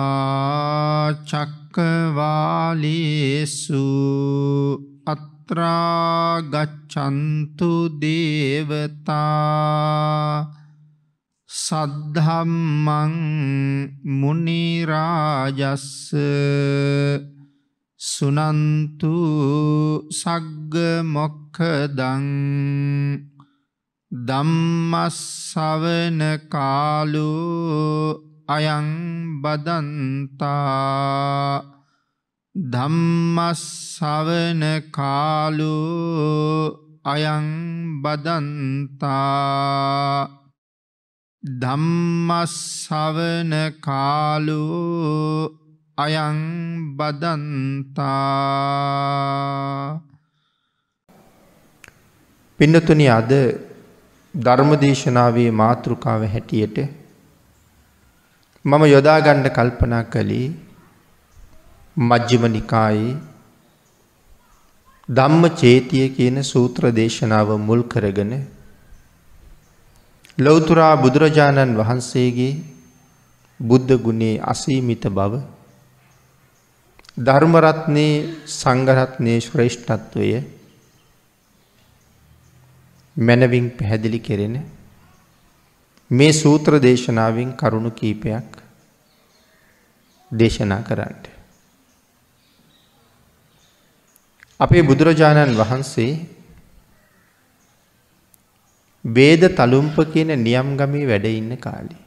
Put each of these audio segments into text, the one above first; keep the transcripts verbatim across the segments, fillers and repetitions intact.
චක්කවාලේසු අත්‍රා ගච්ඡන්තු දේවතා සද්ධම්මං මුනි රාජස්ස සුනන්තු සග්ග මොක්ඛදං ධම්මස්සවන කාලෝ අයං බදන්තා ධම්මස්සවන කාලෝ අයං බදන්තා ධම්මස්සවන කාලෝ අයං බදන්තා. පින්නතුනි, අද ධර්මදේශනාවේ මාතෘකාව හැටියට මම යොදා ගන්න කල්පනා කළේ මජ්ක්‍ධිම නිකායේ ධම්මචේතිය කියන සූත්‍ර දේශනාව මුල් කරගෙන ලෞතර බුදුරජාණන් වහන්සේගේ බුද්ධ ගුණයේ අසීමිත බව, ධර්ම රත්නේ සංඝ රත්නේ ශ්‍රේෂ්ඨත්වය මනවින් පැහැදිලි කෙරෙන මේ සූත්‍ර දේශනාවෙන් කරුණු කීපයක් දේශනා කරන්න. අපේ බුදුරජාණන් වහන්සේ වේද තලුම්ප කියන නියම් ගමේ වැඩ ඉන්න කාලේ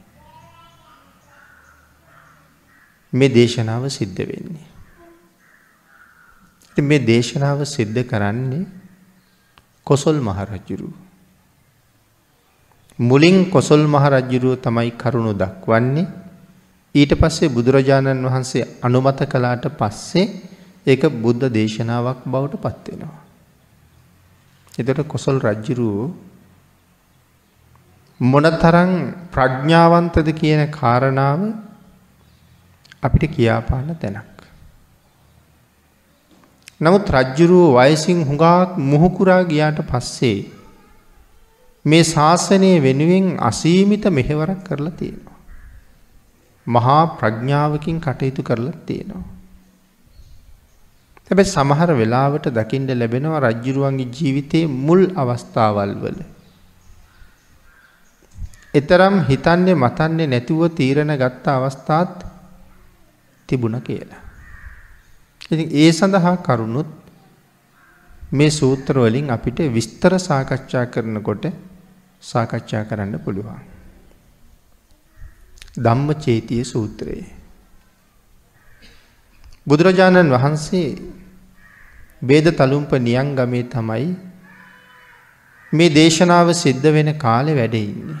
මේ දේශනාව සිද්ධ වෙන්නේ. ඉතින් මේ දේශනාව සිද්ධ කරන්නේ කොසල් මහ රජුරුව. මුලින් කොසල් මහ රජුරුව තමයි කරුණු දක්වන්නේ. ඊට පස්සේ බුදුරජාණන් වහන්සේ අනුමත කළාට පස්සේ ඒක බුද්ධ දේශනාවක් බවට පත් වෙනවා. එතකොට කොසල් රජුරුව මොනතරම් ප්‍රඥාවන්තද කියන කාරණාව අපිට කියාපාන තැනක්. නමුත් රජ්ජුරුව වයසින් හුඟක් මුහුකුරා ගියාට පස්සේ මේ ශාසනය වෙනුවෙන් අසීමිත මෙහෙවරක් කරලා තියෙනවා. මහා ප්‍රඥාවකින් කටයුතු කරලා තියෙනවා. හැබැයි සමහර වෙලාවට දකින්න ලැබෙනවා රජ්ජුරුවන්ගේ ජීවිතයේ මුල් අවස්ථාවල් වල එතරම් හිතන්නේ මතන්නේ නැතුව තීරණ ගත්ත අවස්ථාත් තිබුණා කියලා. ඉතින් ඒ සඳහා කරුණුත් මේ සූත්‍ර වලින් අපිට විස්තර සාකච්ඡා කරනකොට සාකච්ඡා කරන්න පුළුවන්. ධම්මචේතිය සූත්‍රයේ බුදුරජාණන් වහන්සේ වේද තලුම්ප නියංගමේ තමයි මේ දේශනාව සිද්ධ වෙන කාලේ වැඩ ඉන්නේ.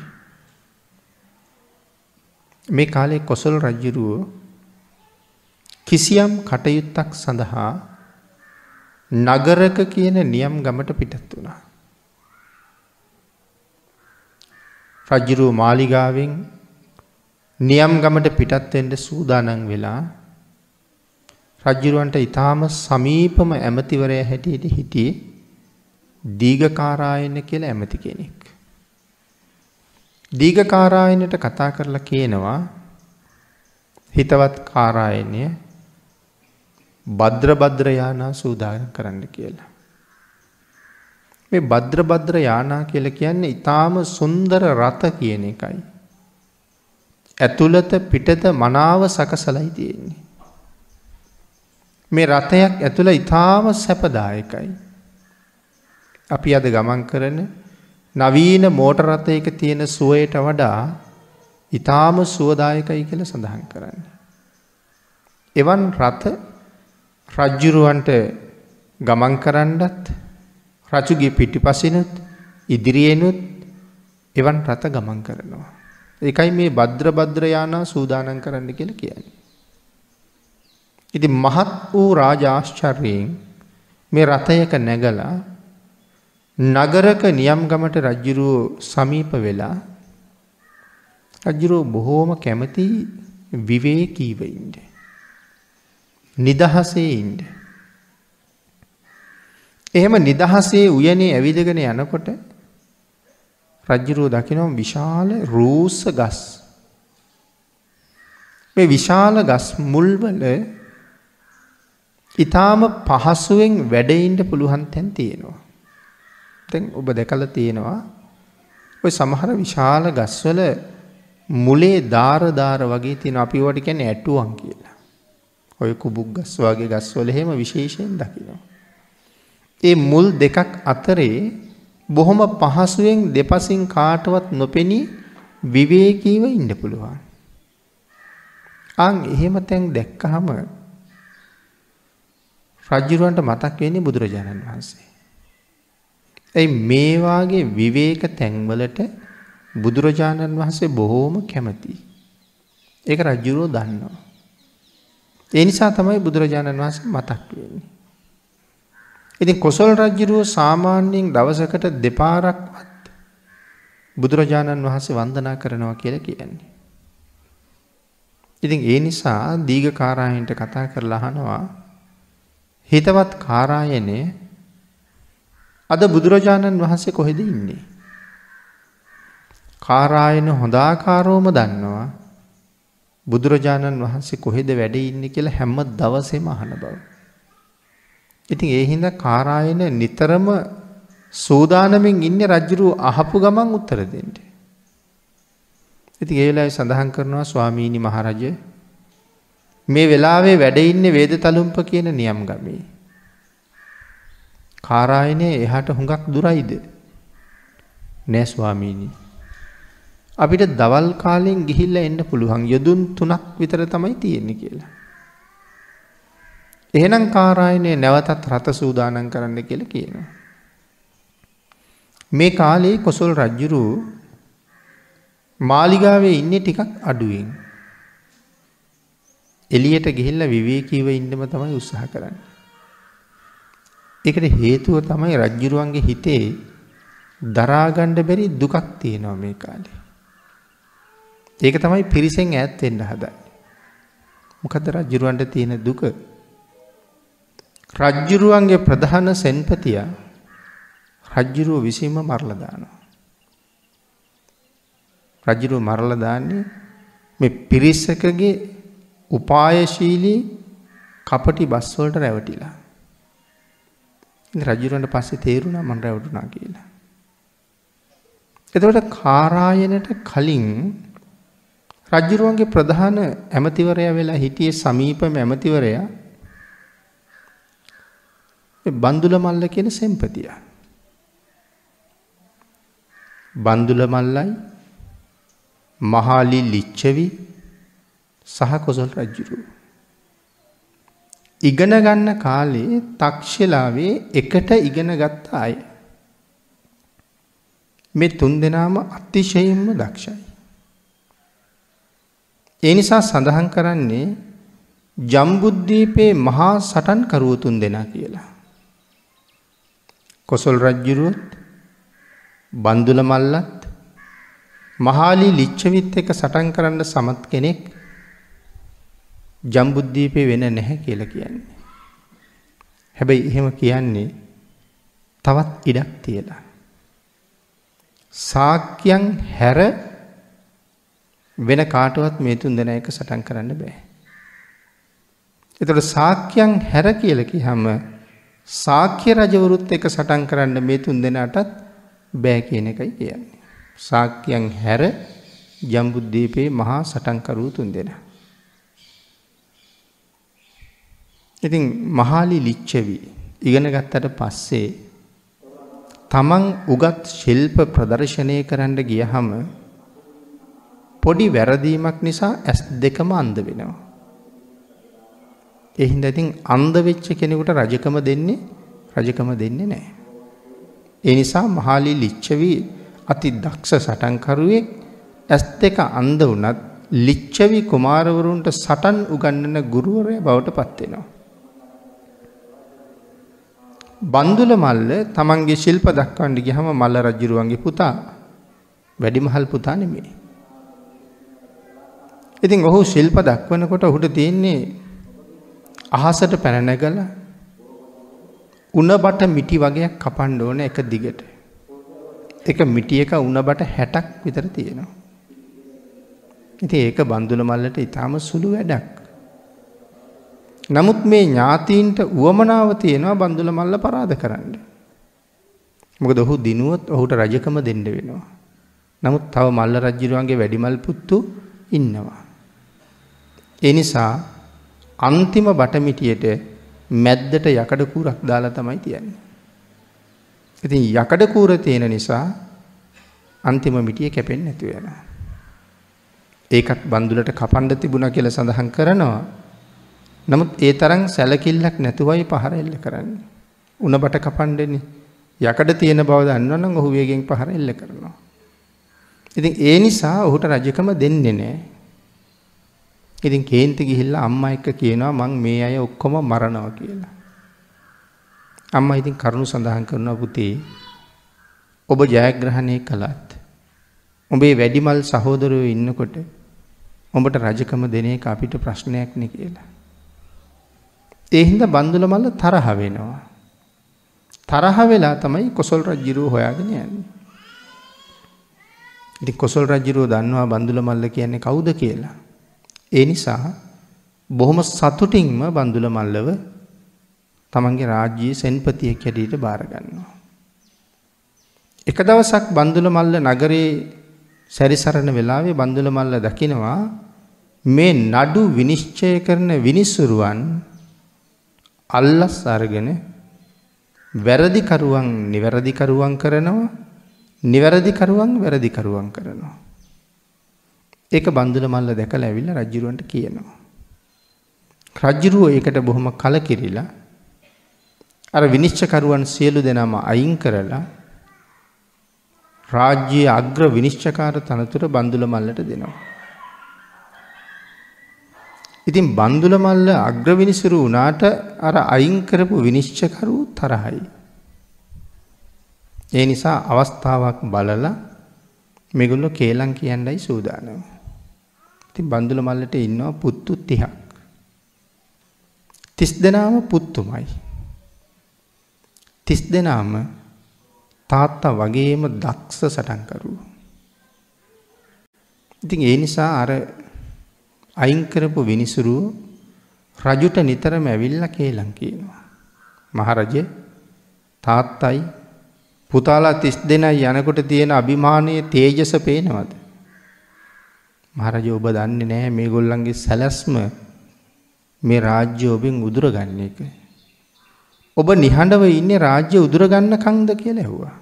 මේ කාලේ කොසල් රජුරුව කිසියම් කටයුත්තක් සඳහා නගරක කියන නියම් ගමට පිටත් වුණා. රජුරුව මාලිගාවෙන් නියම් ගමට පිටත් වෙන්න සූදානම් වෙලා රජුරවන්ට ඊටාම සමීපම ඇමතිවරයා හැටියට හිටියේ දීඝකාරායන කියලා ඇමති කෙනෙක්. දීඝකාරායනට කතා කරලා කියනවා, හිතවත් කාරායනය භද්‍ර භද්‍ර යානා සූදානම් කරන්න කියලා. මේ භද්‍ර භද්‍ර යානා කියලා කියන්නේ ඊටාම සුන්දර රත කියන එකයි. ඇතුළත පිටත මනාව සකසලයි තියෙන්නේ. මේ රථයක් ඇතුළ ඊටාම සැපදායකයි. අපි අද ගමන් කරන නවීන මෝටර රථයක තියෙන සුවයට වඩා ඊටාම සුවදායකයි කියලා සඳහන් කරන්නේ. එවන් රථ රජුරවන්ට ගමන් කරන්නත් රජුගේ පිටිපසිනුත් ඉදිරියෙනුත් එවන් රථ ගමන් කරනවා. ඒකයි මේ භද්‍ර භද්‍ර යානා සූදානම් කරන්න කියලා කියන්නේ. ඉතින් මහත් වූ රාජ ආශ්චර්යයෙන් මේ රථයක නැගලා නගරක නියම් ගමට රජුරෝ සමීප වෙලා රජුරෝ බොහෝම කැමති විවේකීව ඉන්න. නිදහසේ ඉන්න. එහෙම නිදහසේ උයනේ ඇවිදගෙන යනකොට රජුරෝ දකිනවා විශාල රූස්ස ගස්. මේ විශාල ගස් මුල්වල ඊටාම පහසුවෙන් වැඩ ඉන්න පුළුවන් තැන් තියෙනවා. දැන් ඔබ දැකලා තියෙනවා ඔය සමහර විශාල ගස්වල මුලේ දාර දාර වගේ තියෙන අපි ඒවට කියන්නේ ඇටුවම් කියලා. ඔය කුබුක් ගස් වගේ ගස්වල එහෙම විශේෂයෙන් දකිනවා. ඒ මුල් දෙකක් අතරේ බොහොම පහසුවෙන් දෙපසින් කාටවත් නොපෙනී විවේකීව ඉන්න පුළුවන්. අන් එහෙම තැන් දැක්කහම රජුරවන්ට මතක් වෙන්නේ බුදුරජාණන් වහන්සේ. ඒ මේ වාගේ විවේක තැන්වලට බුදුරජාණන් වහන්සේ බොහෝම කැමතියි. ඒක රජුරෝ දන්නවා. ඒ නිසා තමයි බුදුරජාණන් වහන්සේ මතක් වෙන්නේ. ඉතින් කොසල් රජුරෝ සාමාන්‍යයෙන් දවසකට දෙපාරක්වත් බුදුරජාණන් වහන්සේ වන්දනා කරනවා කියලා කියන්නේ. ඉතින් ඒ නිසා දීඝකාරායනට කතා කරලා අහනවා හිතවත් කාරායනේ අද බුදුරජාණන් වහන්සේ කොහෙද ඉන්නේ? කාරායන හොඳාකාරවම දන්නවා බුදුරජාණන් වහන්සේ කොහෙද වැඩ ඉන්නේ කියලා හැම දවසෙම අහන බව. ඉතින් ඒ හින්දා කාරායන නිතරම සූදානමින් ඉන්නේ රජුරු අහපු ගමන් උත්තර දෙන්න. ඉතින් ඒ වෙලාවේ සඳහන් කරනවා ස්වාමීනි මහරජ මේ වෙලාවේ වැඩ ඉන්නේ වේදතලුම්ප කියන නියම් ගමේ. කාරායනේ එහාට හුඟක් දුරයිද? නෑ ස්වාමීනි. අපිට දවල් කාලෙන් ගිහිල්ලා එන්න පුළුවන් යොදුන් තුනක් විතර තමයි තියෙන්නේ කියලා. එහෙනම් කාරායනේ නැවතත් රත සූදානම් කරන්න කියලා කියනවා. මේ කාලේ කොසල් රජුරු මාලිගාවේ ඉන්නේ ටිකක් අඩුවෙන්. එළියට ගිහිල්ලා විවේකීව ඉන්නම තමයි උත්සාහ කරන්නේ. ඒකට හේතුව තමයි රජුරුවන්ගේ හිතේ දරා ගන්න බැරි දුකක් තියෙනවා මේ කාලේ. ඒක තමයි පිරිසෙන් ඈත් වෙන්න හදන්නේ. මොකද රජුරුවන්ට තියෙන දුක? රජුරුවන්ගේ ප්‍රධාන සෙන්පතියා රජුරුව විසීම මරලා දානවා. රජුරුව මරලා දාන්නේ මේ පිරිසකගේ උපායශීලී කපටි බස් වලට රැවටිලා. ඉතින් රජුරන්ට පස්සේ තේරුණා මම රැවටුණා කියලා. එතකොට කාරායනට කලින් රජුරුවන්ගේ ප්‍රධාන ඇමතිවරයා වෙලා හිටියේ සමීපම ඇමතිවරයා මේ බන්දුල මල්ල කියන සෙන්පතියා. බන්දුල මල්ලයි මහාලි ලිච්ඡවි සහ කොසල් රජුරුව ඉගෙන ගන්න කාලේ තක්ෂලාවේ එකට ඉගෙන ගත්ත අය. මේ තුන් දෙනාම අතිශයින්ම දක්ෂයි. ඒ නිසා සඳහන් කරන්නේ ජම්බුද්දීපේ මහා සටන්කරුවෝ තුන් දෙනා කියලා. කොසල් රජුරුවත් බන්දුල මල්ලත් මහාලි ලිච්ඡවිත් එක්ක සටන් කරන්න සමත් කෙනෙක් ජම්බුද්දීපේ වෙන නැහැ කියලා කියන්නේ. හැබැයි එහෙම කියන්නේ තවත් ඉඩක් තියලා. ශාක්‍යයන් හැර වෙන කාටවත් මේ තුන් දෙනා එක සටන් කරන්න බෑ. ඒතකොට ශාක්‍යයන් හැර කියලා කියහම ශාක්‍ය රජවරුත් එක්ක සටන් කරන්න මේ තුන් දෙනාටත් බෑ කියන එකයි කියන්නේ. ශාක්‍යයන් හැර ජම්බුද්දීපේ මහා සටන්කරුවෝ තුන් දෙනා. ඉතින් මහාලි ලිච්ඡවි ඉගෙන ගත්තට පස්සේ තමන් උගත් ශිල්ප ප්‍රදර්ශනය කරන්න ගියහම පොඩි වැරදීමක් නිසා ඇස් දෙකම අන්ධ වෙනවා. ඒ හින්දා ඉතින් අන්ධ වෙච්ච කෙනෙකුට රජකම දෙන්නේ රජකම දෙන්නේ නැහැ. ඒ නිසා මහාලි ලිච්ඡවි අති දක්ෂ සටන්කරුවෙක් ඇස් දෙක අන්ධ වුණත් ලිච්ඡවි කුමාරවරුන්ට සටන් උගන්වන ගුරුවරයා බවට පත් වෙනවා. බන්දුල මල්ල තමන්ගේ ශිල්ප දක්වන්න ගියහම මල්ල රජුරුවන්ගේ පුතා වැඩිමහල් පුතා නෙමෙයි. ඉතින් ඔහු ශිල්ප දක්වනකොට ඔහුට තියෙන්නේ අහසට පැන නැගලා උණ බට මිටි වගේක් කපන්න ඕනේ එක දිගට. එක මිටි එක උණ බට හැටක් විතර තියෙනවා. ඉතින් ඒක බන්දුල මල්ලට ඊටාම සුළු වැඩක්. නමුත් මේ ඥාතීන්ට උවමනාව තියෙනවා බන්දුල මල්ල පරාද කරන්න. මොකද ඔහු දිනුවොත් ඔහුට රජකම දෙන්න වෙනවා. නමුත් තව මල්ල රජුගේ වැඩිමල් පුතු ඉන්නවා. ඒ නිසා අන්තිම බටමිටියට මැද්දට යකඩ කූරක් දාලා තමයි තියන්නේ. ඉතින් යකඩ කූර තියෙන නිසා අන්තිම මිටිය කැපෙන්නේ නැතුව යනවා. ඒකත් බන්දුලට කපන්න තිබුණා කියලා සඳහන් කරනවා. නමුත් ඒ තරම් සැලකිල්ලක් නැතුවයි පහර එල්ල කරන්නේ. උණ බට කපන්නනේ. යකඩ තියෙන බව දන්නවනම් ඔහු වේගෙන් පහර එල්ල කරනවා. ඉතින් ඒ නිසා ඔහුට රජකම දෙන්නේ නැහැ. ඉතින් කේන්ති ගිහිල්ලා අම්මා එක්ක කියනවා මං මේ අය ඔක්කොම මරනවා කියලා. අම්මා ඉතින් කරුණු සඳහන් කරනවා පුතේ ඔබ ජයග්‍රහණය කළත් ඔබේ වැඩිමල් සහෝදරයෝ ඉන්නකොට ඔබට රජකම දෙන එක අපිට ප්‍රශ්නයක් නේ කියලා. ඒ හින්දා බන්දුල මල්ල තරහ වෙනවා. තරහ වෙලා තමයි කොසල් රජුරෝ හොයාගෙන යන්නේ. ඉතින් කොසල් රජුරෝ දන්නවා බන්දුල මල්ල කියන්නේ කවුද කියලා. ඒ නිසා බොහොම සතුටින්ම බන්දුල මල්ලව තමන්ගේ රාජ්‍යයේ සෙන්පතියෙක් හැටියට බාර ගන්නවා. එක දවසක් බන්දුල මල්ල නගරේ සැරිසරන වෙලාවේ බන්දුල මල්ල දකිනවා මේ නඩු විනිශ්චය කරන විනිසුරුවන් අල්ලස් අරගෙන වැරදි කරුවන් නිවැරදි කරුවන් කරනවා නිවැරදි කරුවන් වැරදි කරුවන් කරනවා. ඒක බන්දුල මල්ල දැකලා ඇවිල්ලා රජුරවන්ට කියනවා. රජුරුව ඒකට බොහොම කලකිරිලා අර විනිශ්චයකරුවන් සියලු දෙනාම අයින් කරලා රාජ්‍යයේ අග්‍ර විනිශ්චයකාර තනතුර බන්දුල මල්ලට දෙනවා. ඉතින් බන්දුල මල්ල අග්‍ර විනිසුරු වුණාට අර අයින් කරපු විනිශ්චයකරු තරහයි. ඒ නිසා අවස්ථාවක් බලලා මේගොල්ලෝ කේලම් කියන්නයි සූදානම්. ඉතින් බන්දුල මල්ලට ඉන්නවා පුත්තු තිහක්. තිස් දෙනාම පුත්තුමයි. තිස් දෙනාම තාත්තා වගේම දක්ෂ සටන්කරුවෝ. ඉතින් ඒ නිසා අර අයින් කරපු විනිසුරුව රජුට නිතරම ඇවිල්ලා කේලම් කියනවා. මහරජේ තාත්තයි පුතාලා තිස් දෙනයි යනකොට තියෙන අභිමානයේ තේජස පේනවද? මහරජා ඔබ දන්නේ නැහැ මේගොල්ලන්ගේ සැලැස්ම මේ රාජ්‍ය ඔබෙන් උදුරගන්න එක. ඔබ නිහඬව ඉන්නේ රාජ්‍ය උදුරගන්න කන්ද කියලා ඇහුවා.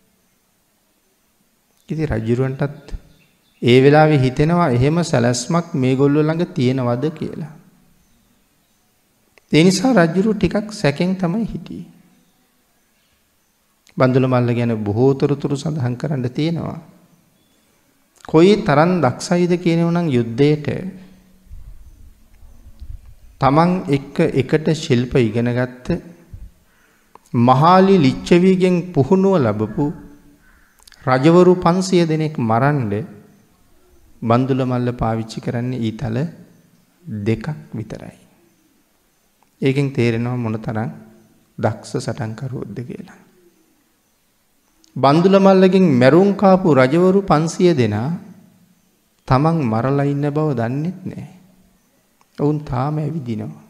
ඉතින් රජුරවන්ටත් ඒ වෙලාවේ හිතෙනවා එහෙම සැලැස්මක් මේගොල්ලෝ ළඟ තියෙනවද කියලා. ඒ නිසා රජුරු ටිකක් සැකෙන් තමයි හිටියේ. බන්දුල මල්ල ගැන බොහෝ තොරතුරු සඳහන් කරන්න තියෙනවා. කොයි තරම් දක්ෂයිද කියනෝ නම් යුද්ධයට තමන් එක්ක එකට ශිල්ප ඉගෙන ගත්ත මහාලි ලිච්ඡවිගෙන් පුහුණුව ලැබපු රජවරු පන්සිය දෙනෙක් මරන්න බන්දුල මල්ල පාවිච්චි කරන්නේ ඊතල දෙකක් විතරයි. ඒකෙන් තේරෙනවා මොනතරම් දක්ෂ සටන්කරුවෝද කියලා. බන්දුල මල්ලගෙන් මැරුම් කාපු රජවරු පන්සිය දෙනා තමන් මරලා ඉන්න බව දන්නෙත් නැහැ. ඔවුන් තාම ඇවිදිනවා.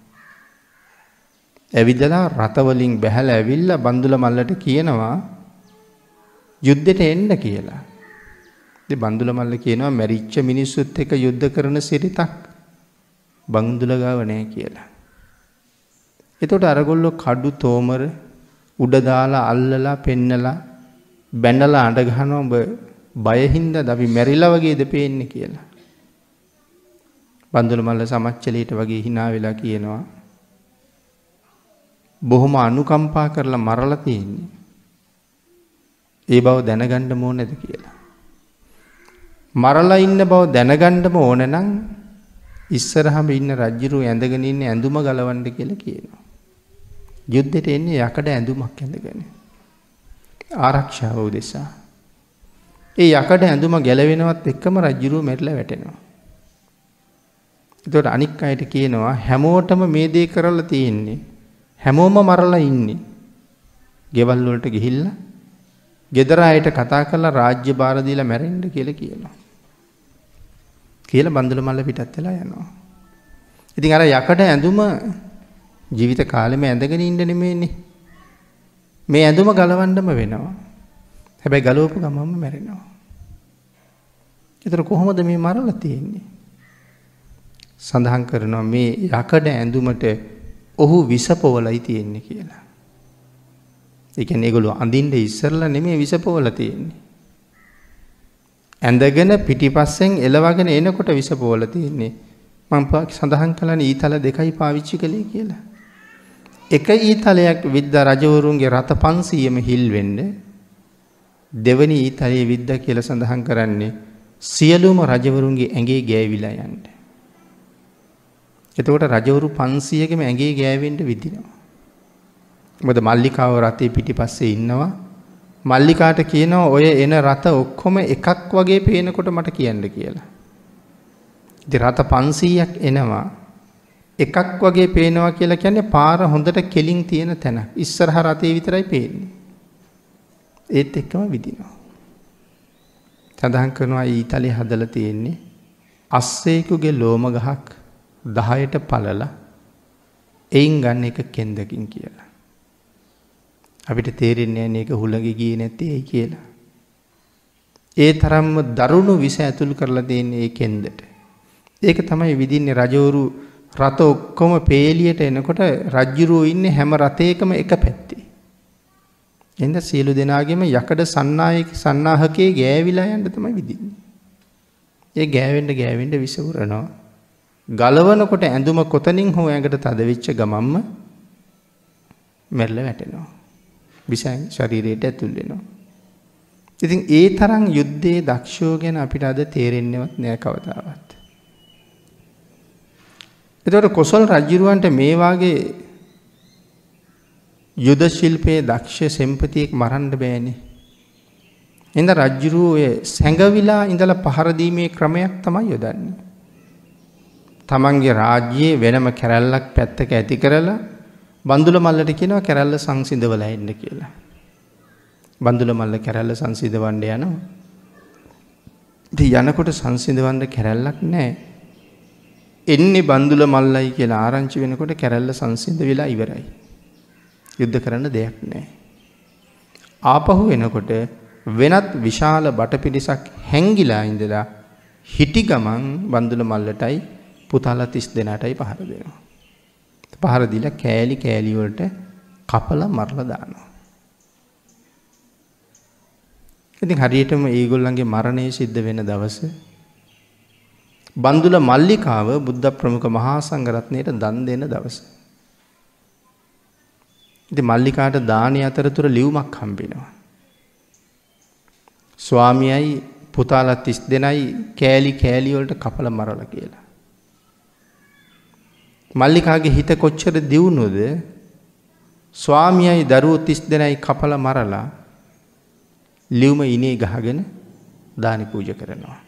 ඇවිදලා රතවලින් බැහැලා ඇවිල්ලා බන්දුල මල්ලට කියනවා යුද්ධෙට එන්න කියලා. ඉතින් බන්දුල මල්ල කියනවා මැරිච්ච මිනිස්සුත් එක්ක යුද්ධ කරන සිරිතක් බන්දුල ගාව නැහැ කියලා. එතකොට අරගොල්ලෝ කඩු තෝමර උඩ දාලා අල්ලලා පෙන්නලා බැනලා අඬ ගහනවා ඔබ බය හින්දාද අපි මැරිලා වගේද පේන්නේ කියලා. බන්දුල මල්ල සමච්චලීට වගේ hina වෙලා කියනවා බොහොම අනුකම්පා කරලා මරලා තියෙන්නේ. ඒ බව දැනගන්න ඕනේද කියලා. මරලා ඉන්න බව දැනගන්නම ඕන නම් ඉස්සරහම ඉන්න රජුරු ඇඳගෙන ඉන්න ඇඳුම ගලවන්න කියලා කියනවා. යුද්ධෙට එන්නේ යකඩ ඇඳුමක් ඇඳගෙන. ආරක්ෂාව උදෙසා. ඒ යකඩ ඇඳුම ගැලවෙනවත් එක්කම රජුරු මෙරළ වැටෙනවා. ඒතකොට අනික් අයට කියනවා හැමෝටම මේ දේ කරලා තියෙන්නේ. හැමෝම මරලා ඉන්නේ. ගෙවල් වලට ගිහිල්ලා ගෙදර අයට කතා කරලා රාජ්‍ය බාර දීලා මැරෙන්න කියලා කියනවා. කියලා බන්දුල මල්ල පිටත් වෙලා යනවා. ඉතින් අර යකඩ ඇඳුම ජීවිත කාලෙම ඇඳගෙන ඉන්න නෙමෙයිනේ. මේ ඇඳුම ගලවන්නම වෙනවා. හැබැයි ගලවපු ගමන්ම මැරෙනවා. ඒතර කොහොමද මේ මරලා තියෙන්නේ? සඳහන් කරනවා මේ යකඩ ඇඳුමට ඔහු විසපොවලයි තියෙන්නේ කියලා. ඒ කියන්නේ ඒගොල්ලෝ අඳින්න ඉස්සරලා නෙමෙයි විසපොවලා තියෙන්නේ. ඇඳගෙන පිටිපස්සෙන් එලවගෙන එනකොට විසපොවලා තියෙන්නේ. මම සඳහන් කළානේ ඊතල දෙකයි පාවිච්චි කළේ කියලා. එක ඊතලයක් විද්ද රජවරුන්ගේ රත පන්සීයම හිල් වෙන්න දෙවනි ඊතලයේ විද්ද කියලා සඳහන් කරන්නේ සියලුම රජවරුන්ගේ ඇඟේ ගෑවිලා යන්න. එතකොට රජවරු පන්සීයකම ඇඟේ ගෑවෙන්න විදිනවා. මොකද මල්ලිකාව රතේ පිටිපස්සේ ඉන්නවා. මල්ලිකාට කියනවා ඔය එන රත ඔක්කොම එකක් වගේ පේනකොට මට කියන්න කියලා. ඉතින් රත පන්සීයක් එනවා. එකක් වගේ පේනවා කියලා කියන්නේ පාර හොඳට කෙලින් තියෙන තැන. ඉස්සරහ රතේ විතරයි පේන්නේ. ඒත් එක්කම විදිනවා. සඳහන් කරනවා ඊතලේ හදලා තියෙන්නේ අස්සේකුගේ ලෝම ගහක් දහයට පළලා එයින් ගන්න එක කෙන්දකින් කියලා. අපිට තේරෙන්නේ නැහැ මේක හුලඟේ ගියේ නැත්තේ ඇයි කියලා. ඒ තරම්ම දරුණු විස ඇතුල් කරලා තියෙන්නේ ඒ කෙන්දට. ඒක තමයි විදින්නේ රජවරු රත ඔක්කොම පේලියට එනකොට රජ්ජුරුවෝ ඉන්නේ හැම රතේකම එක පැත්තේ. එඳ සියලු දෙනාගේම යකඩ සන්නායක සන්නාහකේ ගෑවිලා යන්න තමයි විදින්නේ. ඒ ගෑවෙන්න ගෑවෙන්න විස උරනවා. ගලවනකොට ඇඳුම කොතනින් හෝ ඇඟට තද වෙච්ච ගමම්ම මැරලා වැටෙනවා. විසෙන් ශරීරයට ඇතුල් වෙනවා. ඉතින් ඒ තරම් යුද්ධයේ දක්ෂයෝ ගැන අපිට අද තේරෙන්නේවත් නෑ කවදාවත්. එතකොට කොසල් රජුරවන්ට මේ වාගේ යුද ශිල්පයේ දක්ෂ සෙම්පතියෙක් මරන්න බෑනේ. එඳ රජුරෝ ඔය සැඟවිලා ඉඳලා පහර දීමේ ක්‍රමයක් තමයි යොදන්නේ. තමන්ගේ රාජ්‍යයේ වෙනම කැරැල්ලක් පැත්තක ඇති කරලා බන්දුල මල්ලට කියනවා කැරැල්ල සංසිඳවලා එන්න කියලා. බන්දුල මල්ල කැරැල්ල සංසිඳවන්න යනවා. ඉතින් යනකොට සංසිඳවන්න කැරැල්ලක් නැහැ. එන්නේ බන්දුල මල්ලයි කියලා ආරංචි වෙනකොට කැරැල්ල සංසිඳ වෙලා ඉවරයි. යුද්ධ කරන්න දෙයක් නැහැ. ආපහු එනකොට වෙනත් විශාල බටපිරිසක් හැංගිලා ඉඳලා හිටි ගමන් බන්දුල මල්ලටයි පුතාලා තිස් දෙනාටයි පහර දෙනවා. පහර දීලා කෑලි කෑලි වලට කපලා මරලා දානවා. ඉතින් හරියටම ඒගොල්ලන්ගේ මරණය සිද්ධ වෙන දවසේ බන්දුල මල්ලිකාව බුද්ධ ප්‍රමුඛ මහා සංඝරත්නයට දන් දෙන දවසේ. ඉතින් මල්ලිකාට දානි අතරතුර ලියුමක් හම්බෙනවා. ස්වාමියයි පුතාලා තිස් දෙනයි කෑලි කෑලි වලට කපලා මරලා කියලා. මල්ලිකාගේ හිත කොච්චර දියුණුවද ස්වාමියයි දරුවෝ තිස් දෙනයි කපලා මරලා ලියුම ඉනේ ගහගෙන දානි පූජා කරනවා.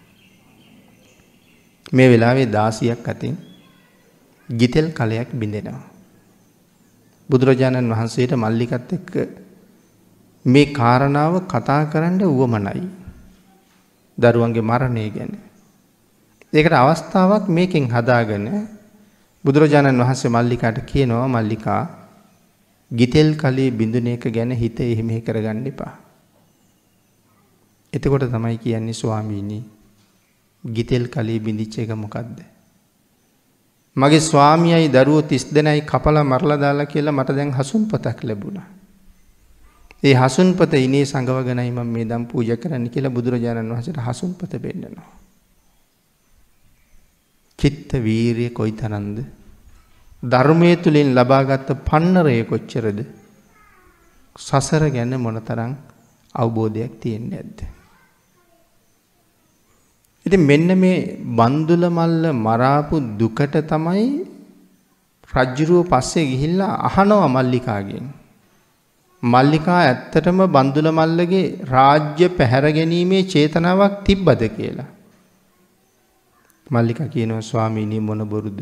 මේ වෙලාවේ දාසියක් අතින් ගිතෙල් කලයක් බිඳෙනවා. බුදුරජාණන් වහන්සේට මල්ලිකත් එක්ක මේ කාරණාව කතා කරන්න උවමනයි. දරුවන්ගේ මරණය ගැන. ඒකට අවස්ථාවක් මේකෙන් හදාගෙන බුදුරජාණන් වහන්සේ මල්ලිකාට කියනවා මල්ලිකා ගිතෙල් කලයේ බිඳුන එක ගැන හිත එහෙම කරගන්න එපා. එතකොට තමයි කියන්නේ ස්වාමීනි ගිතෙල් කලයේ බිඳිච්ච එක මොකද්ද? මගේ ස්වාමියයි දරුවෝ තිස් දෙනයි කපලා මරලා දාලා කියලා මට දැන් හසුන්පතක් ලැබුණා. ඒ හසුන්පත ඉනේ සංගවගෙනයි මම මේ දම් පූජා කරන්න කියලා බුදුරජාණන් වහන්සේට හසුන්පත පෙන්නනවා. චිත්ත වීරිය කොයිතරම්ද? ධර්මයේ තුලින් ලබාගත් පන්නරය කොච්චරද? සසර ගැන මොනතරම් අවබෝධයක් තියෙන්නේ නැද්ද? ඉතින් මෙන්න මේ බන්දුල මල්ල මරාපු දුකට තමයි රජුරුව පස්සේ ගිහිල්ලා අහනවා මල්ලිකාගෙන්. මල්ලිකා ඇත්තටම බන්දුල මල්ලගේ රාජ්‍ය පැහැර ගැනීමේ චේතනාවක් තිබ්බද කියලා. මල්ලිකා කියනවා ස්වාමීනි මොන බොරුද?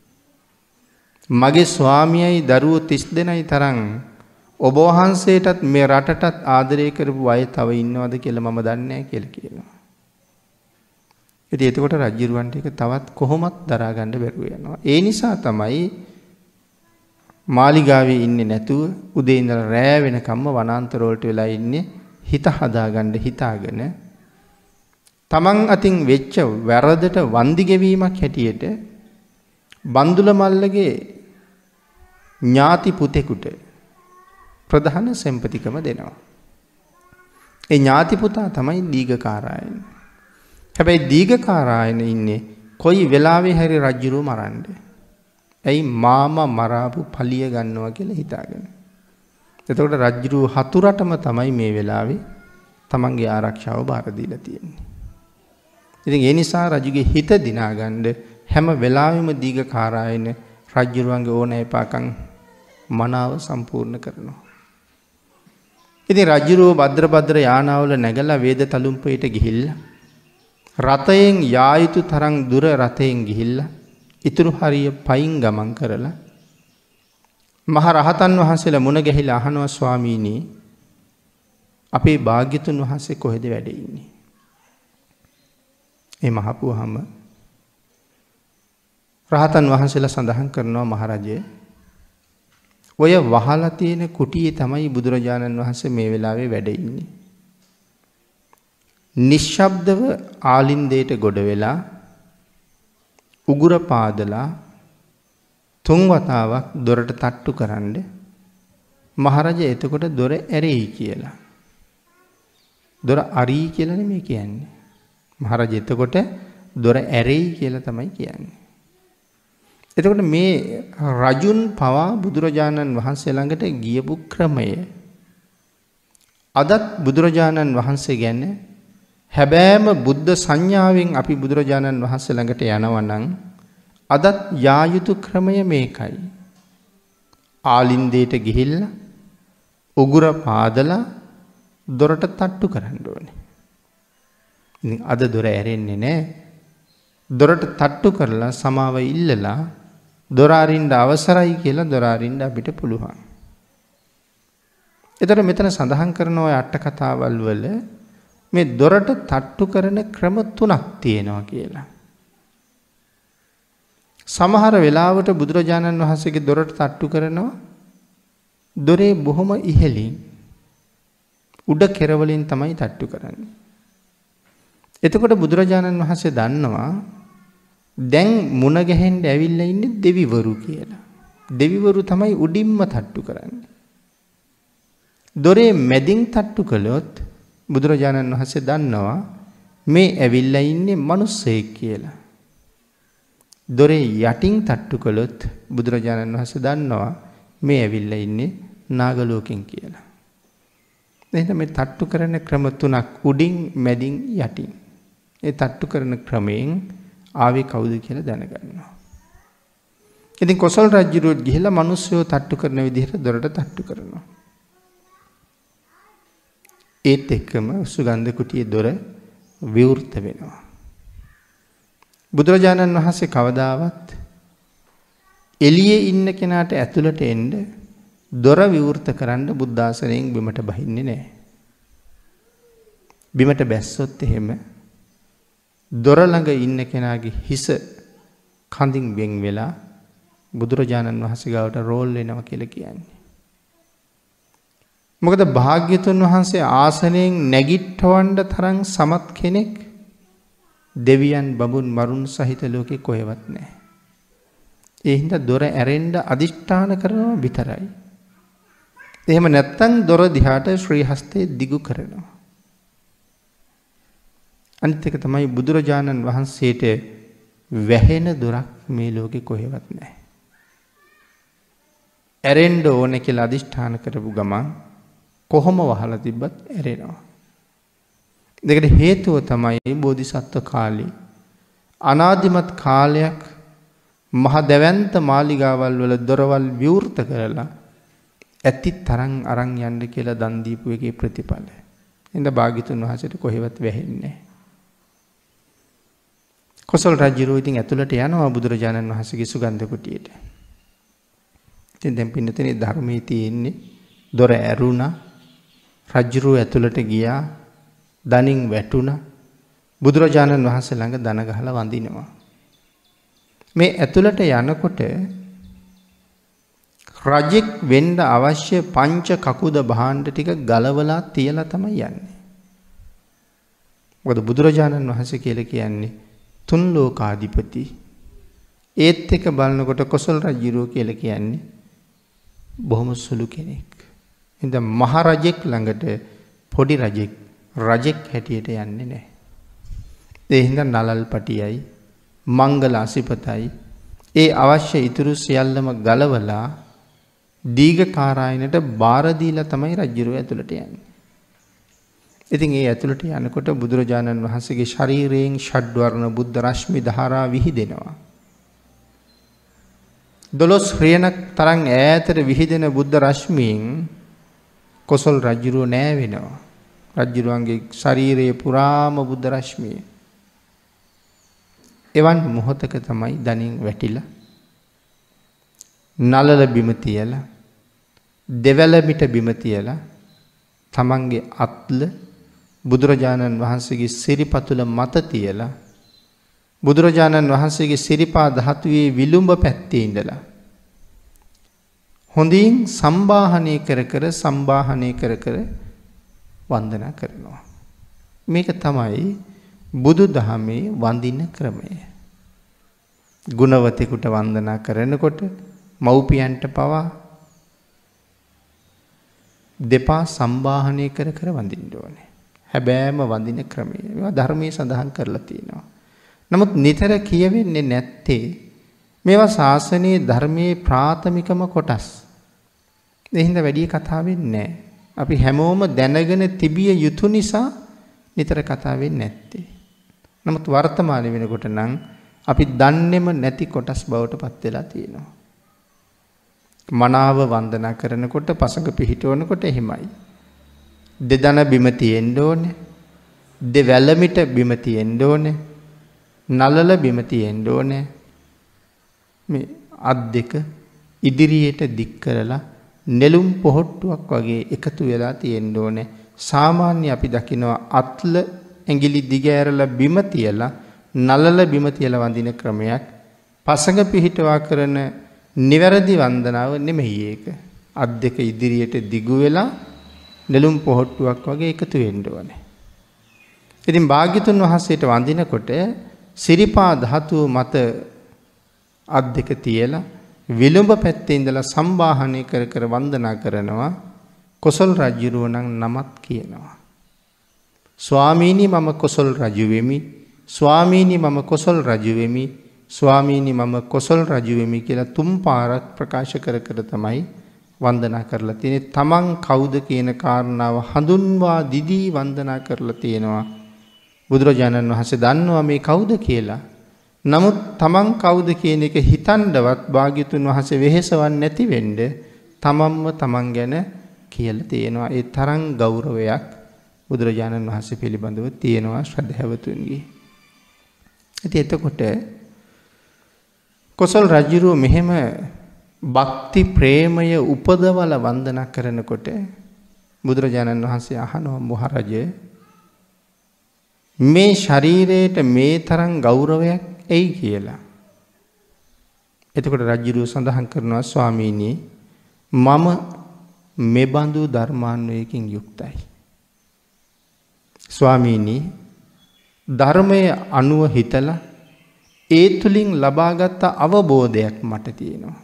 මගේ ස්වාමියයි දරුවෝ තිස් දෙනයි තරම් ඔබ වහන්සේටත් මේ රටටත් ආදරය කරපු අය තව ඉන්නවද කියලා මම දන්නේ නැහැ කියලා කියනවා. ඉතින් එතකොට රජුරවන්ට ඒක තවත් කොහොමත් දරා ගන්න බැරුව යනවා. ඒ නිසා තමයි මාලිගාවේ ඉන්නේ නැතුව උදේ ඉඳලා රෑ වෙනකම්ම වනාන්තර වලට වෙලා ඉන්නේ හිත හදාගන්න හිතාගෙන තමන් අතින් වෙච්ච වැරදට වන්දි ගෙවීමක් හැටියට බන්දුල මල්ලගේ ඥාති පුතෙකුට ප්‍රධාන සෙම්පතිකම දෙනවා. ඒ ඥාති පුතා තමයි දීඝකාරායන. හැබැයි දීඝකාරායන ඉන්නේ කොයි වෙලාවෙ හරි රජුරු මරන්න. ඇයි මාමා මරාපු පලිය ගන්නවා කියලා හිතාගෙන. එතකොට රජුරු හතුරටම තමයි මේ වෙලාවේ තමන්ගේ ආරක්ෂාව බාර දීලා තියෙන්නේ. ඉතින් ඒ නිසා රජුගේ හිත දිනාගන්න හැම වෙලාවෙම දීඝකාරායන රජුරුවන්ගේ ඕන එපාකම් මනාව සම්පූර්ණ කරනවා. ඉතින් රජුරුව භද්‍ර භද්‍ර යානාවල නැගලා වේද තලුම්පයට ගිහිල්ලා රතයෙන් යා යුතු තරම් දුර රතයෙන් ගිහිල්ලා ඉතුරු හරිය පයින් ගමන් කරලා මහ රහතන් වහන්සේලා මුණ ගැහිලා අහනවා ස්වාමීනි අපේ භාග්‍යතුන් වහන්සේ කොහෙද වැඩ ඉන්නේ? ඒ මහපුවහම රහතන් වහන්සේලා සඳහන් කරනවා මහරජය ඔය වහලා තියෙන කුටියේ තමයි බුදුරජාණන් වහන්සේ මේ වෙලාවේ වැඩ ඉන්නේ. නිශ්ශබ්දව ආලින්දයට ගොඩ වෙලා උගුර පාදලා තුන් වතාවක් දොරට තට්ටු කරන්න මහරජ එතකොට දොර ඇරෙයි කියලා. දොර අරී කියලා නෙමෙයි කියන්නේ. මහරජ එතකොට දොර ඇරෙයි කියලා තමයි කියන්නේ. එතකොට මේ රජුන් පවා බුදුරජාණන් වහන්සේ ළඟට ගියපු ක්‍රමය අදත් බුදුරජාණන් වහන්සේ ගැන හැබෑම බුද්ධ සංඥාවෙන් අපි බුදුරජාණන් වහන්සේ ළඟට යනවා නම් අදත් යා යුතු ක්‍රමය මේකයි. ආලින්දයට ගිහිල්ලා උගුර පාදලා දොරට තට්ටු කරන්න ඕනේ. ඉතින් අද දොර ඇරෙන්නේ නැහැ. දොරට තට්ටු කරලා සමාව ඉල්ලලා දොර අරින්න අවසරයි කියලා දොර අරින්න අපිට පුළුවන්. ඒතර මෙතන සඳහන් කරන ඔය අට කතාවල් වල මේ දොරට තට්ටු කරන ක්‍රම තුනක් තියෙනවා කියලා. සමහර වෙලාවට බුදුරජාණන් වහන්සේගේ දොරට තට්ටු කරනවා දොරේ බොහොම ඉහළින් උඩ කෙරවලින් තමයි තට්ටු කරන්නේ. එතකොට බුදුරජාණන් වහන්සේ දන්නවා දැන් මුණ ගැහෙන්න ඇවිල්ලා ඉන්නේ දෙවිවරු කියලා. දෙවිවරු තමයි උඩින්ම තට්ටු කරන්නේ. දොරේ මැදින් තට්ටු කළොත් බුදුරජාණන් වහන්සේ දන්නවා මේ ඇවිල්ලා ඉන්නේ මිනිස්සෙක් කියලා. දොරේ යටින් තට්ටු කළොත් බුදුරජාණන් වහන්සේ දන්නවා මේ ඇවිල්ලා ඉන්නේ නාග ලෝකෙන් කියලා. එහෙනම් මේ තට්ටු කරන ක්‍රම තුනක් උඩින් මැදින් යටින්. ඒ තට්ටු කරන ක්‍රමයෙන් ආවේ කවුද කියලා දැනගන්නවා. ඉතින් කොසල් රජුරුවත් ගිහිල්ලා මිනිස්සුયો තට්ටු කරන විදිහට දොරට තට්ටු කරනවා. ඒත් එක්කම සුගන්ධ කුටියේ දොර විවෘත වෙනවා. බුදුරජාණන් වහන්සේ කවදාවත් එළියේ ඉන්න කෙනාට ඇතුළට එන්න දොර විවෘත කරන්න බුද්ධාසනයෙන් බිමට බහින්නේ නැහැ. බිමට බැස්සොත් එහෙම දොර ළඟ ඉන්න කෙනාගේ හිස කඳින් වෙන් වෙලා බුදුරජාණන් වහන්සේ ගාවට රෝල් වෙනවා කියලා කියන්නේ. මොකද භාග්‍යතුන් වහන්සේ ආසනයෙන් නැගිටවන්න තරම් සමත් කෙනෙක් දෙවියන් බඹුන් මරුන් සහිත ලෝකේ කොහෙවත් නැහැ. ඒ හින්දා දොර ඇරෙන්න අදිෂ්ඨාන කරනවා විතරයි. එහෙම නැත්තම් දොර දිහාට ශ්‍රී හස්තේ දිගු කරනවා. අනිත් එක තමයි බුදුරජාණන් වහන්සේට වැහෙන දොරක් මේ ලෝකේ කොහෙවත් නැහැ. ඇරෙන්න ඕනේ කියලා අදිෂ්ඨාන කරපු ගමන් කොහොම වහලා තිබ්බත් ඇරෙනවා. දෙකට හේතුව තමයි බෝධිසත්ව කාලේ අනාදිමත් කාලයක් මහ දැවැන්ත මාලිගාවල් වල දොරවල් විවෘත කරලා ඇති තරම් අරන් යන්න කියලා දන් දීපු එකේ ප්‍රතිඵලය. එඳ භාග්‍යතුන් වහන්සේට කොහෙවත් වැහෙන්නේ නැහැ. කොසල් රජුරෝ ඉතින් ඇතුළට යනවා බුදුරජාණන් වහන්සේගේ සුගන්ධ කුටියට. ඉතින් දැන් පින්නතේ ධර්මයේ තියෙන්නේ දොර ඇරුණා රජුරෝ ඇතුළට ගියා දනින් වැටුණා බුදුරජාණන් වහන්සේ ළඟ දන ගහලා වඳිනවා. මේ ඇතුළට යනකොට රජෙක් වෙන්න අවශ්‍ය පංච කකුද භාණ්ඩ ටික ගලවලා තියලා තමයි යන්නේ. මොකද බුදුරජාණන් වහන්සේ කියලා කියන්නේ තුන් ලෝකාධිපති. ඒත් එක බලනකොට කොසල් රජුරෝ කියලා කියන්නේ බොහොම සුළු කෙනෙක්. ඉතින් මහ රජෙක් ළඟට පොඩි රජෙක් රජෙක් හැටියට යන්නේ නැහැ. ඒ හින්දා නලල් පටියයි මංගල අසිපතයි ඒ අවශ්‍ය ඉතුරු සියල්ලම ගලවලා දීඝකාරායනට බාර දීලා තමයි රජුරෝ ඇතුළට යන්නේ. ඉතින් ඒ ඇතුළට යනකොට බුදුරජාණන් වහන්සේගේ ශරීරයෙන් ෂඩ්වර්ණ බුද්ධ රශ්මි ධාරා විහිදෙනවා. දොළොස් රියනක් තරම් ඈතට විහිදෙන බුද්ධ රශ්මියෙන් කොසල් රජුරෝ නෑ වෙනවා. රජුරුවන්ගේ ශරීරයේ පුරාම බුද්ධ රශ්මිය. එවන් මොහොතක තමයි දණින් වැටිලා නලල බිම තියලා දෙවැල මිට බිම තියලා තමන්ගේ අත්ල බුදුරජාණන් වහන්සේගේ සිරිපතුල මත තියලා බුදුරජාණන් වහන්සේගේ සිරිපා ධාතුවේ විලුඹ පැත්තේ ඉඳලා හොඳින් සම්බාහනය කර කර සම්බාහනය කර කර වන්දනා කරනවා. මේක තමයි බුදු දහමේ වඳින ක්‍රමය. ගුණවතෙකුට වන්දනා කරනකොට මව්පියන්ට පවා දෙපා සම්බාහනය කර කර වඳින්න ඕනේ. හැබෑම වඳින ක්‍රමය. මේවා ධර්මයේ සඳහන් කරලා තියෙනවා. නමුත් නිතර කියවෙන්නේ නැත්තේ මේවා ශාසනයේ ධර්මයේ ප්‍රාථමිකම කොටස්. ඒ හින්දා වැඩි කතා වෙන්නේ නැහැ. අපි හැමෝම දැනගෙන තිබිය යුතු නිසා නිතර කතා වෙන්නේ නැත්තේ. නමුත් වර්තමානයේ වෙනකොට නම් අපි දන්නේම නැති කොටස් බවට පත් වෙලා තියෙනවා. මනාව වන්දනා කරනකොට පසඟ පිහිටවනකොට එහෙමයි. දෙදන බිම තියෙන්න ඕනේ. දෙවැලමිට බිම තියෙන්න ඕනේ. නලල බිම තියෙන්න ඕනේ. මේ අත් දෙක ඉදිරියට දික් කරලා නෙළුම් පොහට්ටුවක් වගේ එකතු වෙලා තියෙන්න ඕනේ. සාමාන්‍ය අපි දකිනවා අත්ල ඇඟිලි දිග ඇරලා බිම තියලා නලල බිම තියලා වඳින ක්‍රමයක් පසඟ පිහිටවා කරන නිවැරදි වන්දනාව නෙමෙයි ඒක. අත් දෙක ඉදිරියට දිගු වෙලා නෙළුම් පොහට්ටුවක් වගේ එකතු වෙන්න ඕනේ. ඉතින් භාග්‍යතුන් වහන්සේට වඳිනකොට සිරිපා ධාතුව මත අත් දෙක තියලා විලුඹ පැත්තේ ඉඳලා සම්බාහනය කර කර වන්දනා කරනවා. කොසල් රජුරුව නම් නමත් කියනවා. ස්වාමීනි මම කොසල් රජු වෙමි. ස්වාමීනි මම කොසල් රජු වෙමි. ස්වාමීනි මම කොසල් රජු වෙමි කියලා තුන් පාරක් ප්‍රකාශ කර කර තමයි වන්දනා කරලා තියෙන්නේ. තමන් කවුද කියන කාරණාව හඳුන්වා දිදී වන්දනා කරලා තියෙනවා. බුදුරජාණන් වහන්සේ දන්නවා මේ කවුද කියලා. නමුත් තමන් කවුද කියන එක හිතන්නවත් භාග්‍යතුන් වහන්සේ වෙහෙසවන්නේ නැති වෙන්න තමන්ම තමන් ගැන කියලා තියෙනවා. ඒ තරම් ගෞරවයක් බුදුරජාණන් වහන්සේ පිළිබඳව තියෙනවා ශ්‍රද්ධාවතුන්ගේ. ඉතින් එතකොට කොසල් රජුරුව මෙහෙම භක්ති ප්‍රේමය උපදවල වන්දනා කරනකොට බුදුරජාණන් වහන්සේ අහනවා මහරජ මේ ශරීරයට මේ තරම් ගෞරවයක් එයි කියලා. එතකොට රජුරුව සඳහන් කරනවා ස්වාමීනි මම මෙබඳු ධර්මාන්වයකින් යුක්තයි. ස්වාමීනි ධර්මයේ අනුව හිතලා ඒ තුලින් ලබාගත් අවබෝධයක් මට තියෙනවා.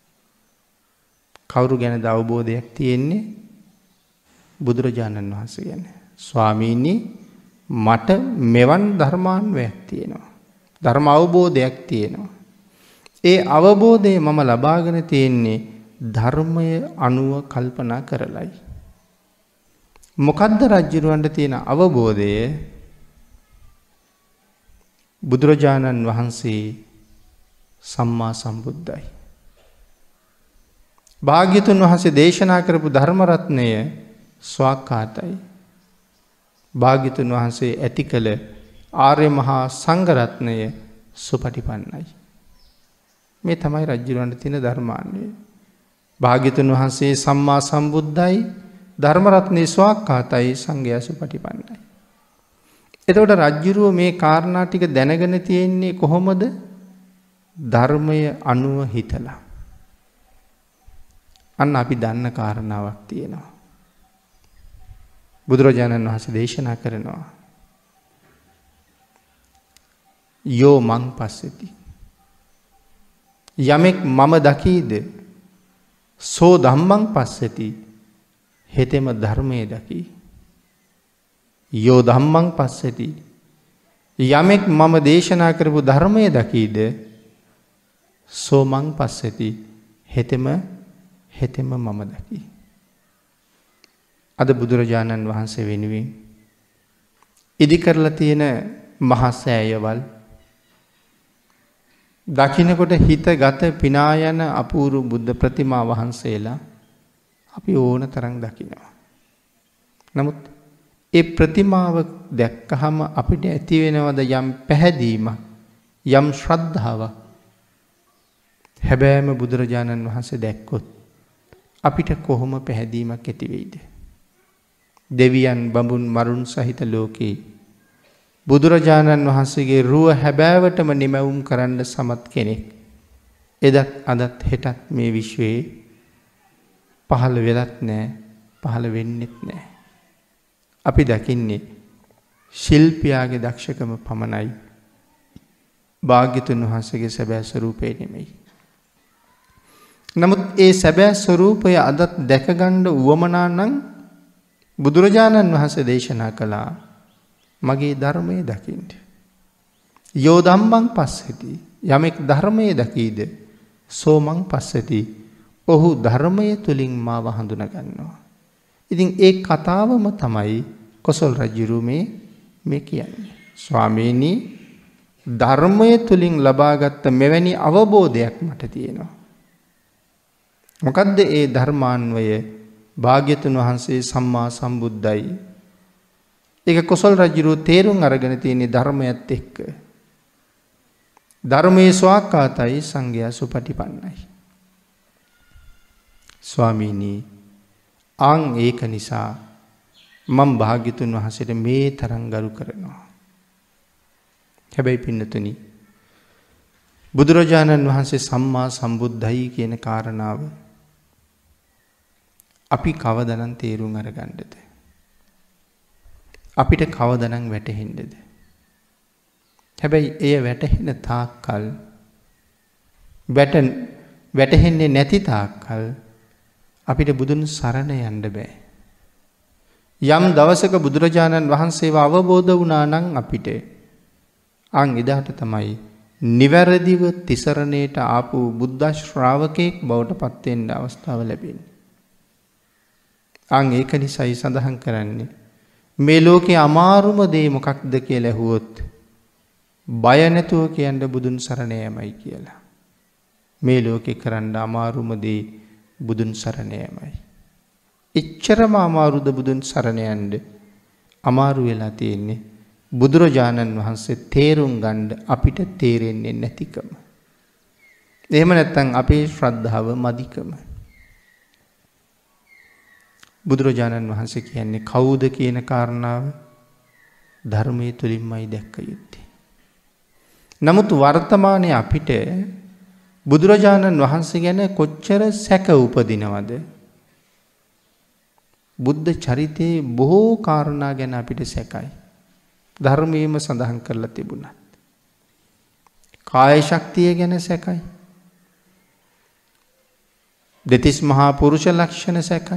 කවුරු ගැනද අවබෝධයක් තියෙන්නේ? බුදුරජාණන් වහන්සේ ගැන. ස්වාමීනි මට මෙවන් ධර්මාන්වයක් තියෙනවා. ධර්ම අවබෝධයක් තියෙනවා. ඒ අවබෝධය මම ලබාගෙන තියෙන්නේ ධර්මය අනුව කල්පනා කරලයි. මොකද්ද රජුරවන්ට තියෙන අවබෝධය? බුදුරජාණන් වහන්සේ සම්මා සම්බුද්ධයි. භාග්‍යතුන් වහන්සේ දේශනා කරපු ධර්ම රත්නය ස්වාක්ඛාතයි. භාග්‍යතුන් වහන්සේ ඇති කළ ආර්ය මහා සංඝ රත්නය සුපටිපන්නයි. මේ තමයි රජුරවන්ට තියෙන ධර්මාන්වය. භාග්‍යතුන් වහන්සේ සම්මා සම්බුද්ධයි, ධර්ම රත්නේ ස්වාක්ඛාතයි, සංඝයා සුපටිපන්නයි. එතකොට රජ්ජුරුව මේ කාරණා ටික දැනගෙන තියෙන්නේ කොහොමද? ධර්මය අනුව හිතලා. අන්න අපි දන්න කාරණාවක් තියෙනවා. බුදුරජාණන් වහන්සේ දේශනා කරනවා යෝ මං පස්සති. යමෙක් මම දකීද සෝ ධම්මං පස්සති. හෙතෙම ධර්මයේ දකී. යෝ ධම්මං පස්සති. යමෙක් මම දේශනා කරපු ධර්මයේ දකීද සෝ මං පස්සති. හෙතෙම හෙතෙම මම දකී. අද බුදුරජාණන් වහන්සේ වෙනුවෙන් ඉදි කරලා තියෙන මහා සෑයවල් දකින්නකොට හිත ගත පිනා යන අපූර්ව බුද්ධ ප්‍රතිමා වහන්සේලා අපි ඕන තරම් දකිනවා. නමුත් ඒ ප්‍රතිමාව දැක්කහම අපිට ඇති වෙනවද යම් පැහැදීමක් යම් ශ්‍රද්ධාවක්? හැබැයිම බුදුරජාණන් වහන්සේ දැක්කොත් අපිට කොහොම පැහැදීමක් ඇති වෙයිද? දෙවියන් බඹුන් මරුන් සහිත ලෝකේ බුදුරජාණන් වහන්සේගේ රුව හැබෑවටම නිමැවුම් කරන්න සමත් කෙනෙක් එදත් අදත් හෙටත් මේ විශ්වයේ පහළ වෙලත් නෑ, පහළ වෙන්නෙත් නෑ. අපි දකින්නේ ශිල්පියාගේ දක්ෂකම පමණයි, භාග්‍යතුන් වහන්සේගේ සැබෑ ස්වරූපය නෙමෙයි. නමුත් ඒ සැබෑ ස්වරූපය අදත් දැකගන්න උවමනා නම් බුදුරජාණන් වහන්සේ දේශනා කළා මගේ ධර්මයේ දකින්න. යෝ ධම්මං පස්සති. යමෙක් ධර්මයේ දකීද සෝ මං පස්සති. ඔහු ධර්මයේ තුලින් මාව හඳුනා ගන්නවා. ඉතින් ඒ කතාවම තමයි කොසල් රජුරු මේ මේ කියන්නේ. ස්වාමීනි ධර්මයේ තුලින් ලබාගත් මෙවැනි අවබෝධයක් මට තියෙනවා. මොකද්ද ඒ ධර්මාන්වය? භාග්‍යතුන් වහන්සේ සම්මා සම්බුද්දයි. ඒක කොසල් රජුරු තේරුම් අරගෙන තියෙන ධර්මයත් එක්ක. ධර්මයේ ස්වාක්කාතයි සංඝයා සුපටිපන්නයි. ස්වාමීනි ආන් ඒක නිසා මම භාග්‍යතුන් වහන්සේට මේ තරම් ගරු කරනවා. හැබැයි පින්නතුනි බුදුරජාණන් වහන්සේ සම්මා සම්බුද්දයි කියන කාරණාව අපි කවදනම් තේරුම් අරගන්නද? අපිට කවදනම් වැටහෙන්නද? හැබැයි එය වැටහෙන තාක්කල් වැට වැටහෙන්නේ නැති තාක්කල් අපිට බුදුන් සරණ යන්න බෑ. යම් දවසක බුදුරජාණන් වහන්සේව අවබෝධ වුණා නම් අපිට අන් එදාට තමයි නිවැරදිව තිසරණයට ආපු බුද්ධ ශ්‍රාවකෙක් බවට පත් වෙන්න අවස්ථාව ලැබෙන්නේ. අන් ඒක නිසායි සඳහන් කරන්නේ මේ ලෝකේ අමාරුම දේ මොකක්ද කියලා ඇහුවොත් බය නැතුව කියන්න බුදුන් සරණ යෑමයි කියලා. මේ ලෝකේ කරන්න අමාරුම දේ බුදුන් සරණ යෑමයි. එච්චරම අමාරුද බුදුන් සරණ යන්න? අමාරු වෙලා තියෙන්නේ බුදුරජාණන් වහන්සේ තේරුම් ගන්න අපිට තේරෙන්නේ නැතිකම. එහෙම නැත්නම් අපේ ශ්‍රද්ධාව මදිකම. බුදුරජාණන් වහන්සේ කියන්නේ කවුද කියන කාරණාව ධර්මයේ තුලින්මයි දැක්ක යුත්තේ. නමුත් වර්තමානයේ අපිට බුදුරජාණන් වහන්සේ ගැන කොච්චර සැක උපදිනවද? බුද්ධ චරිතයේ බොහෝ කාරණා ගැන අපිට සැකයි. ධර්මයේම සඳහන් කරලා තිබුණත්. කාය ශක්තිය ගැන සැකයි. දෙතිස් මහා පුරුෂ ලක්ෂණ සැකයි.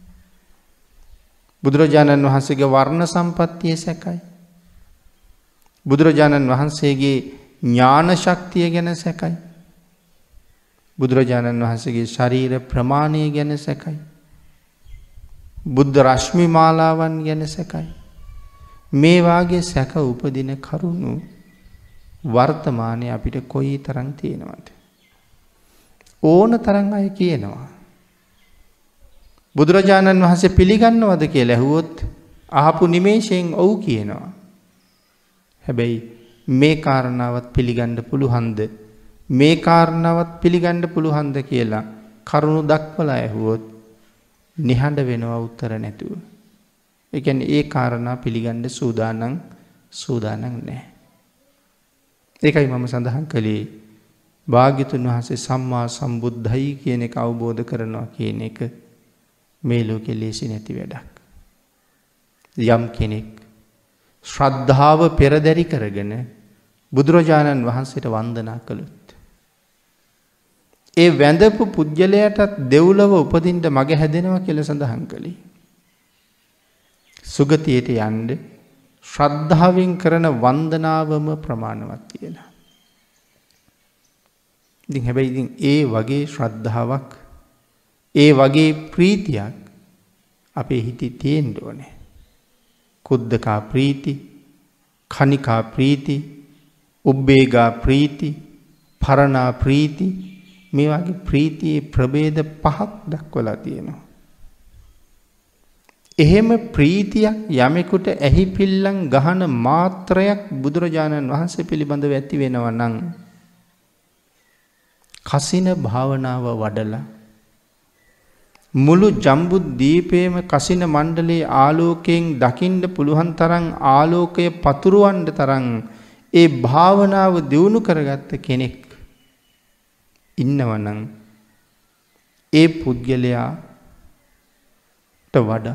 බුදුරජාණන් වහන්සේගේ වර්ණ සම්පත්තිය සැකයි. බුදුරජාණන් වහන්සේගේ ඥාන ශක්තිය ගැන සැකයි. බුදුරජාණන් වහන්සේගේ ශරීර ප්‍රමාණය ගැන සැකයි. බුද්ධ රශ්මි මාලාවන් ගැන සැකයි. මේ වාගේ සැක උපදින කරුණු වර්තමානයේ අපිට කොයි තරම් තියෙනවද? ඕන තරම් අය කියනවා. බුදුරජාණන් වහන්සේ පිළිගන්නවද කියලා ඇහුවොත් අහපු නිමේෂයෙන් ඔව් කියනවා. හැබැයි මේ කාරණාවත් පිළිගන්න පුළුවන්ද? මේ කාරණාවත් පිළිගන්න පුළුවන්ද කියලා කරුණු දක්වලා ඇහුවොත් නිහඬ වෙනවා උත්තර නැතුව. ඒ කියන්නේ ඒ කාරණා පිළිගන්න සූදානම් සූදානම් නැහැ. ඒකයි මම සඳහන් කළේ භාග්‍යතුන් වහන්සේ සම්මා සම්බුද්ධයි කියන එක අවබෝධ කරනවා කියන එක මේ ලෝකෙ ලේසි නැති වැඩක්. යම් කෙනෙක් ශ්‍රද්ධාව පෙරදරි කරගෙන බුදුරජාණන් වහන්සේට වන්දනා කළොත් ඒ වැඳපු පුජ්‍යලයටත් දෙව්ලොව උපදින්න මග හැදෙනවා කියලා සඳහන් කළේ. සුගතියට යන්න ශ්‍රද්ධාවෙන් කරන වන්දනාවම ප්‍රමාණවත් කියලා. ඉතින් හැබැයි ඉතින් ඒ වගේ ශ්‍රද්ධාවක් ඒ වගේ ප්‍රීතියක් අපේ හිතේ තියෙන්න ඕනේ. කුද්දකා ප්‍රීති, කනිකා ප්‍රීති, උබ්බේගා ප්‍රීති, පරණා ප්‍රීති මේ වගේ ප්‍රීතියේ ප්‍රභේද පහක් දක්වලා තියෙනවා. එහෙම ප්‍රීතියක් යමෙකුට ඇහි පිල්ලම් ගහන මාත්‍රයක් බුදුරජාණන් වහන්සේ පිළිබඳව ඇති වෙනවා නම් කසින භාවනාව වඩලා මුළු ජම්බුද්දීපේම කසින මණ්ඩලයේ ආලෝකයෙන් දකින්න පුළුවන් තරම් ආලෝකය පතුරවන්න තරම් ඒ භාවනාව දියුණු කරගත්ත කෙනෙක් ඉන්නවනම් ඒ පුද්ගලයාට වඩා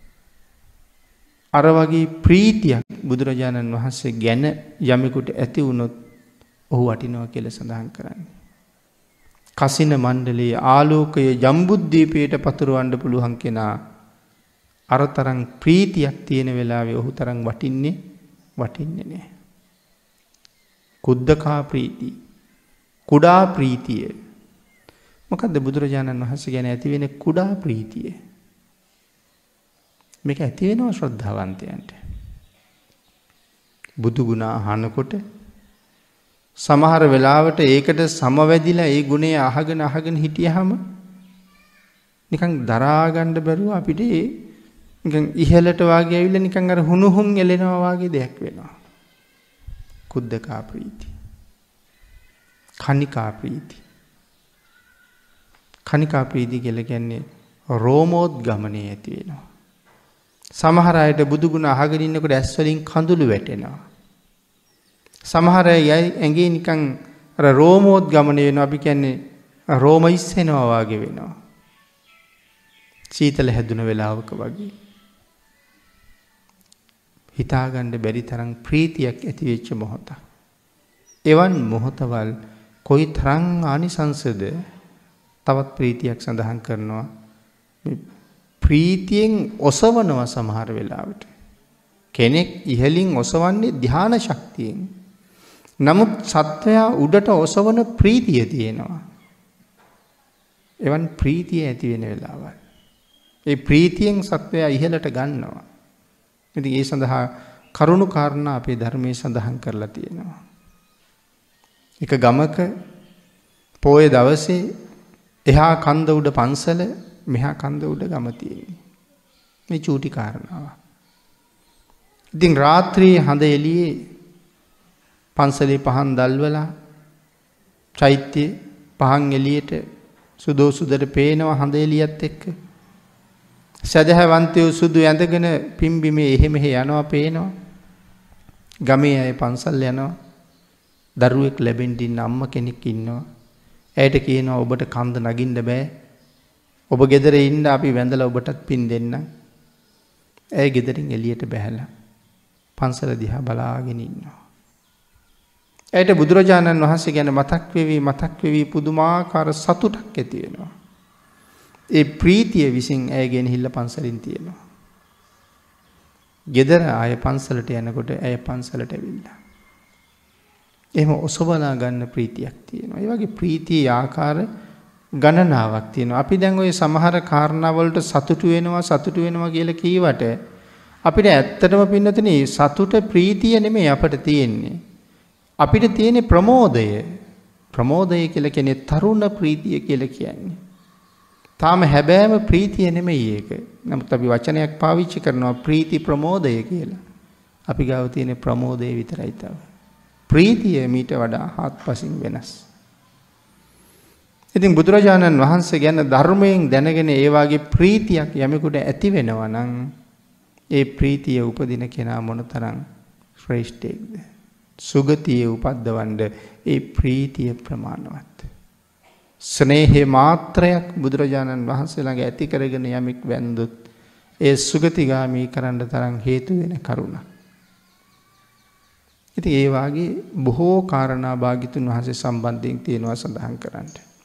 අර වගේ ප්‍රීතියක් බුදුරජාණන් වහන්සේ ගැන යමෙකුට ඇති වුණොත් ඔහු වටිනවා කියලා සඳහන් කරන්නේ. කසින මණ්ඩලයේ ආලෝකය ජම්බුද්දීපයට පතුරවන්න පුළුවන් කෙනා අර තරම් ප්‍රීතියක් තියෙන වෙලාවේ ඔහු තරම් වටින්නේ වටින්නේ නැහැ. කුද්දකා ප්‍රීති, කුඩා ප්‍රීතිය. මොකද්ද බුදුරජාණන් වහන්සේ ගැන ඇති වෙන කුඩා ප්‍රීතිය? මේක ඇති වෙනවා ශ්‍රද්ධාවන්තයන්ට. බුදු ගුණ අහනකොට සමහර වෙලාවට ඒකට සමවැදිලා ඒ ගුණය අහගෙන අහගෙන හිටියහම නිකන් දරා ගන්න බැරුව අපිට නිකන් ඉහළට වාගේ ඇවිල්ලා නිකන් අර හුණුහුම් එලෙනවා වාගේ දෙයක් වෙනවා. කුද්දකා ප්‍රීති, කනිකා ප්‍රීති. කනිකා ප්‍රීති කියලා කියන්නේ රෝමෝද්ගමනයේ ඇති වෙනවා. සමහර අයට බුදු ගුණ අහගෙන ඉන්නකොට ඇස් වලින් කඳුළු වැටෙනවා. සමහර අය ඇඟේ නිකන් අර රෝමෝද්ගමනය වෙනවා. අපි කියන්නේ රෝම ඉස්සෙනවා වගේ වෙනවා. සීතල හැදුන වෙලාවක වගේ. හිතාගන්න බැරි තරම් ප්‍රීතියක් ඇති වෙච්ච මොහොතක්. එවන් මොහොතවල් කොයි තරම් ආනිසංසද තවත් ප්‍රීතියක් සඳහන් කරනවා. ප්‍රීතියෙන් ඔසවනවා සමහර වෙලාවට. කෙනෙක් ඉහලින් ඔසවන්නේ ධ්‍යාන ශක්තියෙන්. නමුත් සත්වයා උඩට ඔසවන ප්‍රීතිය තියෙනවා. එවන් ප්‍රීතිය ඇති වෙන වෙලාවල්. ඒ ප්‍රීතියෙන් සත්වයා ඉහළට ගන්නවා. ඉතින් ඒ සඳහා කරුණු කාරණා අපේ ධර්මයේ සඳහන් කරලා තියෙනවා. එක ගමක පොයේ දවසේ එහා කන්ද උඩ පන්සල මෙහා කන්ද උඩ ගම තියෙන්නේ. මේ චූටි කාරණාව. ඉතින් රාත්‍රියේ හඳ එළියේ පන්සලේ පහන් දැල්වලා චෛත්‍ය පහන් එළියට සුදෝ සුදට පේනවා හඳ එළියත් එක්ක. සදහවන්තයෝ සුදු ඇඳගෙන පිම්බිමේ එහෙ මෙහෙ යනවා පේනවා. ගමේ අය පන්සල් යනවා. දරුවෙක් ලැබෙන්න ඉන්න අම්මා කෙනෙක් ඉන්නවා. ඇයට කියනවා ඔබට කන්ද නගින්න බෑ. ඔබ ගෙදර ඉන්න අපි වැඳලා ඔබටත් පින් දෙන්නම්. ඇය ගෙදරින් එළියට බැහැලා පන්සල දිහා බලාගෙන ඉන්නවා. ඇයට බුදුරජාණන් වහන්සේ ගැන මතක් වෙවි මතක් වෙවි පුදුමාකාර සතුටක් ඇති වෙනවා. ඒ ප්‍රීතිය විසින් ඇය ගෙනහිල්ල පන්සලින් තියෙනවා. ගෙදර ආය පන්සලට යනකොට ඇය පන්සලට ඇවිල්ලා. එහෙම ඔසවලා ගන්න ප්‍රීතියක් තියෙනවා. ඒ වගේ ප්‍රීතියේ ආකාර ගණනාවක් තියෙනවා. අපි දැන් ওই සමහර කාරණා වලට සතුටු වෙනවා සතුටු වෙනවා කියලා කීවට අපිට ඇත්තටම පින්නතුනේ සතුට ප්‍රීතිය නෙමෙයි අපිට තියෙන්නේ. අපිට තියෙන්නේ ප්‍රමෝදය. ප්‍රමෝදය කියලා කියන්නේ තරුණ ප්‍රීතිය කියලා කියන්නේ. තාම හැබෑම ප්‍රීතිය නෙමෙයි ඒක. නමුත් අපි වචනයක් පාවිච්චි කරනවා ප්‍රීති ප්‍රමෝදය කියලා. අපි ගාව තියෙන ප්‍රමෝදය විතරයි තව. ප්‍රීතිය මීට වඩා හාත්පසින් වෙනස්. ඉතින් බුදුරජාණන් වහන්සේ ගැන ධර්මයෙන් දැනගෙන ඒ වාගේ ප්‍රීතියක් යමෙකුට ඇති වෙනවා නම් ඒ ප්‍රීතිය උපදින කෙනා මොනතරම් ශ්‍රේෂ්ඨයෙක්ද? සුගතියේ උපද්දවන්න ඒ ප්‍රීතිය ප්‍රමාණවත්. ස්නේහේ මාත්‍රයක් බුදුරජාණන් වහන්සේ ළඟ ඇති කරගෙන යමෙක් වැන්දොත් ඒ සුගතිගාමී කරන්න තරම් හේතු වෙන කරුණ. ඉතින් ඒ වාගේ බොහෝ කාරණා භාග්‍යතුන් වහන්සේ සම්බන්ධයෙන් තියෙනවා සඳහන් කරන්න.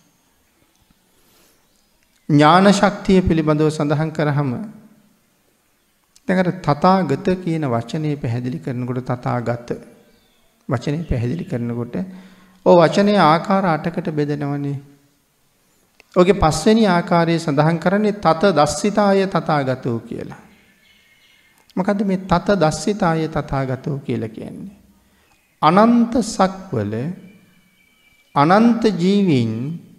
ඥාන ශක්තිය පිළිබඳව සඳහන් කරාම දැන් අර තථාගත කියන වචනේ පැහැදිලි කරනකොට තථාගත වචනේ පැහැදිලි කරනකොට ඔය වචනේ ආකාර අටකට බෙදෙනවනේ. ඔගේ පස්වෙනි ආකාරයේ සඳහන් කරන්නේ තත දස්සිතාය තථාගතෝ කියලා. මොකද්ද මේ තත දස්සිතාය තථාගතෝ කියලා කියන්නේ? අනන්ත සක්වල අනන්ත ජීවීන්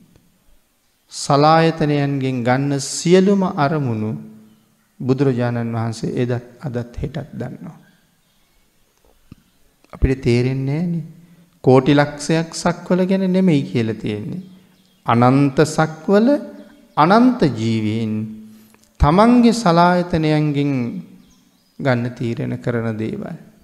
සලායතනයන්ගෙන් ගන්න සියලුම අරමුණු බුදුරජාණන් වහන්සේ එදත් අදත් හෙටත් දන්නවා. අපිට තේරෙන්නේ නැහනේ. කෝටි ලක්ෂයක් සක්වල ගැන නෙමෙයි කියලා තියෙන්නේ. අනන්ත සක්වල අනන්ත ජීවීන් තමන්ගේ සලායතනයන්ගෙන් ගන්න තීරණ කරන දේවල්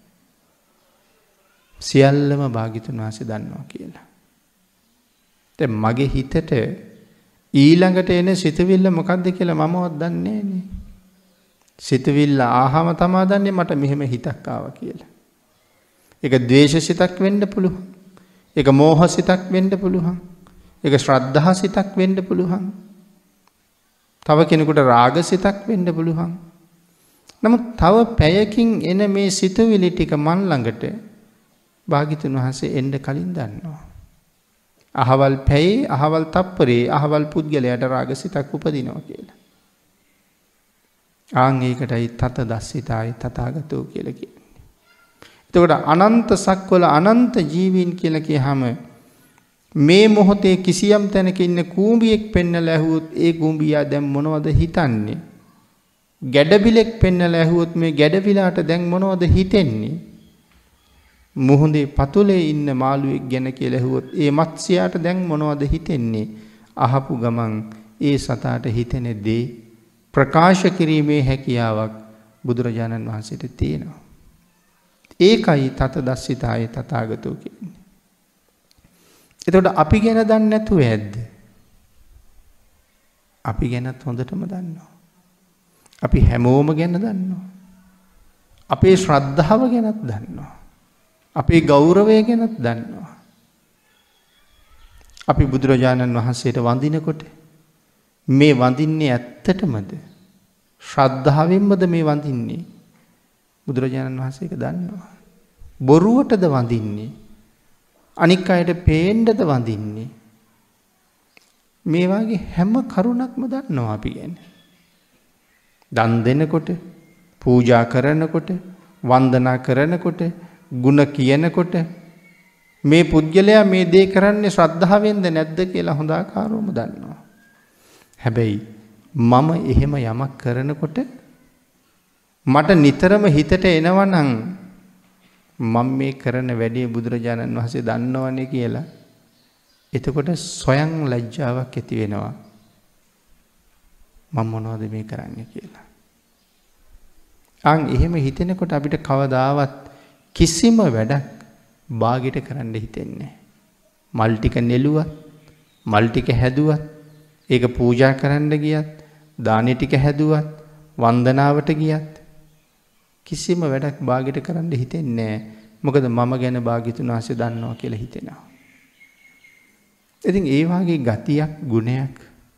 සියල්ලම භාග්‍යතුන් වහන්සේ දන්නවා කියලා. දැන් මගේ හිතට ඊළඟට එන සිතවිල්ල මොකද්ද කියලා මමවත් දන්නේ නැහනේ. සිතවිල්ල ආහම තමා දන්නේ මට මෙහෙම හිතක් ආවා කියලා. ඒක ද්වේෂ සිතක් වෙන්න පුළුවන්. ඒක මෝහ සිතක් වෙන්න පුළුවන්. ඒක ශ්‍රද්ධා සිතක් වෙන්න පුළුවන්. තව කෙනෙකුට රාග සිතක් වෙන්න පුළුවන්. නමුත් තව පැයකින් එන මේ සිතුවිලි ටික මන් ළඟට භාග්‍යතුන් වහන්සේ එන්න කලින් දන්නවා. අහවල් පැයේ අහවල් තප්පරේ අහවල් පුද්ගලයාට රාග සිතක් උපදිනවා කියලා. ආන් ඒකටයි තත දස්සිතායි තථාගතෝ කියලා කියන්නේ. එතකොට අනන්ත සක්වල අනන්ත ජීවීන් කියලා කියහම මේ මොහොතේ කිසියම් තැනක ඉන්න කූඹියෙක් පෙන්නලා ඇහුවොත් ඒ කූඹියා දැන් මොනවද හිතන්නේ? ගැඩබිලෙක් පෙන්නලා ඇහුවොත් මේ ගැඩබිලාට දැන් මොනවද හිතෙන්නේ? මුහුදේ පතුලේ ඉන්න මාළුවෙක් ගැන කියලා ඇහුවොත් ඒ මත්ස්‍යයාට දැන් මොනවද හිතෙන්නේ? අහපු ගමන් ඒ සතාට හිතෙන දේ ප්‍රකාශ කිරීමේ හැකියාවක් බුදුරජාණන් වහන්සේට තියෙනවා. ඒකයි තත දස්සිතාය තථාගතෝ කියන්නේ. එතකොට අපි ගැන දන්නේ නැතුව ඇද්ද? අපි ගැනත් හොඳටම දන්නවා. අපි හැමෝම ගැන දන්නවා. අපේ ශ්‍රද්ධාව ගැනත් දන්නවා. අපේ ගෞරවය ගැනත් දන්නවා. අපි බුදුරජාණන් වහන්සේට වඳිනකොට මේ වඳින්නේ ඇත්තටමද? ශ්‍රද්ධාවෙන්මද මේ වඳින්නේ? බුදුරජාණන් වහන්සේ ඒක දන්නවා. බොරුවටද වඳින්නේ? අනික් අයට පේන්නද වඳින්නේ? මේ වගේ හැම කරුණක්ම දන්නවා අපි ගැන. දන් දෙනකොට, පූජා කරනකොට, වන්දනා කරනකොට, ගුණ කියනකොට මේ පුද්ගලයා මේ දේ කරන්නේ ශ්‍රද්ධාවෙන්ද නැද්ද කියලා හොඳ ආකාරවම දන්නවා. හැබැයි මම එහෙම යමක් කරනකොට මට නිතරම හිතට එනවා නම් මම මේ කරන වැඩේ බුදුරජාණන් වහන්සේ දන්නවනේ කියලා. එතකොට සොයන් ලැජ්ජාවක් ඇති වෙනවා. මම මොනවද මේ කරන්නේ කියලා. අන් එහෙම හිතෙනකොට අපිට කවදාවත් කිසිම වැඩක් බාගෙට කරන්න හිතෙන්නේ නැහැ. මල් ටික නෙළුවත්, මල් ටික හැදුවත්, ඒක පූජා කරන්න ගියත්, දානෙ ටික හැදුවත්, වන්දනාවට ගියත් කිසිම වැඩක් බාගෙට කරන්න හිතෙන්නේ නැහැ. මොකද මම ගැන භාග්‍යතුන් වහන්සේ දන්නවා කියලා හිතෙනවා. ඉතින් ඒ වාගේ ගතියක්, ගුණයක්,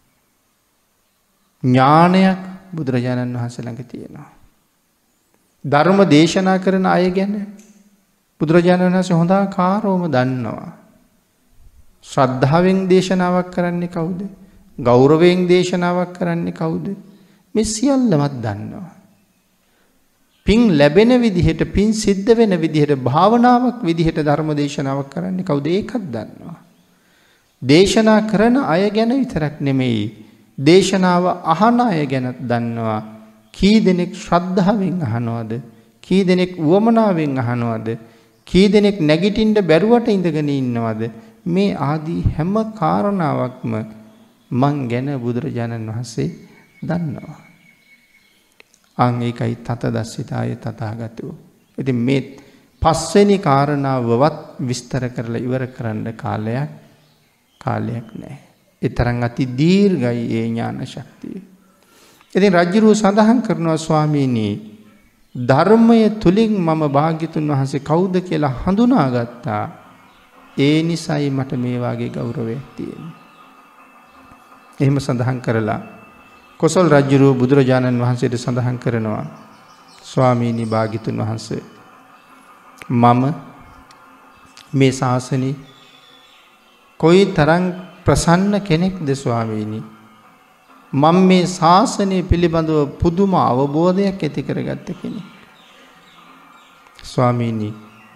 ඥානයක් බුදුරජාණන් වහන්සේ ළඟ තියෙනවා. ධර්ම දේශනා කරන අය ගැන බුදුරජාණන් වහන්සේ හොඳ ආකාරවම දන්නවා. ශ්‍රද්ධාවෙන් දේශනාවක් කරන්නේ කවුද? ගෞරවයෙන් දේශනාවක් කරන්නේ කවුද? මේ සියල්ලමත් දන්නවා. පින් ලැබෙන විදිහට, පින් සිද්ධ වෙන විදිහට, භාවනාවක් විදිහට ධර්ම දේශනාවක් කරන්නේ කවුද? ඒකත් දන්නවා. දේශනා කරන අය ගැන විතරක් නෙමෙයි, දේශනාව අහන අය ගැනත් දන්නවා. කී දෙනෙක් ශ්‍රද්ධාවෙන් අහනවද? කී දෙනෙක් උවමනාවෙන් අහනවද? කී දෙනෙක් නැගිටින්න බැරුවට ඉඳගෙන ඉන්නවද? මේ ආදී හැම කාරණාවක්ම මං ගැන බුදුරජාණන් වහන්සේ දන්නවා. අන් ඒකයි තත දස්සිතාය තථාගතෝ. ඉතින් මේ පස්වෙනි කාරණාවවත් විස්තර කරලා ඉවර කරන්න කාලයක් කාලයක් නැහැ. ඒ තරම් අති දීර්ඝයි ඒ ඥාන ශක්තිය. ඉතින් රජුරු සඳහන් කරනවා ස්වාමීනි ධර්මය තුලින් මම භාග්‍යතුන් වහන්සේ කවුද කියලා හඳුනාගත්තා. ඒ නිසයි මට මේ වාගේ ගෞරවයක් තියෙන්නේ. එහෙම සඳහන් කරලා කොසල් රජුරු බුදුරජාණන් වහන්සේට සඳහන් කරනවා ස්වාමීනි භාග්‍යතුන් වහන්සේ මම මේ ශාසනය කොයි තරම් ප්‍රසන්න කෙනෙක්ද ස්වාමීනි මම මේ ශාසනය පිළිබඳව පුදුම අවබෝධයක් ඇති කරගත්ත කෙනෙක්. ස්වාමීනි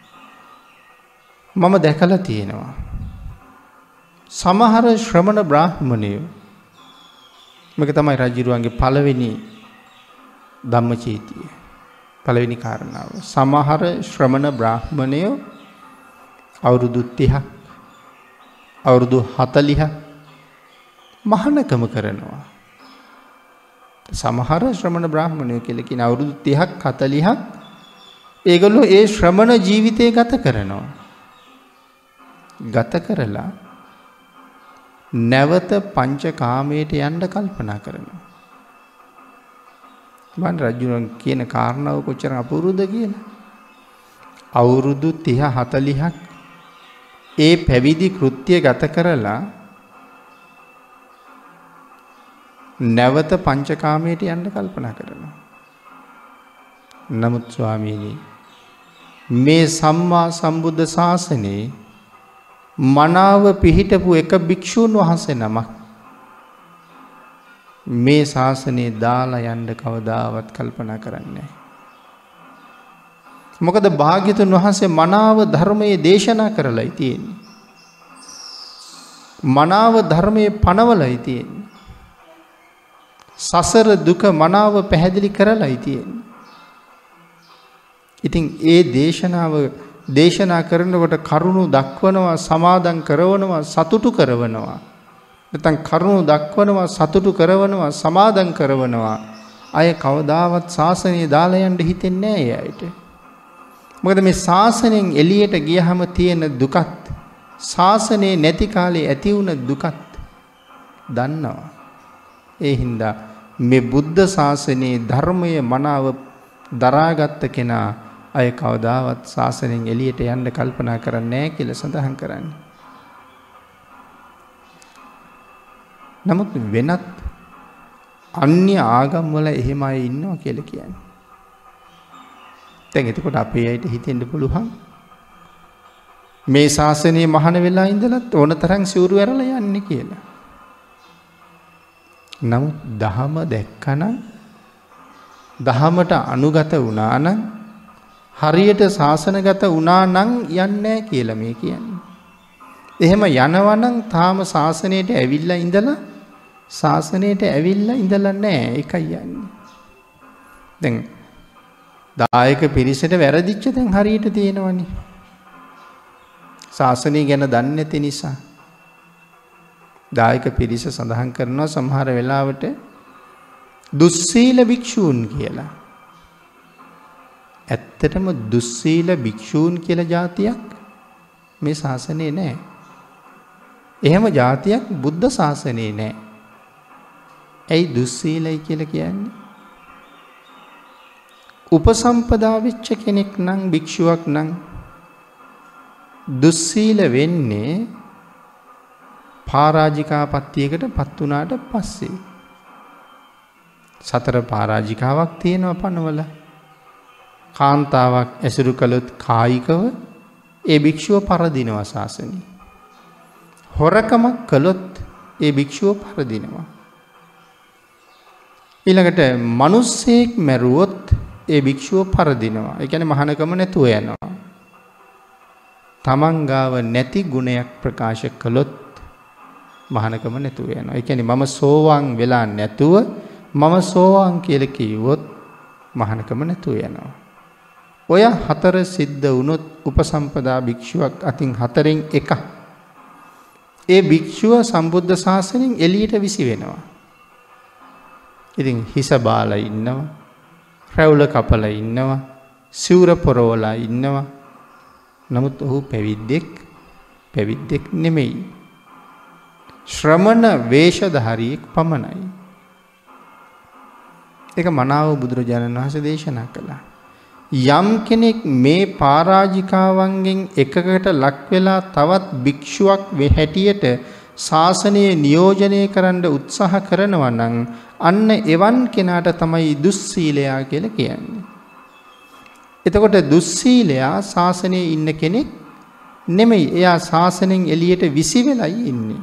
මම දැකලා තියෙනවා සමහර ශ්‍රමණ බ්‍රාහ්මණයෝ මේක තමයි රජුරුවන්ගේ පළවෙනි ධම්මචේතිය පළවෙනි කාරණාව. සමහර ශ්‍රමණ බ්‍රාහ්මණයෝ අවුරුදු තිහක් අවුරුදු හතළිහක් මහානකම කරනවා. සමහර ශ්‍රමණ බ්‍රාහ්මණයෝ කියලා කියන අවුරුදු තිහක් හතළිහක් ඒගොල්ලෝ ඒ ශ්‍රමණ ජීවිතය ගත කරනවා. ගත කරලා නැවත පංචකාමයට යන්න කල්පනා කරනවා. මන් රජුන් කියන කාරණාව කොච්චර අපූර්වද කියලා. අවුරුදු තිහ හතළිහක් ඒ පැවිදි කෘත්‍ය ගත කරලා නැවත පංචකාමයට යන්න කල්පනා කරනවා. නමුත් ස්වාමීනි මේ සම්මා සම්බුද්ධ ශාසනයේ මනාව පිහිටපු එක භික්ෂූන් වහන්සේ නමක් මේ ශාසනය දාලා යන්න කවදාවත් කල්පනා කරන්නේ නැහැ. මොකද භාග්‍යතුන් වහන්සේ මනාව ධර්මයේ දේශනා කරලායි තියෙන්නේ. මනාව ධර්මයේ පනවලායි තියෙන්නේ. සසර දුක මනාව පැහැදිලි කරලායි තියෙන්නේ. ඉතින් ඒ දේශනාව දේශනා කරනකොට කරුණු දක්වනවා, සමාදම් කරවනවා, සතුටු කරවනවා. නැත්නම් කරුණු දක්වනවා, සතුටු කරවනවා, සමාදම් කරවනවා. අය කවදාවත් ශාසනය දාලා යන්න හිතෙන්නේ නැහැ ඒ අයට. මොකද මේ ශාසනයෙන් එළියට ගියහම තියෙන දුකත් ශාසනයේ නැති කාලේ ඇති වුණ දුකත් දන්නවා. ඒ හින්දා මේ බුද්ධ ශාසනයේ ධර්මයේ මනාව දරාගත්ත කෙනා අය කවදාවත් ශාසනයෙන් එළියට යන්න කල්පනා කරන්නේ නැහැ කියලා සඳහන් කරන්නේ. නමුත් වෙනත් අන්‍ය ආගම් වල එහෙම අය ඉන්නවා කියලා කියන්නේ. දැන් එතකොට අපේ අයට හිතෙන්න පුළුවන් මේ ශාසනයේ මහාන වෙලා ඉඳලත් ඕන තරම් සිවුරු ඇරලා යන්නේ කියලා. නමුත් දහම දැක්කනම් දහමට අනුගත වුණා නම් හරියට ශාසනගත වුණා නම් යන්නේ කියලා මේ කියන්නේ. එහෙම යනවා නම් තාම ශාසනයට ඇවිල්ලා ඉඳලා ශාසනයට ඇවිල්ලා ඉඳලා නැහැ ඒකයි යන්නේ. දැන් දායක පිරිසට වැරදිච්ච දැන් හරියට තියෙනවනේ. ශාසනය ගැන දන්නේ නැති නිසා. දායක පිරිස සඳහන් කරනවා සමහර වෙලාවට දුස්සීල භික්ෂූන් කියලා. ඇත්තටම දුස්සීල භික්ෂූන් කියලා જાතියක් මේ ශාසනයේ නැහැ. එහෙම જાතියක් බුද්ධ ශාසනයේ නැහැ. ඇයි දුස්සීලයි කියලා කියන්නේ? උපසම්පදා වෙච්ච කෙනෙක් නම් භික්ෂුවක් නම් දුස්සීල වෙන්නේ පරාජිකාපත්තියකට පත් වුණාට පස්සේ. සතර පරාජිකාවක් තියෙනවා පනවල. කාන්තාවක් ඇසුරු කළොත් කායිකව ඒ භික්ෂුව පරදිනවා ශාසනය. හොරකමක් කළොත් ඒ භික්ෂුව පරදිනවා. ඊළඟට මිනිස්සෙක් මැරුවොත් ඒ භික්ෂුව පරදිනවා. ඒ කියන්නේ මහානකම නැතුව යනවා. තමන් ගාව නැති ගුණයක් ප්‍රකාශ කළොත් මහානකම නැතුව යනවා. ඒ කියන්නේ මම සෝවාන් වෙලා නැතුව මම සෝවාන් කියලා කිව්වොත් මහානකම නැතුව යනවා. ඔය හතර සිද්ධ වුණොත් උපසම්පදා භික්ෂුවක් අතින් හතරෙන් එකක්. ඒ භික්ෂුව සම්බුද්ධ ශාසනයෙන් එළියට විසි වෙනවා. ඉතින් හිස බාලා ඉන්නවා. රැවුල කපලා ඉන්නවා. සිවුර පොරවලා ඉන්නවා. නමුත් ඔහු පැවිද්දෙක් පැවිද්දෙක් නෙමෙයි. ශ්‍රමණ වේශධාරියෙක් පමණයි. ඒක මනාව බුදුරජාණන් වහන්සේ දේශනා කළා. යම් කෙනෙක් මේ පරාජිකාවන්ගෙන් එකකට ලක් වෙලා තවත් භික්ෂුවක් හැටියට ශාසනය නියෝජනය කරන්න උත්සාහ කරනවා නම් අන්න එවන් කෙනාට තමයි දුස්සීලයා කියලා කියන්නේ. එතකොට දුස්සීලයා ශාසනයේ ඉන්න කෙනෙක් නෙමෙයි. එයා ශාසනයෙන් එළියට විසි වෙලයි ඉන්නේ.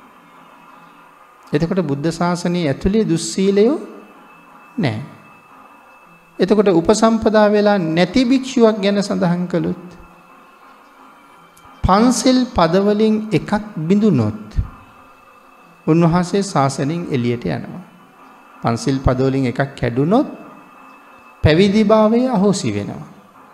එතකොට බුද්ධ ශාසනයේ ඇතුලේ දුස්සීලයෝ නැහැ. එතකොට උපසම්පදා වෙලා නැති භික්ෂුවක් ගැන සඳහන් කළොත් පන්සිල් පදවලින් එකක් බිඳුනොත් උන්වහන්සේ ශාසනයෙන් එළියට යනවා. පන්සිල් පදවලින් එකක් කැඩුනොත් පැවිදිභාවය අහෝසි වෙනවා.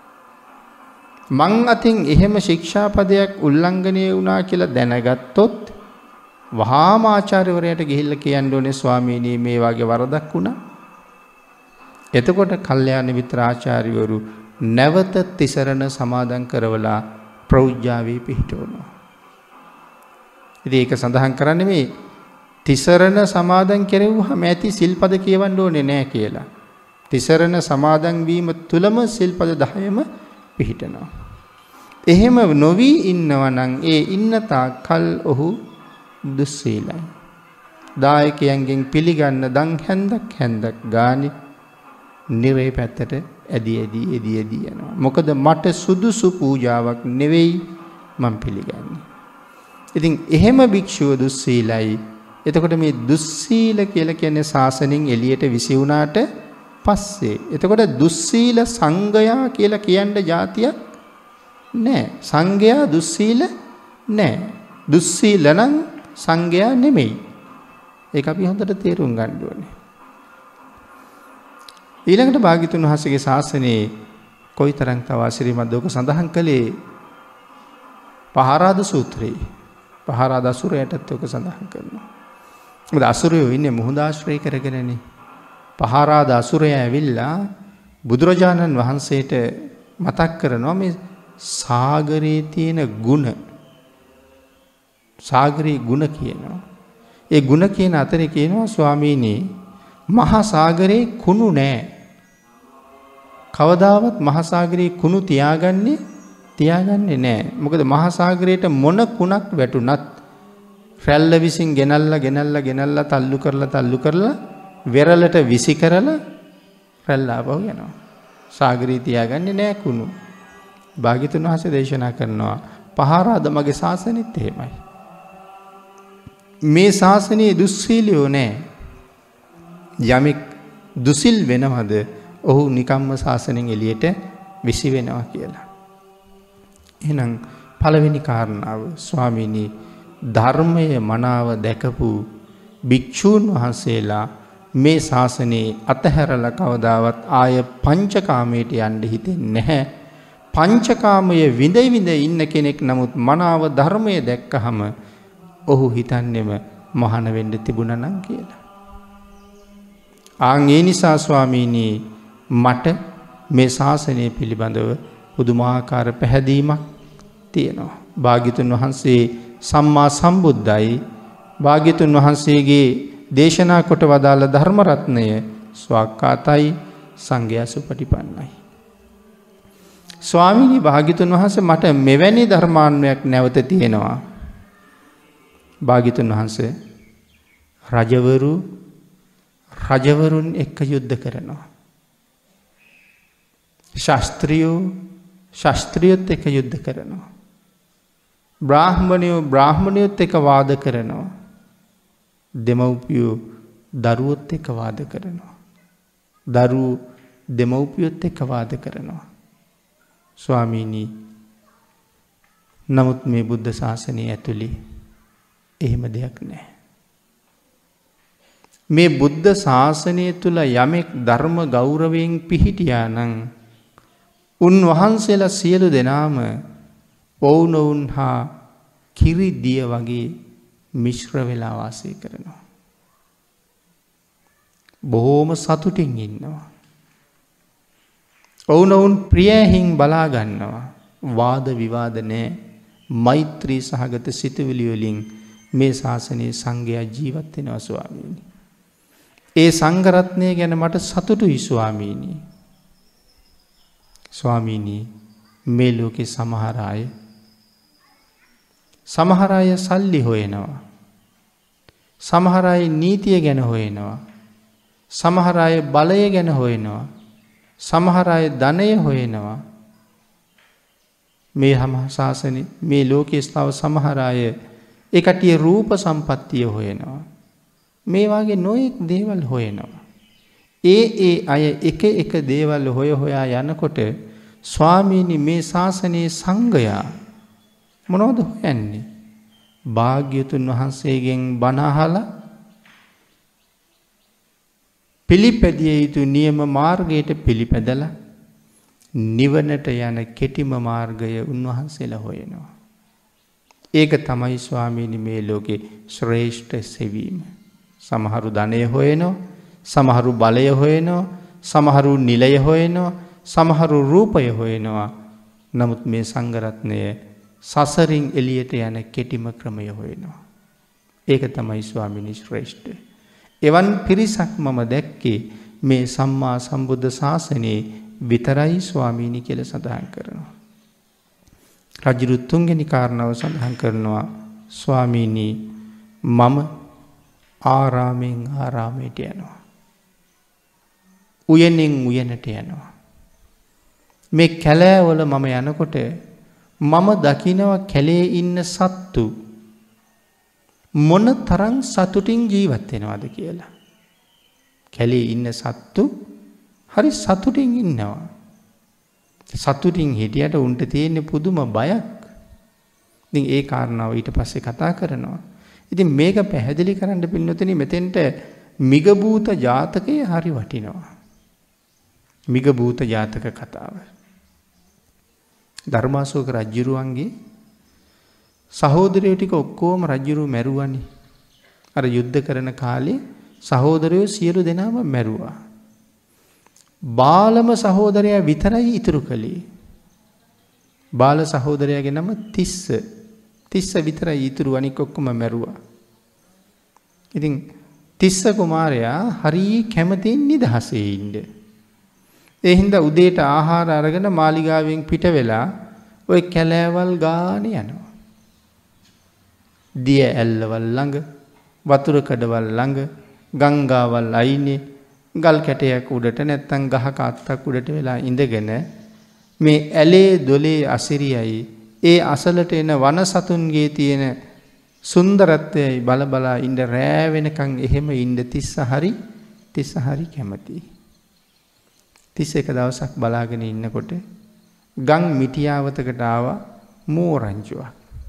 මං අතින් එහෙම ශික්ෂාපදයක් උල්ලංඝනය වුණා කියලා දැනගත්තොත් වහාම ආචාර්යවරයාට ගිහිල්ලා කියන්න ඕනේ ස්වාමීනි මේ වගේ වරදක් වුණා. එතකොට කල්යාණ මිත්‍ර ආචාර්යවරු නැවත තිසරණ සමාදන් කරවලා ප්‍රෞජ්‍යාවේ පිහිටවනවා. ඉතින් ඒක සඳහන් කරන්නේ මේ තිසරණ සමාදන් කෙරෙව්වහම ඇති සිල්පද කියවන්න ඕනේ නැහැ කියලා. තිසරණ සමාදන් වීම තුලම සිල්පද දහයම පිහිටනවා. එහෙම නොවි ඉන්නවා නම් ඒ ඉන්න තාක්කල් ඔහු දුස්සීලයි. දායකයන්ගෙන් පිළිගන්න දන් හැන්දක් හැන්දක් ගානේ නිරේ පැත්තට ඇදී ඇදී ඇදී ඇදී යනවා. මොකද මට සුදුසු පූජාවක් නෙවෙයි මම පිළිගන්නේ. ඉතින් එහෙම භික්ෂුව දුස්සීලයි. එතකොට මේ දුස්සීල කියලා කියන්නේ ශාසනයෙන් එළියට විසි වුණාට පස්සේ. එතකොට දුස්සීල සංඝයා කියලා කියන්න જાතියක් නැහැ. සංඝයා දුස්සීල නැහැ. දුස්සීල නම් සංඝයා නෙමෙයි. ඒක අපි හොඳට තේරුම් ගන්න ඕනේ. ඊළඟට භාග්‍යතුන් වහන්සේගේ ශාසනයේ කොයිතරම් තව ආශිර්වාද ඔක සඳහන් කළේ පහාරාද සූත්‍රයේ. පහාරාද අසුරයටත් ඔක සඳහන් කරනවා. මොකද අසුරයෝ ඉන්නේ මුහුද ආශ්‍රය කරගෙනනේ. පහාරාද අසුරය ඇවිල්ලා බුදුරජාණන් වහන්සේට මතක් කරනවා මේ සාගරයේ තියෙන ಗುಣ. සාගරේ ಗುಣ කියනවා. ඒ ಗುಣ කියන අතරේ කියනවා ස්වාමීනි මහා සාගරේ කුණු නෑ. කවදාවත් මහා සාගරේ කුණු තියාගන්නේ තියාගන්නේ නෑ. මොකද මහා සාගරයට මොන කුණක් වැටුණත් රැල්ල විසින් ගෙනල්ලා ගෙනල්ලා ගෙනල්ලා තල්ලු කරලා තල්ලු කරලා වෙරළට විසි කරලා රැල්ල ආපහු යනවා. සාගරේ තියාගන්නේ නෑ කුණු. භාග්‍යතුන් වහන්සේ දේශනා කරනවා පහාරාද මගේ ශාසනෙත් එහෙමයි. මේ ශාසනයේ දුස්සීලියෝ නෑ. යමෙක් දුසිල් වෙනවද ඔහු නිකම්ම ශාසනයෙන් එළියට විසි වෙනවා කියලා. එහෙනම් පළවෙනි කාරණාව ස්වාමීනි ධර්මයේ මනාව දැකපු භික්ෂූන් වහන්සේලා මේ ශාසනයේ අතහැරලා කවදාවත් ආය පංචකාමයට යන්න හිතෙන්නේ නැහැ. පංචකාමයේ විඳ විඳ ඉන්න කෙනෙක් නමුත් මනාව ධර්මයේ දැක්කහම ඔහු හිතන්නේම මහාන වෙන්න තිබුණා නම් කියලා. ආන් ඒ නිසා ස්වාමීනි මට මේ ශාසනය පිළිබඳව පුදුමාකාර පැහැදීමක් තියෙනවා. භාග්‍යතුන් වහන්සේ සම්මා සම්බුද්ධයි. භාග්‍යතුන් වහන්සේගේ දේශනා කොට වදාළ ධර්ම රත්නය ස්වාක්කාතයි සංඝයා සුපටිපන්නයි. ස්වාමීනි භාග්‍යතුන් වහන්සේ මට මෙවැනි ධර්මාන්වයක් නැවත තියෙනවා. භාග්‍යතුන් වහන්සේ රජවරු රජවරුන් එක්ක යුද්ධ කරනවා. ශාස්ත්‍රියෝ ශාස්ත්‍රියොත් එක්ක යුද්ධ කරනවා. බ්‍රාහ්මණයෝ බ්‍රාහ්මණයොත් එක්ක වාද කරනවා. දෙමව්පියෝ දරුවොත් එක්ක වාද කරනවා. දරුවෝ දෙමව්පියොත් එක්ක වාද කරනවා. ස්වාමීනි නමුත් මේ බුද්ධ ශාසනය ඇතුලේ එහෙම දෙයක් නැහැ. මේ බුද්ධ ශාසනය තුල යමෙක් ධර්ම ගෞරවයෙන් පිහිටියා නම් උන්වහන්සේලා සියලු දෙනාම ඔවුනොවුන් හා කිරි දිය වගේ මිශ්‍ර වෙලා වාසය කරනවා. බොහෝම සතුටින් ඉන්නවා. ඔවුනොවුන් ප්‍රියයෙන් බලා ගන්නවා. වාද විවාද නැහැ. මෛත්‍රී සහගත සිතුවිලි වලින් මේ ශාසනයේ සංඝයා ජීවත් වෙනවා ස්වාමීනි. ඒ සංඝ රත්නය ගැන මට සතුටුයි ස්වාමීනි. ස්වාමීනි මේ ලෝකේ සමහර අය සමහර අය සල්ලි හොයනවා. සමහර අය නීතිය ගැන හොයනවා. සමහර අය බලය ගැන හොයනවා. සමහර අය ධනය හොයනවා. මේ හැම ශාසනේ මේ ලෝකයේ ස්ථාව සමහර අය ඒ කටියේ රූප සම්පත්තිය හොයනවා. මේ වාගේ නොයෙක් දේවල් හොයනවා. ඒ ඒ අය එක එක දේවල් හොය හොයා යනකොට ස්වාමීනි මේ ශාසනයේ සංඝයා මොනවද හොයන්නේ? භාග්‍යතුන් වහන්සේගෙන් බණ අහලා පිළිපැදිය යුතු නියම මාර්ගයට පිළිපැදලා නිවනට යන කෙටිම මාර්ගය උන්වහන්සේලා හොයනවා. ඒක තමයි ස්වාමීනි මේ ලෝකේ ශ්‍රේෂ්ඨ සෙවීම. සමහරු ධනය හොයනවා, සමහරු බලය හොයනවා, සමහරු නිලය හොයනවා, සමහරු රූපය හොයනවා. නමුත් මේ සංඝ රත්නය සසරින් එළියට යන කෙටිම ක්‍රමය හොයනවා. ඒක තමයි ස්වාමීනි ශ්‍රේෂ්ඨ. එවන් පිරිසක් මම දැක්කේ මේ සම්මා සම්බුද්ධ ශාසනයේ විතරයි ස්වාමීනි කියලා සඳහන් කරනවා. රජු තුන්වෙනි කාරණාව සඳහන් කරනවා ස්වාමීනි මම ආරාමෙන් ආරාමයට යනවා. උයනෙන් උයනට යනවා. මේ කැලෑවල මම යනකොට මම දකිනවා කැලේ ඉන්න සත්තු මොන තරම් සතුටින් ජීවත් වෙනවද කියලා. කැලේ ඉන්න සත්තු හරි සතුටින් ඉන්නවා. සතුටින් හිටියට උන්ට තියෙන පුදුම බයක්. ඉතින් ඒ කාරණාව ඊට පස්සේ කතා කරනවා. ඉතින් මේක පැහැදිලි කරන්න පින්නොතනි මෙතෙන්ට මිගභූත ජාතකය හරි වටිනවා. මිගභූත ජාතක කතාව. ධර්මාශෝක රජුරුවන්ගේ සහෝදරයෝ ටික ඔක්කොම රජුරුව මැරුවනේ. අර යුද්ධ කරන කාලේ සහෝදරයෝ සියලු දෙනාම මැරුවා. බාලම සහෝදරයා විතරයි ඉතුරු කළේ. බාල සහෝදරයාගේ නම තිස්ස. තිස්ස විතරයි ඉතුරු අනික ඔක්කොම මැරුවා. ඉතින් තිස්ස කුමාරයා හරි කැමතින් නිදහසේ ඉන්න. ඒ හින්දා උදේට ආහාර අරගෙන මාලිගාවෙන් පිට වෙලා ওই කැලෑවල් ගානේ යනවා. දිය ඇල්ලවල් ළඟ, වතුර කඩවල් ළඟ, ගංගාවල් අයිනේ ගල් කැටයක් උඩට නැත්තම් ගහක අත්තක් උඩට වෙලා ඉඳගෙන මේ ඇලේ දොලේ අසිරියයි ඒ අසලට එන වන සතුන්ගේ තියෙන සුන්දරත්වයයි බල බලා ඉඳ රෑ වෙනකන් එහෙම ඉඳ තිස්ස හරි තිස්ස හරි කැමතියි. තිස්ස එක දවසක් බලාගෙන ඉන්නකොට ගම් මිටියාවතකට ආවා මෝරංචුවක්.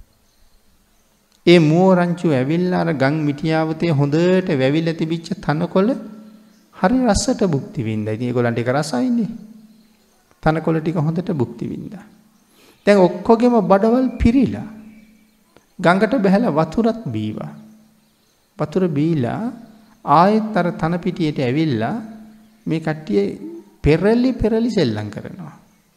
ඒ මෝරංචුව ඇවිල්ලා අර ගම් මිටියාවතේ හොඳට වැවිලා තිබිච්ච තනකොළ හරි රසට භුක්ති විඳලා. ඉතින් ඒගොල්ලන්ට ඒක රසයිනේ. තනකොළ ටික හොඳට භුක්ති විඳලා. දැන් ඔක්කොගෙම බඩවල් පිරීලා. ගඟට බහැලා වතුරත් බීවා. වතුර බීලා ආයෙත් අර තන පිටියට ඇවිල්ලා මේ කට්ටිය පෙරලි පෙරලි සෙල්ලම් කරනවා.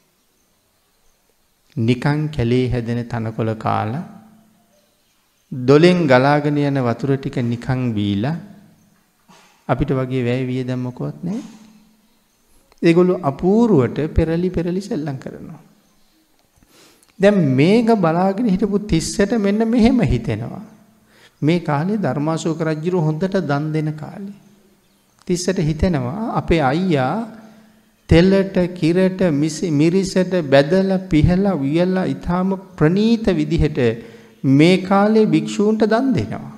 නිකන් කැලේ හැදෙන තනකොළ කාලා දොලෙන් ගලාගෙන යන වතුර ටික නිකන් බීලා අපිට වගේ වැය වියදම් මොකවත් නැහැ. ඒගොල්ලෝ අපූර්වට පෙරලි පෙරලි සෙල්ලම් කරනවා. දැන් මේක බලාගෙන හිටපු තිස්සට මෙන්න මෙහෙම හිතෙනවා. මේ කාලේ ධර්මාශෝක රජුරු හොඳට දන් දෙන කාලේ. තිස්සට හිතෙනවා අපේ අයියා තෙලට කිරට මිරිසට බැදලා පිහලා වියලා ඊටාම ප්‍රණීත විදිහට මේ කාලේ භික්ෂූන්ට දන් දෙනවා.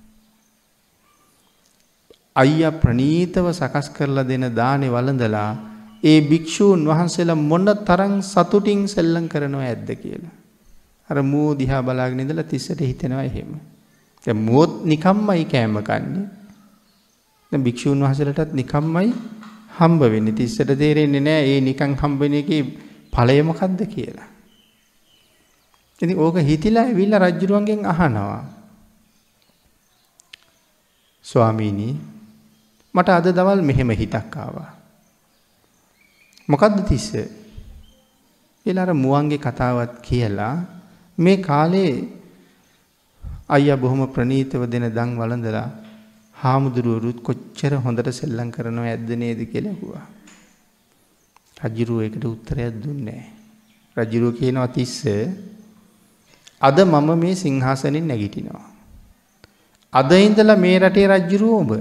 අයියා ප්‍රණීතව සකස් කරලා දෙන දානේ වළඳලා ඒ භික්ෂූන් වහන්සේලා මොන තරම් සතුටින් සෙල්ලම් කරනව ඇද්ද කියලා. අර මෝ දිහා බලාගෙන ඉඳලා තිස්සට හිතෙනවා එහෙම. දැන් මෝත් නිකම්මයි කෑම කන්නේ. දැන් භික්ෂූන් වහන්සේලාටත් නිකම්මයි හම්බ වෙන්නේ. තිස්සට තේරෙන්නේ නැහැ ඒ නිකන් හම්බ වෙන එකේ ඵලය මොකද්ද කියලා. ඉතින් ඕක හිතිලා ඇවිල්ලා රජුරුවන්ගෙන් අහනවා. ස්වාමීනි මට අද දවල් මෙහෙම හිතක් ආවා. මොකද්ද තිස්ස? එලා අර මුවන්ගේ කතාවත් කියලා මේ කාලේ අයියා බොහොම ප්‍රණීතව දෙන දන් වළඳලා හාමුදුරුවරුත් කොච්චර හොඳට සෙල්ලම් කරනව ඇද්ද නේද කියලා ඇහුවා. රජුරෝ ඒකට උත්තරයක් දුන්නේ නැහැ. රජුරෝ කියනවා තිස්ස අද මම මේ සිංහාසනෙන් නැගිටිනවා. අද ඉඳලා මේ රටේ රජුරෝ ඔබ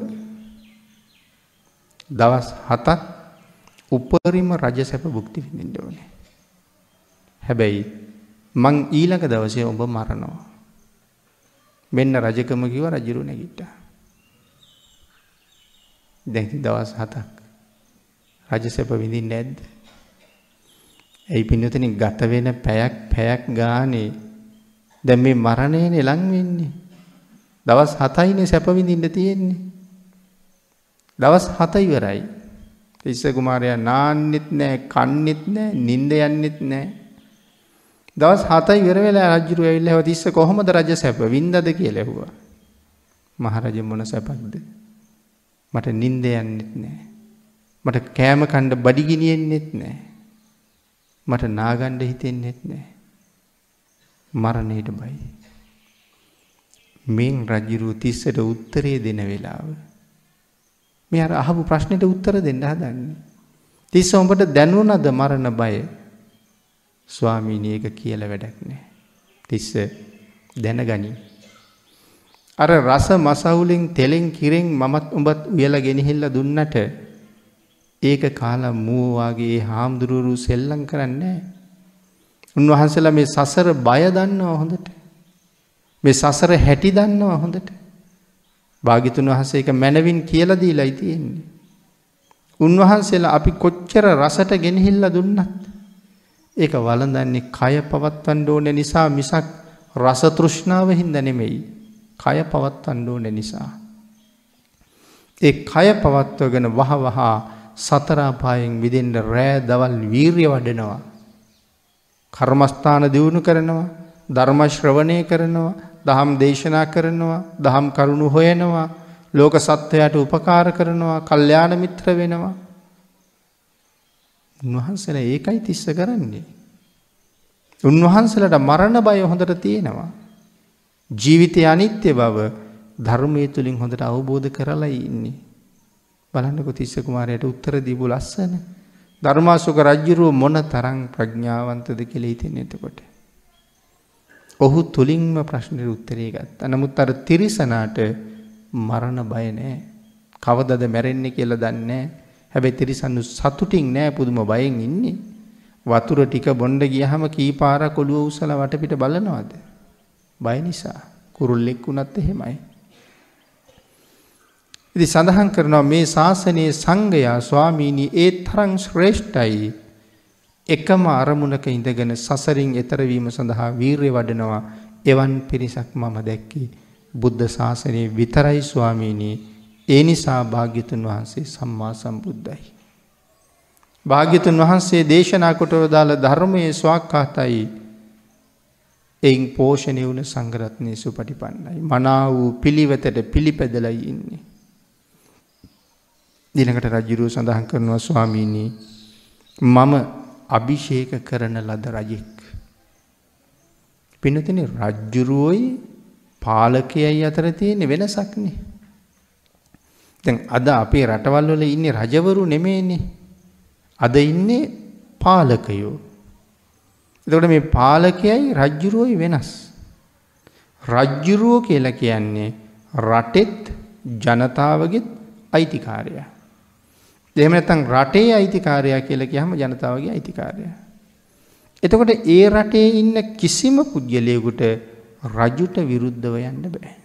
දවස් හතක් උපරිම රජසැප භුක්ති විඳින්න ඕනේ. හැබැයි මං ඊළඟ දවසේ ඔබ මරනවා. මෙන්න රජකම කිව්ව රජුරෝ නැගිට්ටා. දැන් දවස් හතක් රජසැප විඳින්නේ නැද්ද? ඒ පින්නතෙනි ගත වෙන පැයක් පැයක් ගානේ දැන් මේ මරණයනේ ලං වෙන්නේ. දවස් හතයිනේ සැප විඳින්න තියෙන්නේ. දවස් හත ඉවරයි. තිස්ස කුමාරයා නාන්නෙත් නැහැ, කන්නෙත් නැහැ, නිින්ද යන්නෙත් නැහැ. දවස් හත ඉවර වෙලා රජුරු ඇවිල්ලා හව තිස්ස කොහොමද රජ සැප වින්දද කියලා ඇහුවා. මහරජ මොන සැපක්ද? මට නිින්ද යන්නෙත් නැහැ. මට කෑම කන්න බඩි ගිනියෙන්නෙත් නැහැ. මට නාගන්න හිතෙන්නෙත් නැහැ. මරණයට බයි. මෙන් රජුරු තිස්සට උත්තරේ දෙන වෙලාව මේ අර අහපු ප්‍රශ්නෙට උත්තර දෙන්න හදන්නේ. තිස්ස උඹට දැනුණාද මරණ බය? ස්වාමීනි ඒක කියලා වැඩක් නැහැ. තිස්ස දැනගනි. අර රස මසවුලින් තෙලෙන් කිරෙන් මමත් උඹත් උයලා ගෙනහිල්ලා දුන්නට ඒක කාලා මූව වාගේ හාමුදුරුවෝ සෙල්ලම් කරන්නේ. උන්වහන්සේලා මේ සසර බය දන්නවා හොඳට. මේ සසර හැටි දන්නවා හොඳට. භාග්‍යතුන් වහන්සේ ඒක මනවින් කියලා දීලායි තියෙන්නේ. උන්වහන්සේලා අපි කොච්චර රසට ගෙනහිල්ලා දුන්නත් ඒක වළඳන්නේ කය පවත්වන්න ඕන නිසා මිසක් රස තෘෂ්ණාව හින්දා නෙමෙයි. කය පවත්වන්න ඕන නිසා. ඒ කය පවත්වගෙන වහ වහ සතර අපායෙන් මිදෙන්න රෑ දවල් වීරිය වඩනවා. කර්මස්ථාන දියුණු කරනවා, ධර්ම ශ්‍රවණය කරනවා, දහම් දේශනා කරනවා, දහම් කරුණු හොයනවා, ලෝක සත්වයාට උපකාර කරනවා, කල්යාණ මිත්‍ර වෙනවා. උන්වහන්සේලා ඒකයි තිස්ස කරන්නේ. උන්වහන්සේලාට මරණ බය හොඳට තියෙනවා. ජීවිතය අනිත්‍ය බව ධර්මයේ තුලින් හොඳට අවබෝධ කරලා ඉන්නේ. බලන්නකෝ තිස්ස කුමාරයාට උත්තර දීපු ලස්සන. ධර්මාශෝක රජුරුව මොන තරම් ප්‍රඥාවන්තද කියලා හිතෙන්නේ එතකොට. ඔහු තුලින්ම ප්‍රශ්නෙට උත්තරේ ගත්තා. නමුත් අර තිරිසනාට මරණ බය නැහැ. කවදද මැරෙන්නේ කියලා දන්නේ නැහැ. හැබැයි තිරිසන්නු සතුටින් නැහැ, පුදුම බයෙන් ඉන්නේ. වතුර ටික බොන්න ගියාම කීපාරක් ඔළුව උස්සලා වටපිට බලනවද? බය නිසා. කුරුල්ලෙක් වුණත් එහෙමයි. ඉතින් සඳහන් කරනවා මේ ශාසනයේ සංඝයා ස්වාමීනි ඒ තරම් ශ්‍රේෂ්ඨයි. එකම අරමුණක ඉඳගෙන සසරින් එතර වීම සඳහා වීරිය වඩනවා. එවන් පිරිසක් මම දැක්කේ බුද්ධ ශාසනයේ විතරයි ස්වාමීනි. ඒ නිසා භාග්‍යතුන් වහන්සේ සම්මා සම්බුද්ධයි. භාග්‍යතුන් වහන්සේ දේශනා කොට වදාළ ධර්මයේ ස්වාක්ඛාතයි. එයින් පෝෂණය වුණ සංඝ රත්නයේ සුපටිපන්නයි. මනා වූ පිළිවෙතට පිළිපැදලා ඉන්නේ. දිනකට රජුරුව සඳහන් කරනවා ස්වාමීනි මම අභිෂේක කරන ලද රජෙක්. පින්නතනේ රජුරුවයි පාලකයයි අතර තියෙන වෙනසක් නේ. දැන් අද අපේ රටවල් වල ඉන්නේ රජවරු නෙමෙයිනේ. අද ඉන්නේ පාලකයෝ. එතකොට මේ පාලකයයි රජුරුවයි වෙනස්. රජුරුව කියලා කියන්නේ රටෙත් ජනතාවගෙත් අයිතිකාරයා. එහෙම නැත්නම් රටේ අයිතිකාරයා කියලා කියහම ජනතාවගේ අයිතිකාරයා. එතකොට ඒ රටේ ඉන්න කිසිම පුද්ගලයෙකුට රජුට විරුද්ධව යන්න බෑ.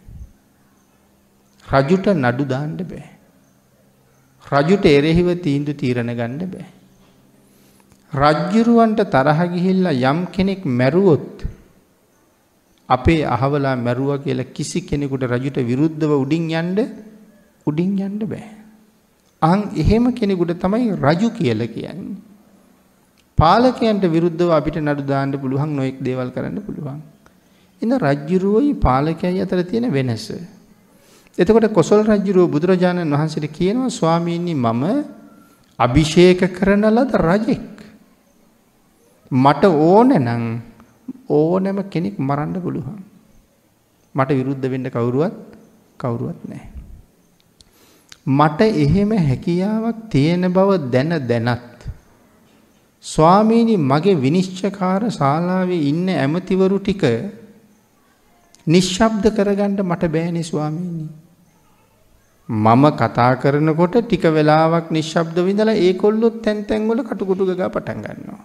රජුට නඩු දාන්න බෑ. රජුට එරෙහිව තීන්දුව තීරණ ගන්න බෑ. රජුරවන්ට තරහ ගිහිල්ලා යම් කෙනෙක් මැරුවොත් අපේ අහවලා මැරුවා කියලා කිසි කෙනෙකුට රජුට විරුද්ධව උඩින් යන්න උඩින් යන්න බෑ. අහන් එහෙම කෙනෙකුට තමයි රජු කියලා කියන්නේ. පාලකයන්ට විරුද්ධව අපිට නඩු දාන්න පුළුවන්, නොඑක් දේවල් කරන්න පුළුවන්. එන රජුරුවයි පාලකයයි අතර තියෙන වෙනස. එතකොට කොසල් රජුරුව බුදුරජාණන් වහන්සේට කියනවා ස්වාමීනි මම අභිෂේක කරන ලද රජෙක්. මට ඕන නම් ඕනෑම කෙනෙක් මරන්න පුළුවන්. මට විරුද්ධ වෙන්න කවුරුවත් කවුරුවත් නැහැ. මට එහෙම හැකියාවක් තියෙන බව දැන දැනත් ස්වාමීනි මගේ විනිශ්චයකාර ශාලාවේ ඉන්න ඇමතිවරු ටික නිශ්ශබ්ද කරගන්න මට බෑනේ ස්වාමීනි. මම කතා කරනකොට ටික වෙලාවක් නිශ්ශබ්දව ඉඳලා ඒකොල්ලොත් තැන් තැන් වල කටුකුටු ගගා පටන් ගන්නවා.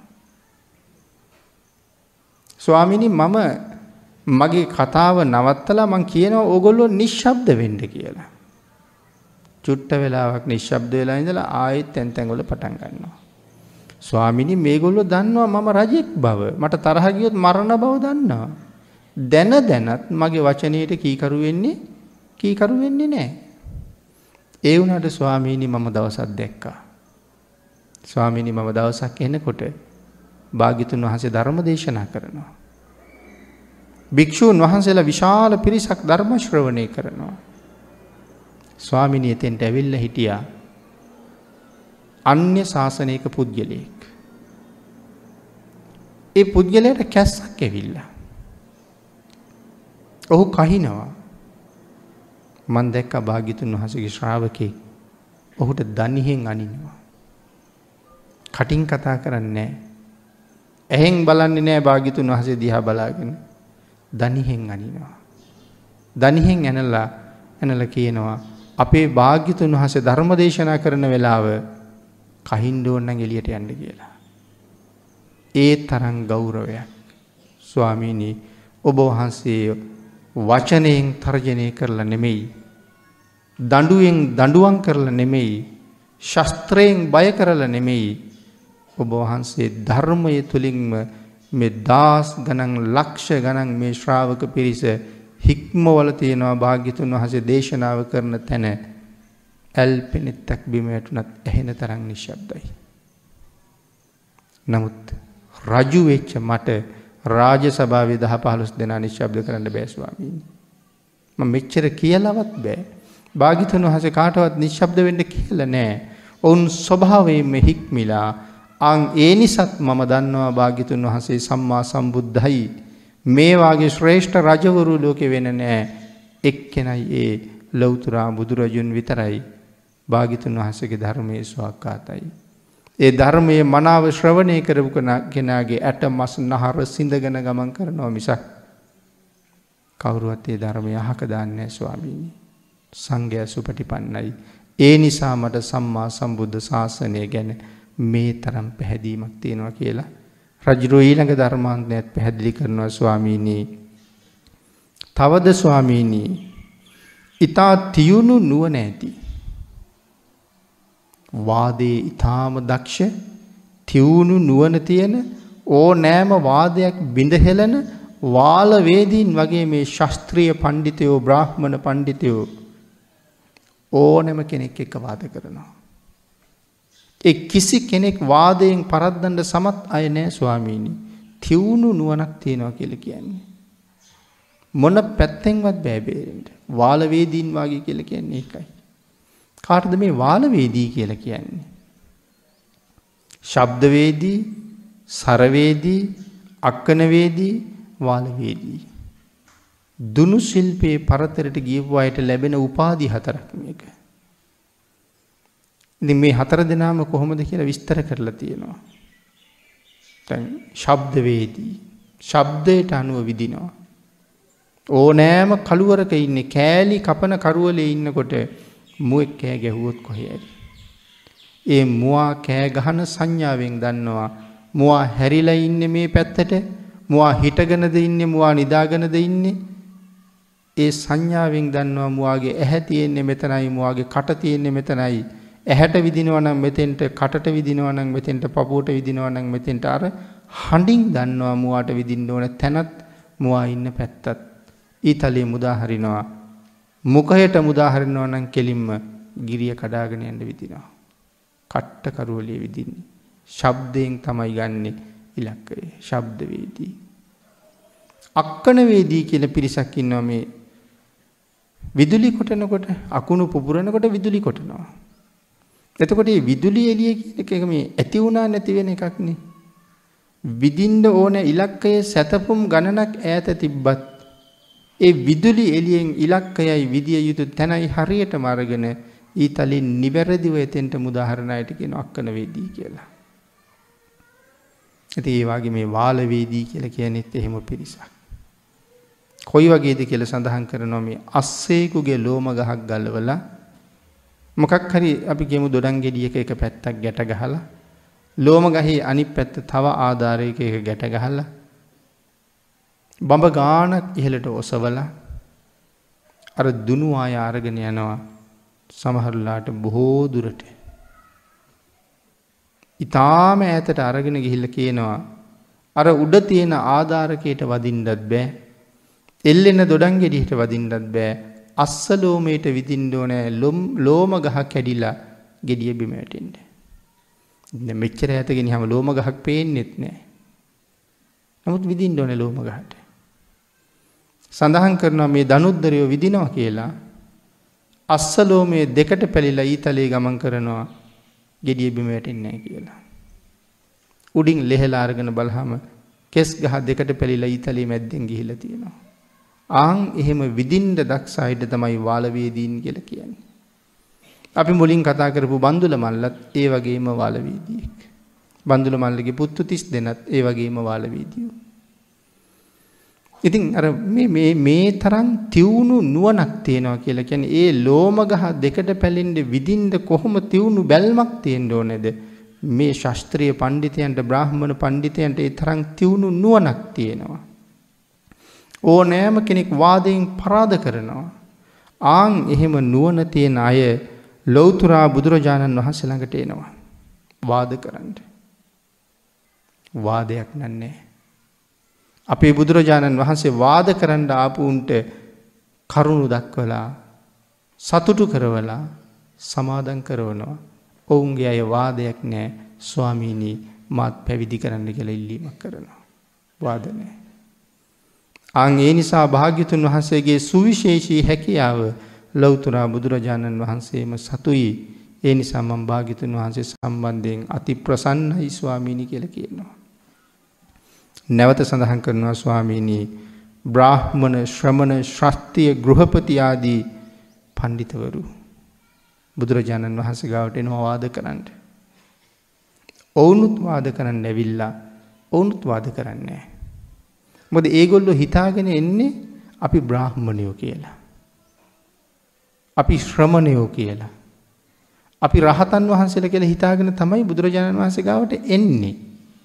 ස්වාමීනි මම මගේ කතාව නවත්තලා මං කියනවා ඕගොල්ලෝ නිශ්ශබ්ද වෙන්න කියලා. චුට්ට වෙලාවක් නිශ්ශබ්ද වෙලා ඉඳලා ආයෙත් තැන් තැන් වල පටන් ගන්නවා. ස්වාමීනි මේගොල්ලෝ දන්නවා මම රජෙක් බව. මට තරහ ගියොත් මරණ බව දන්නවා. දැන දැනත් මගේ වචනයට කීකරු වෙන්නේ කීකරු වෙන්නේ නැහැ. ඒ වුණාට ස්වාමීනි මම දවසක් දැක්කා. ස්වාමීනි මම දවසක් එනකොට භාග්‍යතුන් වහන්සේ ධර්ම දේශනා කරනවා. භික්ෂූන් වහන්සේලා විශාල පිරිසක් ධර්ම ශ්‍රවණය කරනවා. ස්වාමීනි එතෙන්ට ඇවිල්ලා හිටියා අන්‍ය ශාසනයක පුද්ගලයෙක්. ඒ පුද්ගලයාට කැස්සක් ඇවිල්ලා. ඔහු කහිනවා. මම දැක්කා භාග්‍යතුන් වහන්සේගේ ශ්‍රාවකෙක් ඔහුට දණිහෙන් අනිනවා. කටින් කතා කරන්නේ නැහැ. ඇහෙන් බලන්නේ නැහැ භාග්‍යතුන් වහන්සේ දිහා බලාගෙන. දණිහෙන් අනිනවා. දණිහෙන් ඇනලා ඇනලා කියනවා අපේ භාග්‍යතුන් වහන්සේ ධර්ම දේශනා කරන වෙලාව කහින්න ඕන නම් එළියට යන්න කියලා. ඒ තරම් ගෞරවයක්. ස්වාමීනි ඔබ වහන්සේ වචනයෙන් තර්ජනය කරලා නෙමෙයි, දඬුවෙන් දඬුවම් කරලා නෙමෙයි, ශාස්ත්‍රයෙන් බය කරලා නෙමෙයි, ඔබ වහන්සේ ධර්මයේ තුලින්ම මේ දාස් ගණන් ලක්ෂ ගණන් මේ ශ්‍රාවක පිරිස හික්මවල තියෙනවා. භාග්‍යතුන් වහන්සේ දේශනාව කරන තැන ඇල්පෙනෙත්තක් බිම වැටුණත් ඇහෙන තරම් නිශ්ශබ්දයි. නමුත් රජු වෙච්ච මට රාජ්‍ය සභාවේ දහ පහළොස් දෙනා නිශ්ශබ්ද කරන්න බෑ ස්වාමීනි. මම මෙච්චර කියලාවත් බෑ. භාග්‍යතුන් වහන්සේ කාටවත් නිශ්ශබ්ද වෙන්න කියලා නෑ. ඔවුන් ස්වභාවයෙන්ම හික්මිලා අන් ඒ නිසාත් මම දන්නවා භාග්‍යතුන් වහන්සේ සම්මා සම්බුද්ධයි. මේ වාගේ ශ්‍රේෂ්ඨ රජවරු ලෝකේ වෙන නෑ. එක්කෙනයි ඒ ලෞතර බුදුරජුන් විතරයි. භාග්‍යතුන් වහන්සේගේ ධර්මයේ ස්වාක්කාතයි. ඒ ධර්මයේ මනාව ශ්‍රවණය කරපු කෙනාගේ ඇට මස් නහර සිඳගෙන ගමන් කරනවා මිසක් කවුරුවත් ඒ ධර්මය අහක දාන්නේ නැහැ ස්වාමීනි. සංඝයා සුපටිපන්නයි. ඒ නිසා මට සම්මා සම්බුද්ධ ශාසනය ගැන මේ තරම් පැහැදීමක් තියෙනවා කියලා රජුරෝ ඊළඟ ධර්මාන්තයත් පැහැදිලි කරනවා ස්වාමීනි. තවද ස්වාමීනි ඊතා තියුණු නුවණ ඇති වාදේ ඊ타ම දක්ෂ තියුණු නුවණ තියෙන ඕනෑම වාදයක් බිඳ හෙළන වාල වේදීන් වගේ මේ ශාස්ත්‍රීය පඬිතුයෝ බ්‍රාහ්මණ පඬිතුයෝ ඕනෑම කෙනෙක් එක්ක වාද කරනවා. ඒ කිසි කෙනෙක් වාදයෙන් පරද්දන්න සමත් අය නෑ ස්වාමීනි. තියුණු නුවණක් තියෙනවා කියලා කියන්නේ මොන පැත්තෙන්වත් බෑ බේරෙන්න. වාල වේදීන් වගේ කියලා කියන්නේ ඒකයි. කාටද මේ වාල වේදී කියලා කියන්නේ? ශබ්ද වේදී, සර වේදී, අක්කන වේදී, වාල වේදී. දුනු ශිල්පයේ පරතරට ගියපු අයට ලැබෙන උපාධි හතරක් මේක. ඉතින් මේ හතර දෙනාම කොහොමද කියලා විස්තර කරලා තියෙනවා. දැන් ශබ්ද වේදී ශබ්දයට අනුව විදිනවා. ඕනෑම කළුවරක ඉන්නේ කෑලි කපන කරුවලේ ඉන්නකොට මුවෙක් කෑ ගැහුවොත් කොහේ ඇති? ඒ මුවා කෑ ගහන සංඥාවෙන් දන්නවා මුවා හැරිලා ඉන්නේ මේ පැත්තට, මුවා හිටගෙනද ඉන්නේ, මුවා නිදාගෙනද ඉන්නේ. ඒ සංඥාවෙන් දන්නවා මුවාගේ ඇහැ තියෙන්නේ මෙතනයි, මුවාගේ කට තියෙන්නේ මෙතනයි. ඇහැට විදිනවා නම් මෙතෙන්ට, කටට විදිනවා නම් මෙතෙන්ට, පපුවට විදිනවා නම් මෙතෙන්ට. අර හඬින් දන්නවා මුවාට විදින්න ඕන තැනත් මුවා ඉන්න පැත්තත්. ඊතලයේ මුදා හරිනවා. මුඛයට මුදා හරිනවා නම් කෙලින්ම ගිරිය කඩාගෙන යන්න විදිනවා. කට්ට කරුවලිය විදින්නේ. ශබ්දයෙන් තමයි ගන්නෙ ඉලක්කය. ශබ්ද වේදී. අක්කන වේදී කියලා පිරිසක් ඉන්නවා මේ විදුලි කොටනකොට, අකුණු පුපුරනකොට විදුලි කොටනවා. එතකොට මේ විදුලි එළිය කියන එක මේ ඇති වුණා නැති වෙන එකක් නේ. විදින්න ඕන ඉලක්කයේ සැතපුම් ගණනක් ඈත තිබ්බත් ඒ විදුලි එළියෙන් ඉලක්කයයි විදිය යුතු තැනයි හරියටම අරගෙන ඊතලින් නිවැරදිව එතෙන්ට මුදාහරණයට කියන අක්කන වේදී කියලා. ඉතින් ඒ වගේ මේ වාල වේදී කියලා කියන්නේත් එහෙම පිරිසක්. කොයි වගේද කියලා සඳහන් කරනවා මේ අස්සේකුගේ ලෝම ගහක් ගලවලා මොකක් හරි අපි කියමු දොඩම් ගෙඩියක එක පැත්තක් ගැට ගහලා ලෝම ගහේ අනිත් පැත්ත තව ආධාරයක එක ගැට ගහලා බඹ ගානක් ඉහළට ඔසවලා අර දුනු ආය අරගෙන යනවා සමහරලාට බොහෝ දුරට. ඊටාම ඈතට අරගෙන ගිහිල්ලා කියනවා අර උඩ තියෙන ආධාරකයට වදින්නත් බෑ. එල්ලෙන දොඩම් ගෙඩියට වදින්නත් බෑ. අස්ස ලෝමයට විදින්න ඕනේ ලෝම ගහ කැඩිලා ගෙඩිය බිම වැටෙන්න. දැන් මෙච්චර ඈත ගෙනියම ලෝම ගහක් පේන්නෙත් නෑ. නමුත් විදින්න ඕනේ ලෝම ගහට. සඳහන් කරනවා මේ දනුද්දරයෝ විදිනවා කියලා අස්ස ලෝමයේ දෙකට පැලිලා ඊතලයේ ගමන් කරනවා ගෙඩිය බිම වැටෙන්නේ නැහැ කියලා. උඩින් ලෙහෙලා අරගෙන බලහම කෙස් ගහ දෙකට පැලිලා ඊතලයේ මැද්දෙන් ගිහිලා තියෙනවා. ආන් එහෙම විදින්න දක්ෂ අයට තමයි වාල වේදීන් කියලා කියන්නේ. අපි මුලින් කතා කරපු බන්දුල මල්ලත් ඒ වගේම වාල වේදියෙක්. බන්දුල මල්ලගේ පුත්තු තිස් දෙනත් ඒ වගේම වාල වේදියෝ. ඉතින් අර මේ මේ මේ තරම් තියුණු නුවණක් තියෙනවා කියලා කියන්නේ ඒ ලෝම ගහ දෙකට පැලෙන්න විදින්න කොහොම තියුණු බැල්මක් තියෙන්න ඕනේද? මේ ශාස්ත්‍රීය පඬිතයන්ට බ්‍රාහ්මණ පඬිතයන්ට ඒ තරම් තියුණු නුවණක් තියෙනවා. ඕනෑම කෙනෙක් වාදයෙන් පරාද කරනවා. ආන් එහෙම නුවණ තියෙන අය ලෞතුරා බුදුරජාණන් වහන්සේ ළඟට එනවා. වාද කරන්න. වාදයක් නන්නේ. අපේ බුදුරජාණන් වහන්සේ වාද කරන්න ආපු උන්ට කරුණු දක්වලා සතුටු කරවලා සමාදම් කරවනවා. ඔවුන්ගේ අය වාදයක් නෑ ස්වාමීනි මාත් පැවිදි කරන්න කියලා ඉල්ලීමක් කරනවා. වාද නෑ. ආන් ඒ නිසා භාග්‍යතුන් වහන්සේගේ සුවිශේෂී හැකියාව ලෞතර බුදුරජාණන් වහන්සේම සතුයි. ඒ නිසා මම භාග්‍යතුන් වහන්සේ සම්බන්ධයෙන් අති ප්‍රසන්නයි ස්වාමීනි කියලා කියනවා. නැවත සඳහන් කරනවා ස්වාමීනි බ්‍රාහ්මණ ශ්‍රමණ ශාස්ත්‍රීය ගෘහපති ආදී පඬිතවරු බුදුරජාණන් වහන්සේ ගාවට එනවා වාද කරන්න. ඔවුනුත් වාද කරන්න ඇවිල්ලා ඔවුනුත් වාද කරන්නේ නැහැ. මොකද ඒගොල්ලෝ හිතාගෙන එන්නේ අපි බ්‍රාහ්මණයෝ කියලා. අපි ශ්‍රමණයෝ කියලා. අපි රහතන් වහන්සේලා කියලා හිතාගෙන තමයි බුදුරජාණන් වහන්සේ ගාවට එන්නේ.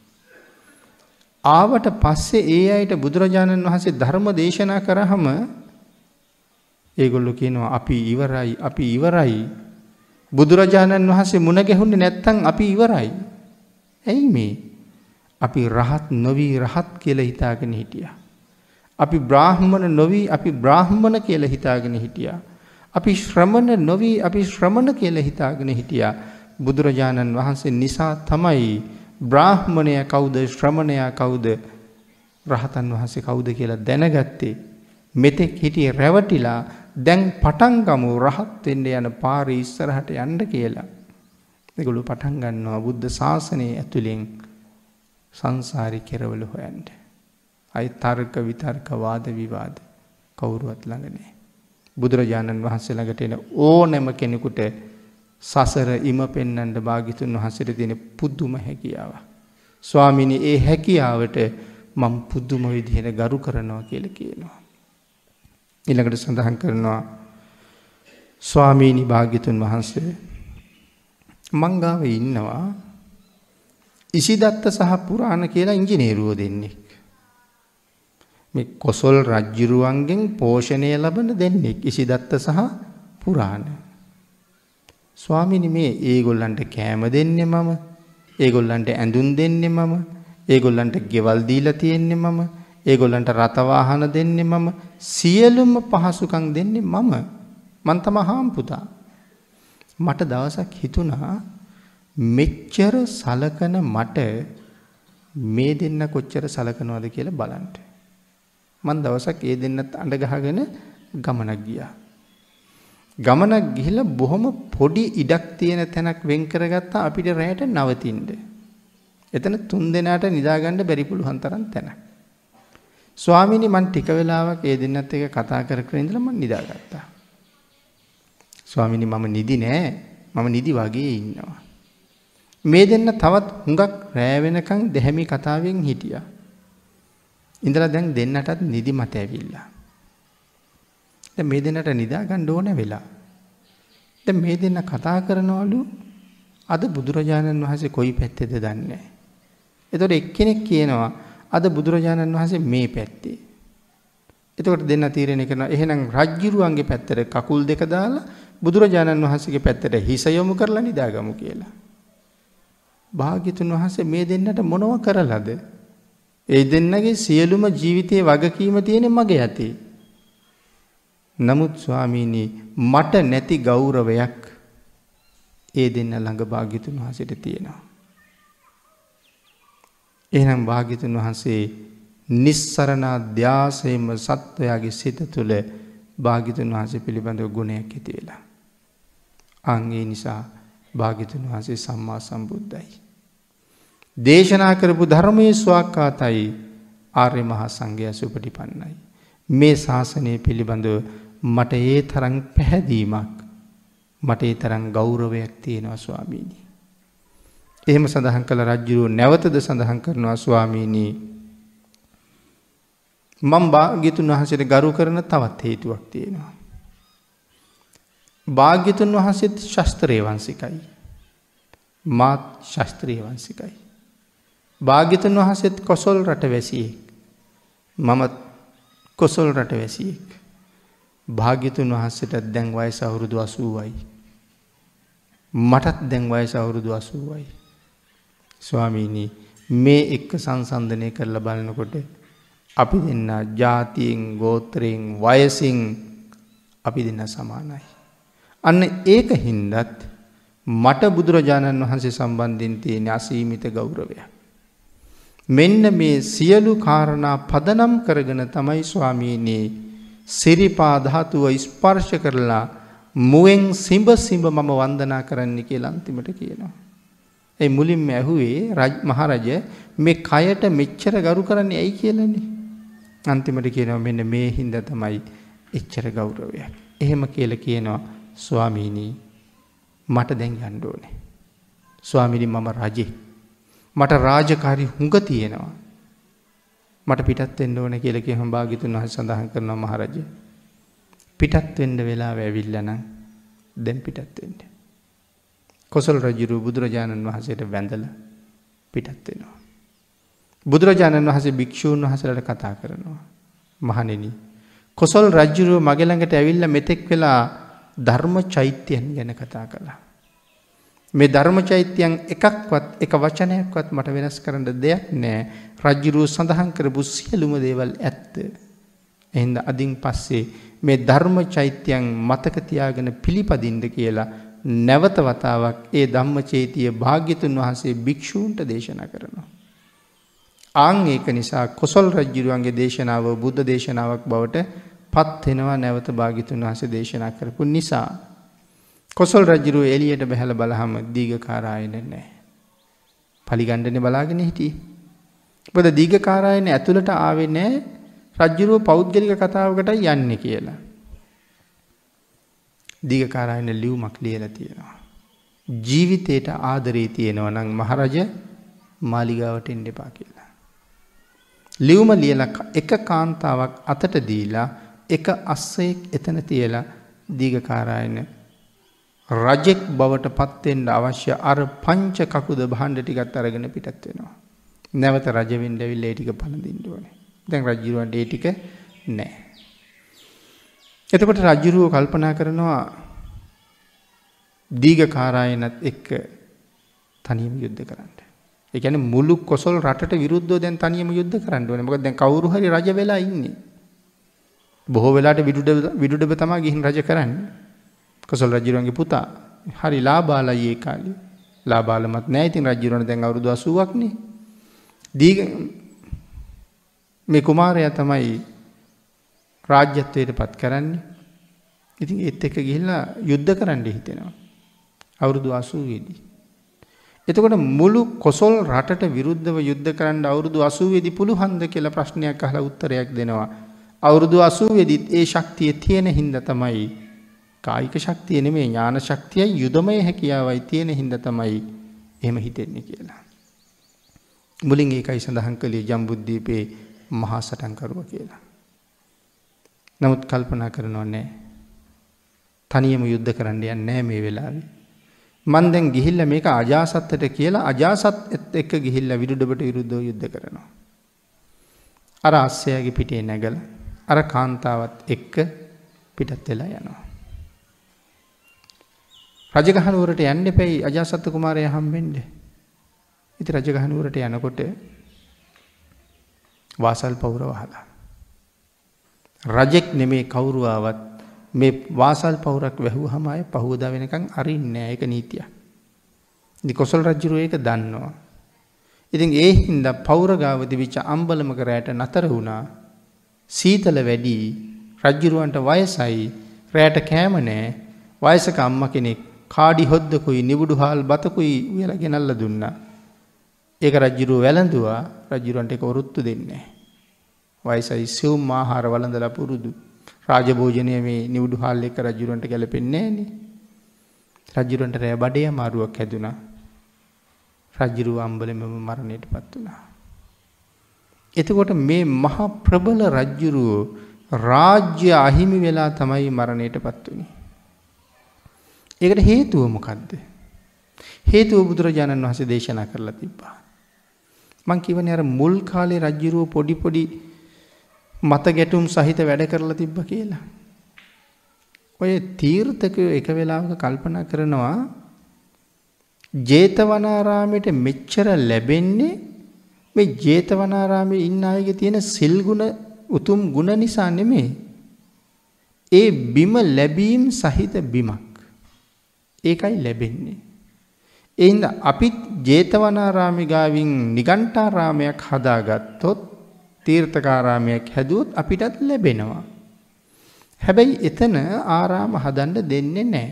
ආවට පස්සේ ඒ අයට බුදුරජාණන් වහන්සේ ධර්ම දේශනා කරාම ඒගොල්ලෝ කියනවා අපි ඉවරයි අපි ඉවරයි. බුදුරජාණන් වහන්සේ මුණ ගැහුන්නේ නැත්තම් අපි ඉවරයි. ඇයි මේ? අපි රහත් නොවි රහත් කියලා හිතාගෙන හිටියා. අපි බ්‍රාහ්මණ නොවි අපි බ්‍රාහ්මණ කියලා හිතාගෙන හිටියා. අපි ශ්‍රමණ නොවි අපි ශ්‍රමණ කියලා හිතාගෙන හිටියා. බුදුරජාණන් වහන්සේ නිසා තමයි බ්‍රාහ්මණයා කවුද ශ්‍රමණයා කවුද රහතන් වහන්සේ කවුද කියලා දැනගත්තේ. මෙතෙක් හිටියේ රැවටිලා දැන් පටන් ගමු රහත් වෙන්න යන පාරේ ඉස්සරහට යන්න කියලා. ඒගොල්ලෝ පටන් ගන්නවා බුද්ධ ශාසනය ඇතුලෙන් සංසාරي කෙරවල හොයන්න. අයි තර්ක විතර්ක වාද විවාද කවුරුවත් ළඟ නැහැ. බුදුරජාණන් වහන්සේ ළඟට එන ඕනෑම කෙනෙකුට සසර ඉම පෙන්වන්න භාග්‍යතුන් වහන්සේට තියෙන පුදුම හැකියාව. ස්වාමීනි ඒ හැකියාවට මම පුදුම විදිහට ගරු කරනවා කියලා කියනවා. ඊළඟට සඳහන් කරනවා ස්වාමීනි භාග්‍යතුන් වහන්සේ මං ගාව ඉන්නවා ඉසිදත්ත සහ පුරාණ කියලා ඉංජිනේරුවෝ දෙන්නෙක්. මේ කොසල් රජුරුවන්ගෙන් පෝෂණය ලබන දෙන්නෙක් ඉසිදත්ත සහ පුරාණ. ස්වාමීනි මේ ඒගොල්ලන්ට කෑම දෙන්නේ මම. ඒගොල්ලන්ට ඇඳුම් දෙන්නේ මම. ඒගොල්ලන්ට ගෙවල් දීලා තියෙන්නේ මම. ඒගොල්ලන්ට රත වාහන දෙන්නේ මම. සියලුම පහසුකම් දෙන්නේ මම. මං තමයි හාම්පුතා. මට දවසක් හිතුණා මෙච්චර සලකන මට මේ දෙන්න කොච්චර සලකනවද කියලා බලන්න. මං දවසක් ඒ දෙන්නත් අඬ ගහගෙන ගමනක් ගියා. ගමනක් ගිහිල්ලා බොහොම පොඩි ඉඩක් තියෙන තැනක් වෙන් කරගත්තා අපිට රැයට නවතින්න. එතන තුන් දෙනාට නිදාගන්න බැරි පුළුවන් තරම් තැන. ස්වාමීනි මං ටික වෙලාවක් ඒ දෙන්නත් එක්ක කතා කර කර ඉඳලා මං නිදාගත්තා. ස්වාමීනි මම නිදි නෑ. මම නිදි වගේ ඉන්නවා. මේ දෙන්න තවත් හුඟක් රෑ වෙනකන් දෙහැමි කතාවෙන් හිටියා. ඉඳලා දැන් දෙන්නටත් නිදි මත ඇවිල්ලා. දැන් මේ දෙන්නට නිදා ගන්න ඕන වෙලා. දැන් මේ දෙන්න කතා කරනවලු අද බුදුරජාණන් වහන්සේ කොයි පැත්තේද දන්නේ නැහැ. එතකොට එක්කෙනෙක් කියනවා අද බුදුරජාණන් වහන්සේ මේ පැත්තේ. එතකොට දෙන්න තීරණය කරනවා එහෙනම් රජ්ජුරුවන්ගේ පැත්තට කකුල් දෙක දාලා බුදුරජාණන් වහන්සේගේ පැත්තට හිස යොමු කරලා නිදාගමු කියලා. භාග්‍යතුන් වහන්සේ මේ දෙන්නට මොනව කරලාද? ඒ දෙන්නගේ සියලුම ජීවිතයේ වගකීම තියෙන මගේ යතේ. නමුත් ස්වාමීනි මට නැති ගෞරවයක් ඒ දෙන්න ළඟ භාග්‍යතුන් වහන්සේට තියෙනවා. එහෙනම් භාග්‍යතුන් වහන්සේ නිස්සරණ ධාසයෙන්ම සත්වයාගේ සිත තුළ භාග්‍යතුන් වහන්සේ පිළිබඳව ගුණයක් ඇති වෙලා. අන් ඒ නිසා භාග්‍යතුන් වහන්සේ සම්මා සම්බුද්ධයි. දේශනා කරපු ධර්මයේ ස්වාක්ඛාතයි ආර්ය මහා සංඝයා සුපටිපන්නයි. මේ ශාසනය පිළිබඳව මට ඒ තරම් පැහැදීමක් මට ඒ තරම් ගෞරවයක් තියෙනවා ස්වාමීනි. එහෙම සඳහන් කළ රජුරෝ නැවතද සඳහන් කරනවා ස්වාමීනි මම භාග්‍යතුන් වහන්සේට ගරු කරන තවත් හේතුවක් තියෙනවා. භාග්‍යතුන් වහන්සේත් ශාස්ත්‍රීය වංශිකයි. මාත් ශාස්ත්‍රීය වංශිකයි. භාග්‍යතුන් වහන්සේත් කොසල් රට වැසියෙක්. මමත් කොසල් රට වැසියෙක්. භාග්‍යතුන් වහන්සේට දැන් වයස අවුරුදු අසූවයි. මටත් දැන් වයස අවුරුදු අසූවයි. ස්වාමීනි මේ එක්ක සංසන්දනය කරලා බලනකොට අපි දෙන්න ජාතියෙන් ගෝත්‍රයෙන් වයසින් අපි දෙන්න සමානයි. අන්න ඒක හින්දත් මට බුදුරජාණන් වහන්සේ සම්බන්ධයෙන් තියෙන අසීමිත ගෞරවයක්. මෙන්න මේ සියලු කාරණා පදනම් කරගෙන තමයි ස්වාමීනි සිරිපා ධාතුව ස්පර්ශ කරලා මුවෙන් සිඹ සිඹ මම වන්දනා කරන්න කියලා අන්තිමට කියනවා. ඒ මුලින්ම ඇහුවේ මහරජ මේ කයට මෙච්චර ගරු කරන්නේ ඇයි කියලානේ. අන්තිමට කියනවා මෙන්න මේ හින්දා තමයි එච්චර ගෞරවයක්. එහෙම කියලා කියනවා ස්වාමීනි මට දැන් යන්න ඕනේ. ස්වාමීනි මම රජෙක්. මට රාජකාරී හුඟ තියෙනවා. මට පිටත් වෙන්න ඕනේ කියලා කියහම භාග්‍යතුන් වහන්සේ සඳහන් කරනවා මහරජ. පිටත් වෙන්න වෙලාව ඇවිල්ලා නම් දැන් පිටත් වෙන්න. කොසල් රජු බුදුරජාණන් වහන්සේට වැඳලා පිටත් වෙනවා. බුදුරජාණන් වහන්සේ භික්ෂූන් වහන්සේලාට කතා කරනවා. මහණෙනි කොසල් රජු මගේ ළඟට ඇවිල්ලා මෙතෙක් වෙලා ධර්ම චෛත්‍යයන් ගැන කතා කළා. මේ ධර්ම චෛත්‍යයන් එකක්වත් එක වචනයක්වත් මට වෙනස් කරන්න දෙයක් නැහැ. රජු සඳහන් කරපු සියලුම දේවල් ඇත්ත. එහෙනම් අදින් පස්සේ මේ ධර්ම චෛත්‍යයන් මතක තියාගෙන පිළිපදින්න කියලා නැවත වතාවක් ඒ ධම්මචේතිය භාග්‍යතුන් වහන්සේ භික්ෂූන්ට දේශනා කරනවා. ආන් ඒක නිසා කොසල් රජුගේ දේශනාව බුද්ධ දේශනාවක් බවට පත් වෙනවා නැවත භාග්‍යතුන් වහන්සේ දේශනා කරපු නිසා. කොසල් රජු එළියට බහලා බලහම දීඝකාරායන නැහැ. පලිගණ්ඩනේ බලාගෙන හිටියේ. මොකද දීඝකාරායන ඇතුළට ආවේ නැහැ රජුගේ පෞද්ගලික කතාවකට යන්නේ කියලා. දීඝකාරායන ලියුමක් ලියලා තියෙනවා. ජීවිතේට ආදරේ තියෙනවා නම් මහරජ මාලිගාවට එන්න එපා කියලා. ලියුම ලියලා එක කාන්තාවක් අතට දීලා එක අස්සෙක් එතන තියලා දීඝකාරායන රජෙක් බවට පත් වෙන්න අවශ්‍ය අර පංච කකුද භාණ්ඩ ටිකත් අරගෙන පිටත් වෙනවා. නැවත රජ වෙන්න ඇවිල්ලා ඒ ටික පළඳින්න ඕනේ. දැන් රජුරවන්ට ඒ ටික නැහැ. එතකොට රජුරුව කල්පනා කරනවා දීඝකාරායනත් එක්ක තනියම යුද්ධ කරන්න. ඒ කියන්නේ මුළු කොසල් රටට විරුද්ධව දැන් තනියම යුද්ධ කරන්න ඕනේ. මොකද දැන් කවුරු හරි රජ වෙලා ඉන්නේ. බොහෝ වෙලාවට විදුඩ විදුඩබ තමයි ගිහින් රජ කරන්නේ. කොසල් රජුරන්ගේ පුතා. හරි ලාබාලයි ඒ කාලේ. ලාබාලමත් නැහැ. ඉතින් රජුරන් දැන් අවුරුදු අසූවක් නේ. දීඝ මේ කුමාරයා තමයි රාජ්‍යත්වයට පත් කරන්නේ. ඉතින් ඒත් එක්ක ගිහිල්ලා යුද්ධ කරන්න හිතෙනවා. අවුරුදු අසූවෙ දී. එතකොට මුළු කොසල් රටට විරුද්ධව යුද්ධ කරන්න අවුරුදු අසූ දී පුළුවන්ද කියලා ප්‍රශ්නයක් අහලා උත්තරයක් දෙනවා. අවුරුදු අසූ දී ඒ ශක්තිය තියෙන හින්දා තමයි, කායික ශක්තිය නෙමෙයි ඥාන ශක්තියයි යුදමය හැකියාවයි තියෙන හින්දා තමයි එහෙම හිතෙන්නේ කියලා. මුලින් ඒකයි සඳහන් කළේ ජම්බුද්දීපේ මහා සටන්කරුවා කියලා. නමුත් කල්පනා කරනවා නෑ. තනියම යුද්ධ කරන්න යන්නේ නෑ මේ වෙලාවේ. මන් දැන් ගිහිල්ලා මේක අජාසත්තට කියලා අජාසත් එක්ක ගිහිල්ලා විරුඩබට විරුද්ධව යුද්ධ කරනවා. අර අස්සයාගේ පිටේ නැගලා අර කාන්තාවත් එක්ක පිටත් වෙලා යනවා. රජගහ නුවරට යන්න එපැයි අජාසත් කුමාරයා හම්බෙන්න. ඉතින් රජගහ නුවරට යනකොට වාසල් පවුර වහලා. රජෙක් නෙමේ කවුරු ආවත් මේ වාසල් පවුරක් වැහුවහම අය පහුවදා වෙනකන් අරින්නේ නැහැ. ඒක නීතියක්. ඉතින් කොසල් රජුරෝ ඒක දන්නවා. ඉතින් ඒ හින්දා පවුර ගාව තිබිච්ච අම්බලමක රැට නතර වුණා. සීතල වැඩි, රජුරවන්ට වයසයි, රැට කෑම නැහැ. වයසක අම්මා කෙනෙක් කාඩි හොද්දකුයි නිබුඩු හාල් බතකුයි උයලා ගෙනල්ලා දුන්නා. ඒක රජුරෝ වැළඳුවා. රජුරවන්ට ඒක වරුත්තු දෙන්නේ නැහැ. වයසයි සිවුම් ආහාර වළඳලා පුරුදු. රාජභෝජනය මේ නිවුඩු හාල් එක රජුරන්ට ගැලපෙන්නේ නෑනේ. රජුරන්ට රෑ බඩේ අමාරුවක් හැදුනා. රජුරුව අම්බලෙම මරණයටපත් වුණා. එතකොට මේ මහා ප්‍රබල රජුරුව රාජ්‍ය අහිමි වෙලා තමයි මරණයටපත් වුනේ. ඒකට හේතුව මොකද්ද? හේතුව බුදුරජාණන් වහන්සේ දේශනා කරලා තිබ්බා. මං කියවනේ අර මුල් කාලේ රජුරුව පොඩි පොඩි මත ගැටුම් සහිත වැඩ කරලා තිබ්බ කියලා. ඔය තීර්ථකයෝ එක වෙලාවක කල්පනා කරනවා ජේතවනාරාමයට මෙච්චර ලැබෙන්නේ මේ ජේතවනාරාමයේ ඉන්න අයගේ තියෙන සිල් ගුණ උතුම් ගුණ නිසා නෙමෙයි. ඒ බිම ලැබීම් සහිත බිමක්. ඒකයි ලැබෙන්නේ. ඒ හින්දා අපිත් ජේතවනාරාමේ ගාවින් නිගණ්ඨාරාමයක් හදාගත්තොත් තීර්ථකාරාමයක් හැදුවොත් අපිටත් ලැබෙනවා. හැබැයි එතන ආරාම හදන්න දෙන්නේ නැහැ.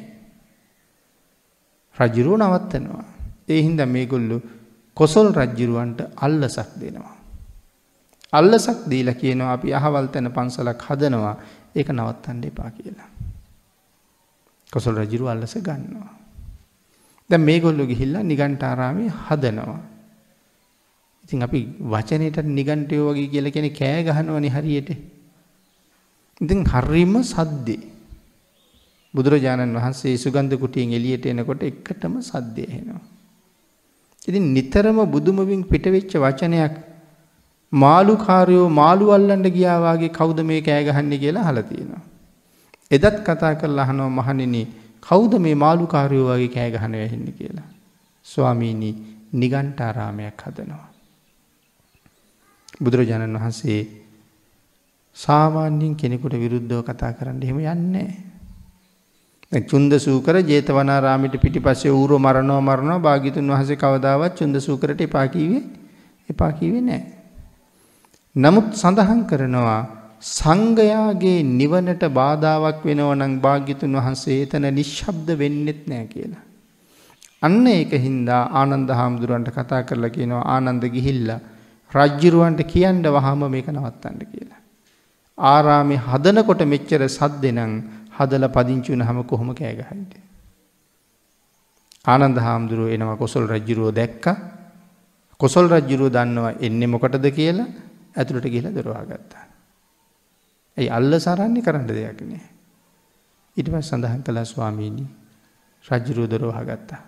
රජුරුව නවත්තනවා. ඒ හින්දා මේගොල්ලෝ කොසල් රජුරවන්ට අල්ලසක් දෙනවා. අල්ලසක් දීලා කියනවා අපි අහවල් තැන පන්සලක් හදනවා ඒක නවත්තන්න එපා කියලා. කොසල් රජුරුව අල්ලස ගන්නවා. දැන් මේගොල්ලෝ ගිහිල්ලා නිගණ්ඨාරාමේ හදනවා. ඉතින් අපි වචනෙට නිගණ්ඨයෝ වගේ කියලා කියන්නේ කෑ ගහනවනේ හරියට. ඉතින් හරීම සද්දේ. බුදුරජාණන් වහන්සේ සුගන්ධ කුටියෙන් එළියට එනකොට එකටම සද්දය එනවා. ඉතින් නිතරම බුදුමවින් පිටවෙච්ච වචනයක් මාළුකාරයෝ මාළු අල්ලන්න ගියා වාගේ කවුද මේ කෑ ගහන්නේ කියලා අහලා තියෙනවා. එදත් කතා කරලා අහනවා මහණෙනි කවුද මේ මාළුකාරයෝ වගේ කෑ ගහනවා ඇහෙන්නේ කියලා. ස්වාමීනි නිගණ්ඨාරාමයක් හදනවා. බුදුරජාණන් වහන්සේ සාමාන්‍යයෙන් කෙනෙකුට විරුද්ධව කතා කරන්න එහෙම යන්නේ නැහැ. දැන් චුන්දසූකර ජේතවනාරාමයට පිටිපස්සේ ඌරෝ මරනවා මරනවා භාග්‍යතුන් වහන්සේ කවදාවත් චුන්දසූකරට එපා කිව්වේ එපා කිව්වේ නැහැ. නමුත් සඳහන් කරනවා සංඝයාගේ නිවනට බාධාවක් වෙනවා නම් භාග්‍යතුන් වහන්සේ එතන නිශ්ශබ්ද වෙන්නෙත් නැහැ කියලා. අන්න ඒක හින්දා ආනන්ද හාමුදුරන්ට කතා කරලා කියනවා ආනන්ද ගිහිල්ලා රජ්ජුරුවන්ට කියන්න වහම මේක නවත්තන්න කියලා. ආරාමේ හදනකොට මෙච්චර සද්දේ නම් හදලා පදිංචි වුණාම කොහොම කෑ ගහයිද? ආනන්ද හාමුදුරුවෝ එනවා කොසල් රජ්ජුරුවෝ දැක්කා. කොසල් රජ්ජුරුවෝ දන්නවා එන්නේ මොකටද කියලා ඇතුළට ගිහලා දොර වහගත්තා. ඒ අල්ලසරන්නේ කරන්න දෙයක් නෑ. ඊට පස්සේ සඳහන් කළා ස්වාමීනි රජ්ජුරුවෝ දොර වහගත්තා.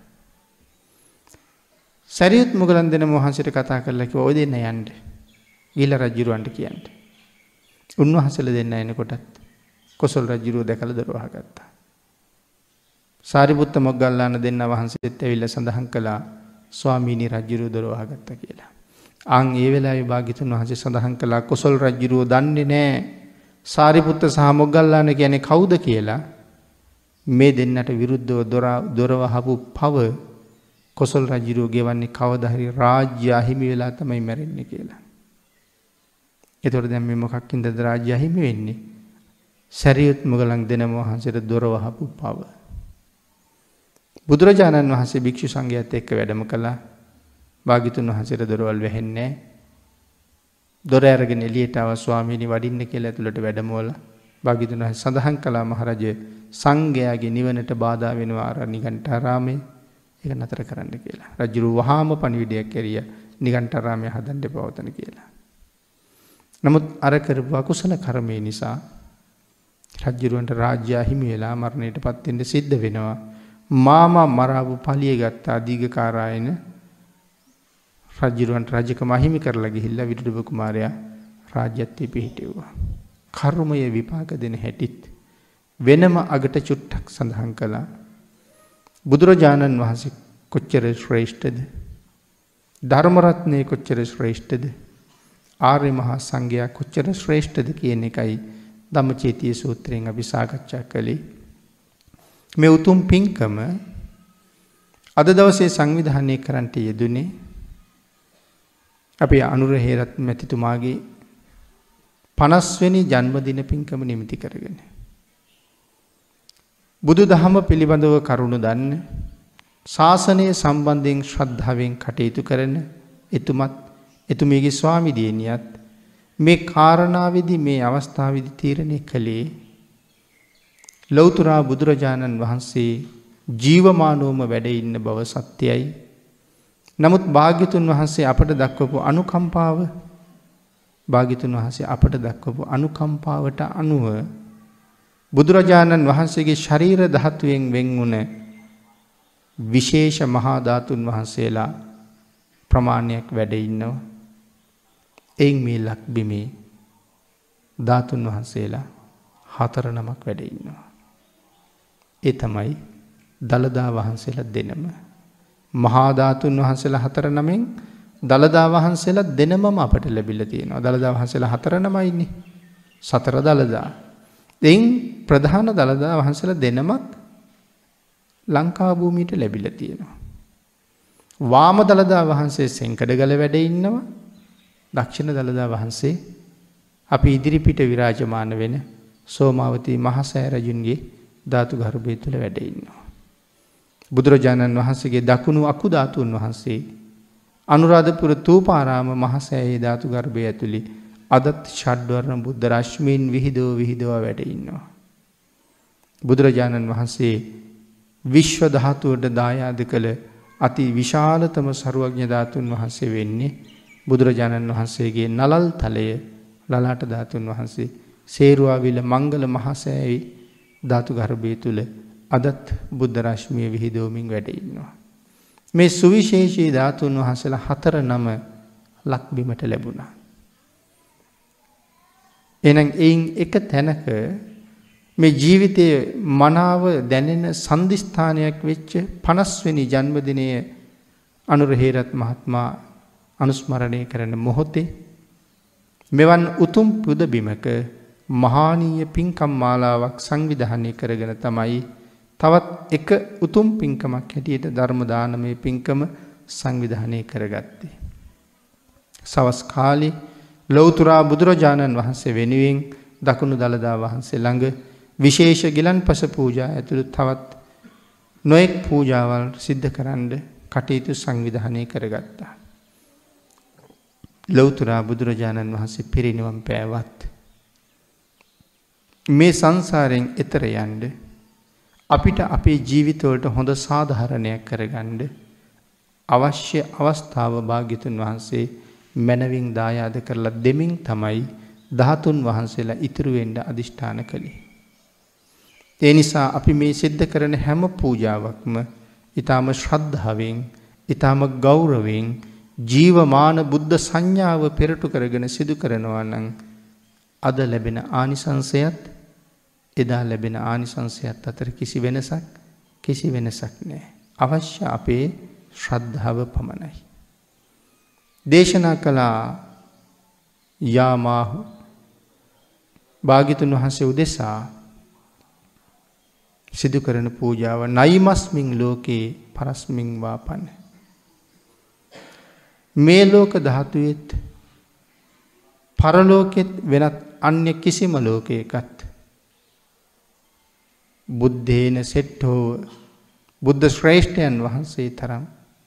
සරියුත් මුගලන් දෙන වහන්සේට කතා කරලා කිව්වා ඔය දෙන්න යන්න. ගිහලා රජ්ජුරුවන්ට කියන්න. උන්වහන්සේලා දෙන්න එනකොටත් කොසල් රජුරෝ දැකලා දොර වහගත්තා. සාරිපුත්ත මොග්ගල්ලාන දෙන්න වහන්සේත් ඇවිල්ලා සඳහන් කළා ස්වාමීනි රජුරෝ දොර වහගත්තා කියලා. ආන් ඒ වෙලාවේ භාග්‍යතුන් වහන්සේ සඳහන් කළා කොසල් රජුරෝ දන්නේ නැහැ සාරිපුත්ත සහ මොග්ගල්ලාන කියන්නේ කවුද කියලා. මේ දෙන්නට විරුද්ධව දොර දොර වහපු පව කොසල් රජුරෝ ගෙවන්නේ කවදා හරි රාජ්‍ය අහිමි වෙලා තමයි මැරෙන්නේ කියලා. ඒතකොට දැන් මේ මොකක්ින්ද රාජ්‍ය අහිමි වෙන්නේ? සරියුත් මුගලන් දෙනම වහන්සේට දොර වහපු පව. බුදුරජාණන් වහන්සේ භික්ෂු සංඝයාත් එක්ක වැඩම කළා. භාග්‍යතුන් වහන්සේට දොරවල් වැහෙන්නේ නැහැ. දොර අරගෙන එළියට ආව ස්වාමීනි වඩින්න කියලා ඇතුළට වැඩමවලා භාග්‍යතුන් වහන්සේ සඳහන් කළා මහරජ සංඝයාගේ නිවනට බාධා වෙනවා අර නිගණ්ඨාරාමේ ඒක නතර කරන්න කියලා. රජු වහාම පණිවිඩයක් ඇරියා නිගණ්ඨාරාමයේ හදන්න පවතන කියලා. නමුත් අර කරපු අකුසල කර්මය නිසා රජුරවන්ට රාජ්‍ය අහිමි වෙලා මරණයටපත් වෙන්න සිද්ධ වෙනවා. මාමා මරාවු පලිය ගත්තා දීඝකාරායන රජුරවන්ට රජකම අහිමි කරලා ගිහිල්ලා විදුඩුබ කුමාරයා රාජ්‍යත්වයේ පිහිටෙව්වා. කර්මය විපාක දෙන හැටිත් වෙනම අගට චුට්ටක් සඳහන් කළා. බුදුරජාණන් වහන්සේ කොච්චර ශ්‍රේෂ්ඨද? ධර්ම රත්නයේ කොච්චර ශ්‍රේෂ්ඨද? ආර්ය මහා සංඝයා කොච්චර ශ්‍රේෂ්ඨද කියන එකයි ධම්මචේතිය සූත්‍රයෙන් අපි සාකච්ඡා කළේ. මේ උතුම් පින්කම අද දවසේ සංවිධානය කරන්නට යෙදුනේ අපේ අනුර හේරත් මැතිතුමාගේ පනස් වෙනි ජන්මදින පින්කම නිමිති කරගෙන. බුදු දහම පිළිබඳව කරුණු දන්න ශාසනය සම්බන්ධයෙන් ශ්‍රද්ධාවෙන් කටයුතු කරන එතුමත් එතුමියගේ ස්වාමි දියණියත් මේ කාරණාවේදී මේ අවස්ථාවේදී තීරණය කළේ ලෞතර බුදුරජාණන් වහන්සේ ජීවමානවම වැඩ ඉන්න බව සත්‍යයි. නමුත් භාග්‍යතුන් වහන්සේ අපට දක්වපු අනුකම්පාව භාග්‍යතුන් වහන්සේ අපට දක්වපු අනුකම්පාවට අනුව බුදුරජාණන් වහන්සේගේ ශරීර ධාතුවෙන් වෙන් වුණ විශේෂ මහා ධාතුන් වහන්සේලා ප්‍රමාණයක් වැඩ ඉන්නවා. එයින් මේ ලක්බිමේ ධාතුන් වහන්සේලා හතර නමක් වැඩ ඉන්නවා. ඒ තමයි දළදා වහන්සේලා දෙනම. මහා ධාතුන් වහන්සේලා හතර නමෙන් දළදා වහන්සේලා දෙනමම අපට ලැබිලා තියෙනවා. දළදා වහන්සේලා හතර නමයිනේ. සතර දළදා. එයින් ප්‍රධාන දළදා වහන්සේලා දෙනමක් ලංකා භූමියට ලැබිලා තියෙනවා. වාම දළදා වහන්සේ සෙන්කඩගල වැඩ ඉන්නවා. දක්ෂිණ දළදා වහන්සේ අපි ඉදිරිපිට විරාජමාන වෙන සෝමාවතී මහසෑය රජුන්ගේ ධාතු ගර්භය තුල වැඩ ඉන්නවා. බුදුරජාණන් වහන්සේගේ දකුණු අකු ධාතුන් වහන්සේ අනුරාධපුර තූපාරාම මහසෑයේ ධාතු ගර්භය ඇතුළේ අදත් ෂඩ්වර්ණ බුද්ධ රශ්මීන් විහිදව විහිදව වැඩ ඉන්නවා. බුදුරජාණන් වහන්සේ විශ්ව ධාතුවට දායාද කළ අති විශාලතම සර්වඥ ධාතුන් වහන්සේ වෙන්නේ බුදුරජාණන් වහන්සේගේ නලල් තලය ලලාට ධාතුන් වහන්සේ සේරුවාවිල මංගල මහසෑයේ ධාතු ගර්භය තුල අදත් බුද්ධ රශ්මිය විහිදවමින් වැඩ ඉන්නවා. මේ සුවිශේෂී ධාතුන් වහන්සේලා හතර නම ලක්බිමට ලැබුණා. එහෙනම් එයින් එක තැනක මේ ජීවිතයේ මනාව දැනෙන සම්දිස්ථානයක් වෙච්ච පනස් වෙනි ජන්මදිනයේ අනුර හේරත් මහත්මයා අනුස්මරණය කරන මොහොතේ මෙවන් උතුම් පුද බිමක මහානීය පින්කම් මාලාවක් සංවිධානය කරගෙන තමයි තවත් එක උතුම් පින්කමක් හැටියට ධර්ම දානමය පින්කම සංවිධානය කරගත්තේ. සවස් කාලේ ලෞතර බුදුරජාණන් වහන්සේ වෙනුවෙන් දකුණු දළදා වහන්සේ ළඟ විශේෂ ගිලන්පස පූජා ඇතුළු තවත් නොඑක් පූජාවල් සිද්ධ කරන්න කටයුතු සංවිධානය කරගත්තා. ලෞතර බුදුරජාණන් වහන්සේ පිරිනිවන් පෑවත් මේ සංසාරයෙන් එතර යන්න අපිට අපේ ජීවිතවලට හොඳ සාධාරණයක් කරගන්න අවශ්‍ය අවස්ථාව භාග්‍යතුන් වහන්සේ මනවින් දායාද කරලා දෙමින් තමයි ධාතුන් වහන්සේලා ඉතුරු වෙන්න අදිෂ්ඨාන කළේ. ඒ නිසා අපි මේ සිද්ධ කරන හැම පූජාවක්ම ඊටාම ශ්‍රද්ධාවෙන්, ඊටාම ගෞරවයෙන් ජීවමාන බුද්ධ සංඥාව පෙරටු කරගෙන සිදු කරනවා නම් අද ලැබෙන ආනිසංසයත් එදා ලැබෙන ආනිසංසයත් අතර කිසි වෙනසක් කිසි වෙනසක් නැහැ. අවශ්‍ය අපේ ශ්‍රද්ධාව පමණයි. දේශනා කළා යාමාහු භාග්‍යතුන් වහන්සේ උදෙසා සිදු කරන පූජාව නයිමස්මින් ලෝකේ පරස්මින් වාපන. මේ ලෝක ධාතුවේත් පරලෝකෙත් වෙනත් අන්‍ය කිසිම ලෝකයකත් බුද්ධේන සෙට්ඨෝ බුද්ධ ශ්‍රේෂ්ඨයන් වහන්සේ තරම්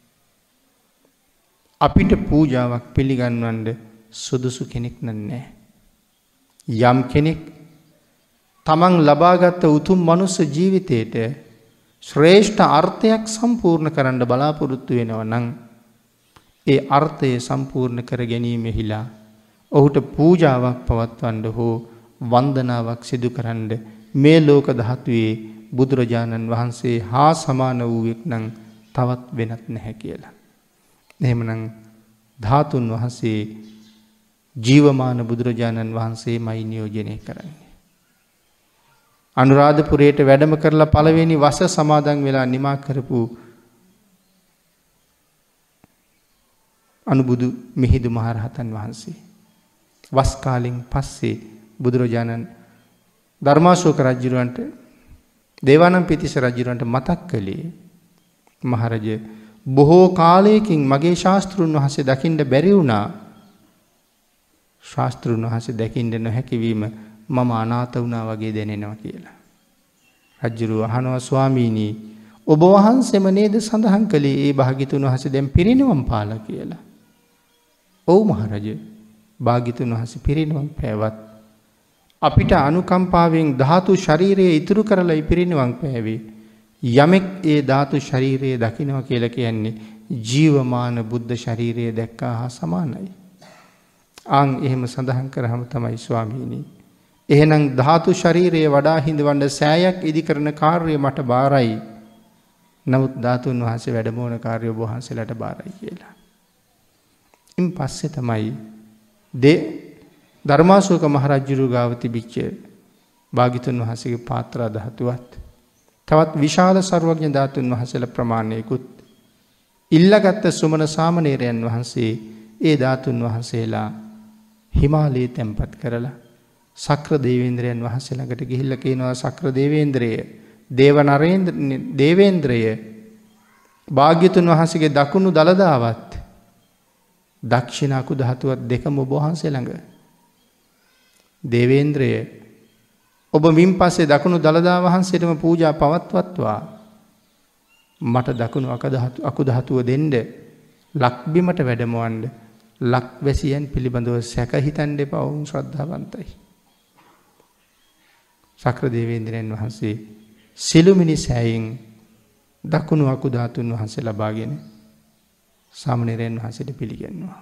අපිට පූජාවක් පිළිගන්වන්න සුදුසු කෙනෙක් නෑ. යම් කෙනෙක් තමන් ලබාගත් උතුම් මනුස්ස ජීවිතයට ශ්‍රේෂ්ඨ අර්ථයක් සම්පූර්ණ කරන්න බලාපොරොත්තු වෙනවා නම් ඒ අර්ථය සම්පූර්ණ කර ගැනීමෙහිලා ඔහුට පූජාවක් පවත්වන්න හෝ වන්දනාවක් සිදු කරන්න මේ ලෝක ධාතුවේ බුදුරජාණන් වහන්සේ හා සමාන වූවෙක් නම් තවත් වෙනත් නැහැ කියලා. එහෙමනම් ධාතුන් වහන්සේ ජීවමාන බුදුරජාණන් වහන්සේමයි නියෝජනය කරන්නේ. අනුරාධපුරයට වැඩම කරලා පළවෙනි වස සමාදන් වෙලා නිමා කරපු අනුබුදු මිහිඳු මහරහතන් වහන්සේ වස් කාලෙන් පස්සේ බුදුරජාණන් ධර්මාශෝක රජුරන්ට දේවානම්පියතිස්ස රජුරන්ට මතක් කළේ මහරජ බොහෝ කාලයකින් මගේ ශාස්ත්‍රුන් වහන්සේ දකින්න බැරි වුණා. ශාස්ත්‍රුන් වහන්සේ දකින්න නොහැකි වීම මම අනාථ වුණා වගේ දැනෙනවා කියලා. රජුරු අහනවා ස්වාමීනි ඔබ වහන්සේම නේද සඳහන් කළේ ඒ භාග්‍යතුන් වහන්සේ දැන් පිරිනිවන් පාලා කියලා. ඔව් මහරජ භාග්‍යතුන් වහන්සේ පිරිනිවන් පෑවත් අපිට අනුකම්පාවෙන් ධාතු ශරීරයේ ඉතුරු කරලා පිරිනිවන් පෑවේ. යමෙක් ඒ ධාතු ශරීරයේ දකින්නවා කියලා කියන්නේ ජීවමාන බුද්ධ ශරීරය දැක්කා හා සමානයි. ආන් එහෙම සඳහන් කරාම තමයි ස්වාමීනි එහෙනම් ධාතු ශරීරයේ වඩා හිඳවන්න සෑයක් ඉදි කරන කාර්යය මට බාරයි. නමුත් ධාතුන් වහන්සේ වැඩමවන කාර්යය ඔබ වහන්සේලාට බාරයි කියලා. ඉන් පස්සේ තමයි දේ ධර්මාශෝක මහරජුරු ගාව තිබිච්ච භාග්‍යතුන් වහන්සේගේ පාත්‍රා ධාතුවත් තවත් විශාල සර්වඥ ධාතුන් වහන්සේලා ප්‍රමාණයකුත් ඉල්ලගත් සුමන සාමණේරයන් වහන්සේ ඒ ධාතුන් වහන්සේලා හිමාලයේ තැන්පත් කරලා සක්‍ර දේවේන්ද්‍රයන් වහන්සේ ළඟට ගිහිල්ලා කියනවා සක්‍ර දේවේන්ද්‍රය දේව නරේන්ද්‍ර දේවේන්ද්‍රය භාග්‍යතුන් වහන්සේගේ දකුණු දළදාවත් දක්ෂිණ අකු ධාතුවත් දෙකම ඔබ වහන්සේ ළඟ දේවේන්ද්‍රය ඔබ මින් පස්සේ දකුණු දළදා වහන්සේටම පූජා පවත්වත්වා මට දකුණු අකු ධාතුව දෙන්න ලක්බිමට වැඩමවන්න ලක්වැසියන් පිළිබඳව සැක හිතන්න එපා වුන් ශ්‍රද්ධාවන්තයි. සක්‍ර දේවේන්ද්‍රයන් වහන්සේ සිළුමිණි සෑයෙන් දකුණු අකු ධාතුන් වහන්සේ ලබාගෙන සාමණේරයන් වහන්සේට පිළිගන්නවා.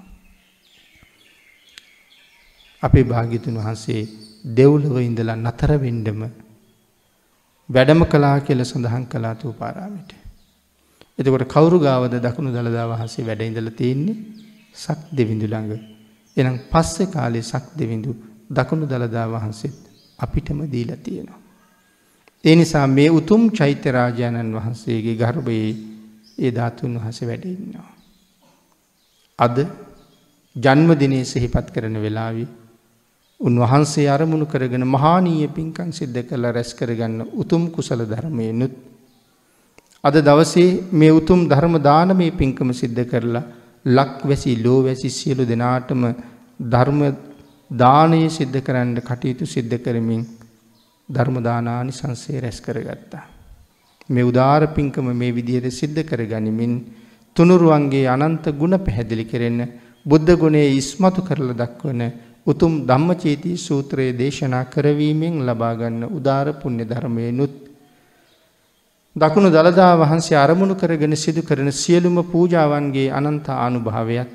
අපේ භාග්‍යතුන් වහන්සේ දෙව්ලොව ඉඳලා නතර වෙන්නම වැඩම කළා කියලා සඳහන් කළා තූපාරාමයට. එතකොට කවුරු ගාවද දකුණු දළදා වහන්සේ වැඩ ඉඳලා තියෙන්නේ? සක් දෙවිඳු ළඟ. එහෙනම් පස්සේ කාලේ සක් දෙවිඳු දකුණු දළදා වහන්සේත් අපිටම දීලා තියෙනවා. ඒ නිසා මේ උතුම් චෛත්‍ය රාජානන් වහන්සේගේ ගර්භයේ ඒ ධාතුන් වහන්සේ වැඩ ඉන්නවා. අද ජන්මදිනයේ සිහිපත් කරන වෙලාවේ උන්වහන්සේ අරමුණු කරගෙන මහානීය පින්කම් සිද්ධ කරලා රැස් කරගන්න උතුම් කුසල ධර්මයෙන්ුත් අද දවසේ මේ උතුම් ධර්ම දානමය පින්කම සිද්ධ කරලා ලක්වැසි ලෝවැසි සියලු දෙනාටම ධර්ම දානය සිද්ධ කරන්න කටයුතු සිද්ධ කරමින් ධර්ම දානානිසංසය රැස් කරගත්තා. මේ උදාර පින්කම මේ විදිහට සිද්ධ කරගනිමින් තුනුරුවන්ගේ අනන්ත ගුණ පැහැදිලි කෙරෙන්න බුද්ධ ගුණයේ ඉස්මතු කරලා දක්වන උතුම් ධම්මචේති සූත්‍රයේ දේශනා කරවීමෙන් ලබා ගන්න උදාර පුණ්‍ය ධර්මයෙන්ුත් දකුණු දළදා වහන්සේ අරමුණු කරගෙන සිදු කරන සියලුම පූජාවන්ගේ අනන්ත ආනුභාවයත්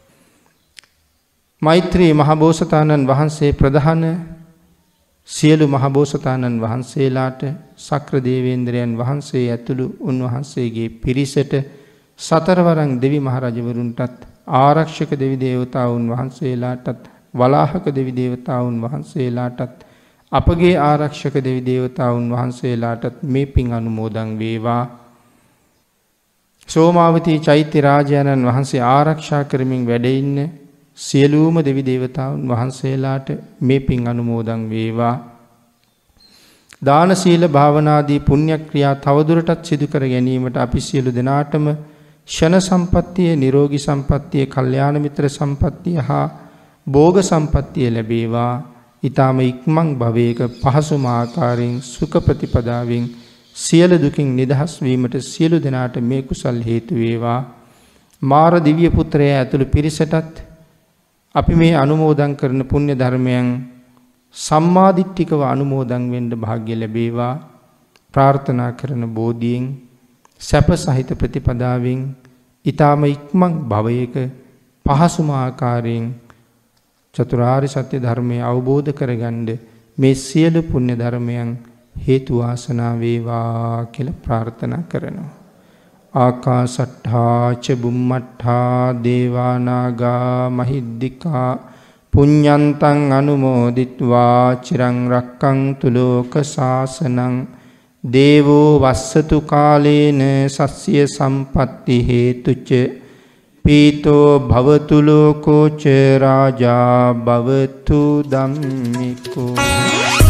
මෛත්‍රී මහබෝසතාණන් වහන්සේ ප්‍රධාන සියලු මහබෝසතාණන් වහන්සේලාට සක්‍ර දේවේන්ද්‍රයන් වහන්සේ ඇතුළු උන්වහන්සේගේ පිරිසට සතරවරන් දෙවි මහරජවරුන්ටත් ආරක්ෂක දෙවි දේවතාවුන් වහන්සේලාටත් වලාහක දෙවි දේවතාවුන් වහන්සේලාටත් අපගේ ආරක්ෂක දෙවි දේවතාවුන් වහන්සේලාටත් මේ පින් අනුමෝදන් වේවා. සෝමාවතී චෛත්‍ය රාජානන් වහන්සේ ආරක්ෂා කරමින් වැඩ ඉන්න සියලුම දෙවි දේවතාවුන් වහන්සේලාට මේ පින් අනුමෝදන් වේවා. දාන සීල භාවනාදී පුණ්‍ය ක්‍රියා තවදුරටත් සිදු කර ගැනීමට අපි සියලු දෙනාටම ෂණ සම්පත්තිය, නිරෝගී සම්පත්තිය, කල්යාණ මිත්‍ර සම්පත්තිය හා භෝග සම්පත්තිය ලැබේවා. ඊටම ඉක්මන් භවයක පහසුම ආකාරයෙන් සුඛ ප්‍රතිපදාවෙන් සියලු දුකින් නිදහස් වීමට සියලු දෙනාට මේ කුසල් හේතු වේවා. මාර දිව්‍ය පුත්‍රයා ඇතුළු පිරිසටත් අපි මේ අනුමෝදන් කරන පුණ්‍ය ධර්මයන් සම්මාදිට්ඨිකව අනුමෝදන් වෙන්න වාග්ය ලැබේවා. ප්‍රාර්ථනා කරන බෝධියෙන් සැප සහිත ප්‍රතිපදාවෙන් ඊ타ම ඉක්මන් භවයක පහසුම ආකාරයෙන් චතුරාර්ය සත්‍ය ධර්මය අවබෝධ කරගන්න මේ සියලු පුණ්‍ය ධර්මයන් හේතු වාසනා වේවා කියලා ප්‍රාර්ථනා කරනවා. ආකාසට්ඨා ච බුම්මට්ඨා දේවා නාග මහිද්దికා පුඤ්ඤන්තං අනුමෝදිත්වා චිරං රක්ඛන්තු ලෝක සාසනං දේවෝ වස්සතු කාලේන සස්්‍ය සම්පatti හේතුච පීතෝ භවතු ලෝකෝ ච රාජා භවතු ධම්මිකෝ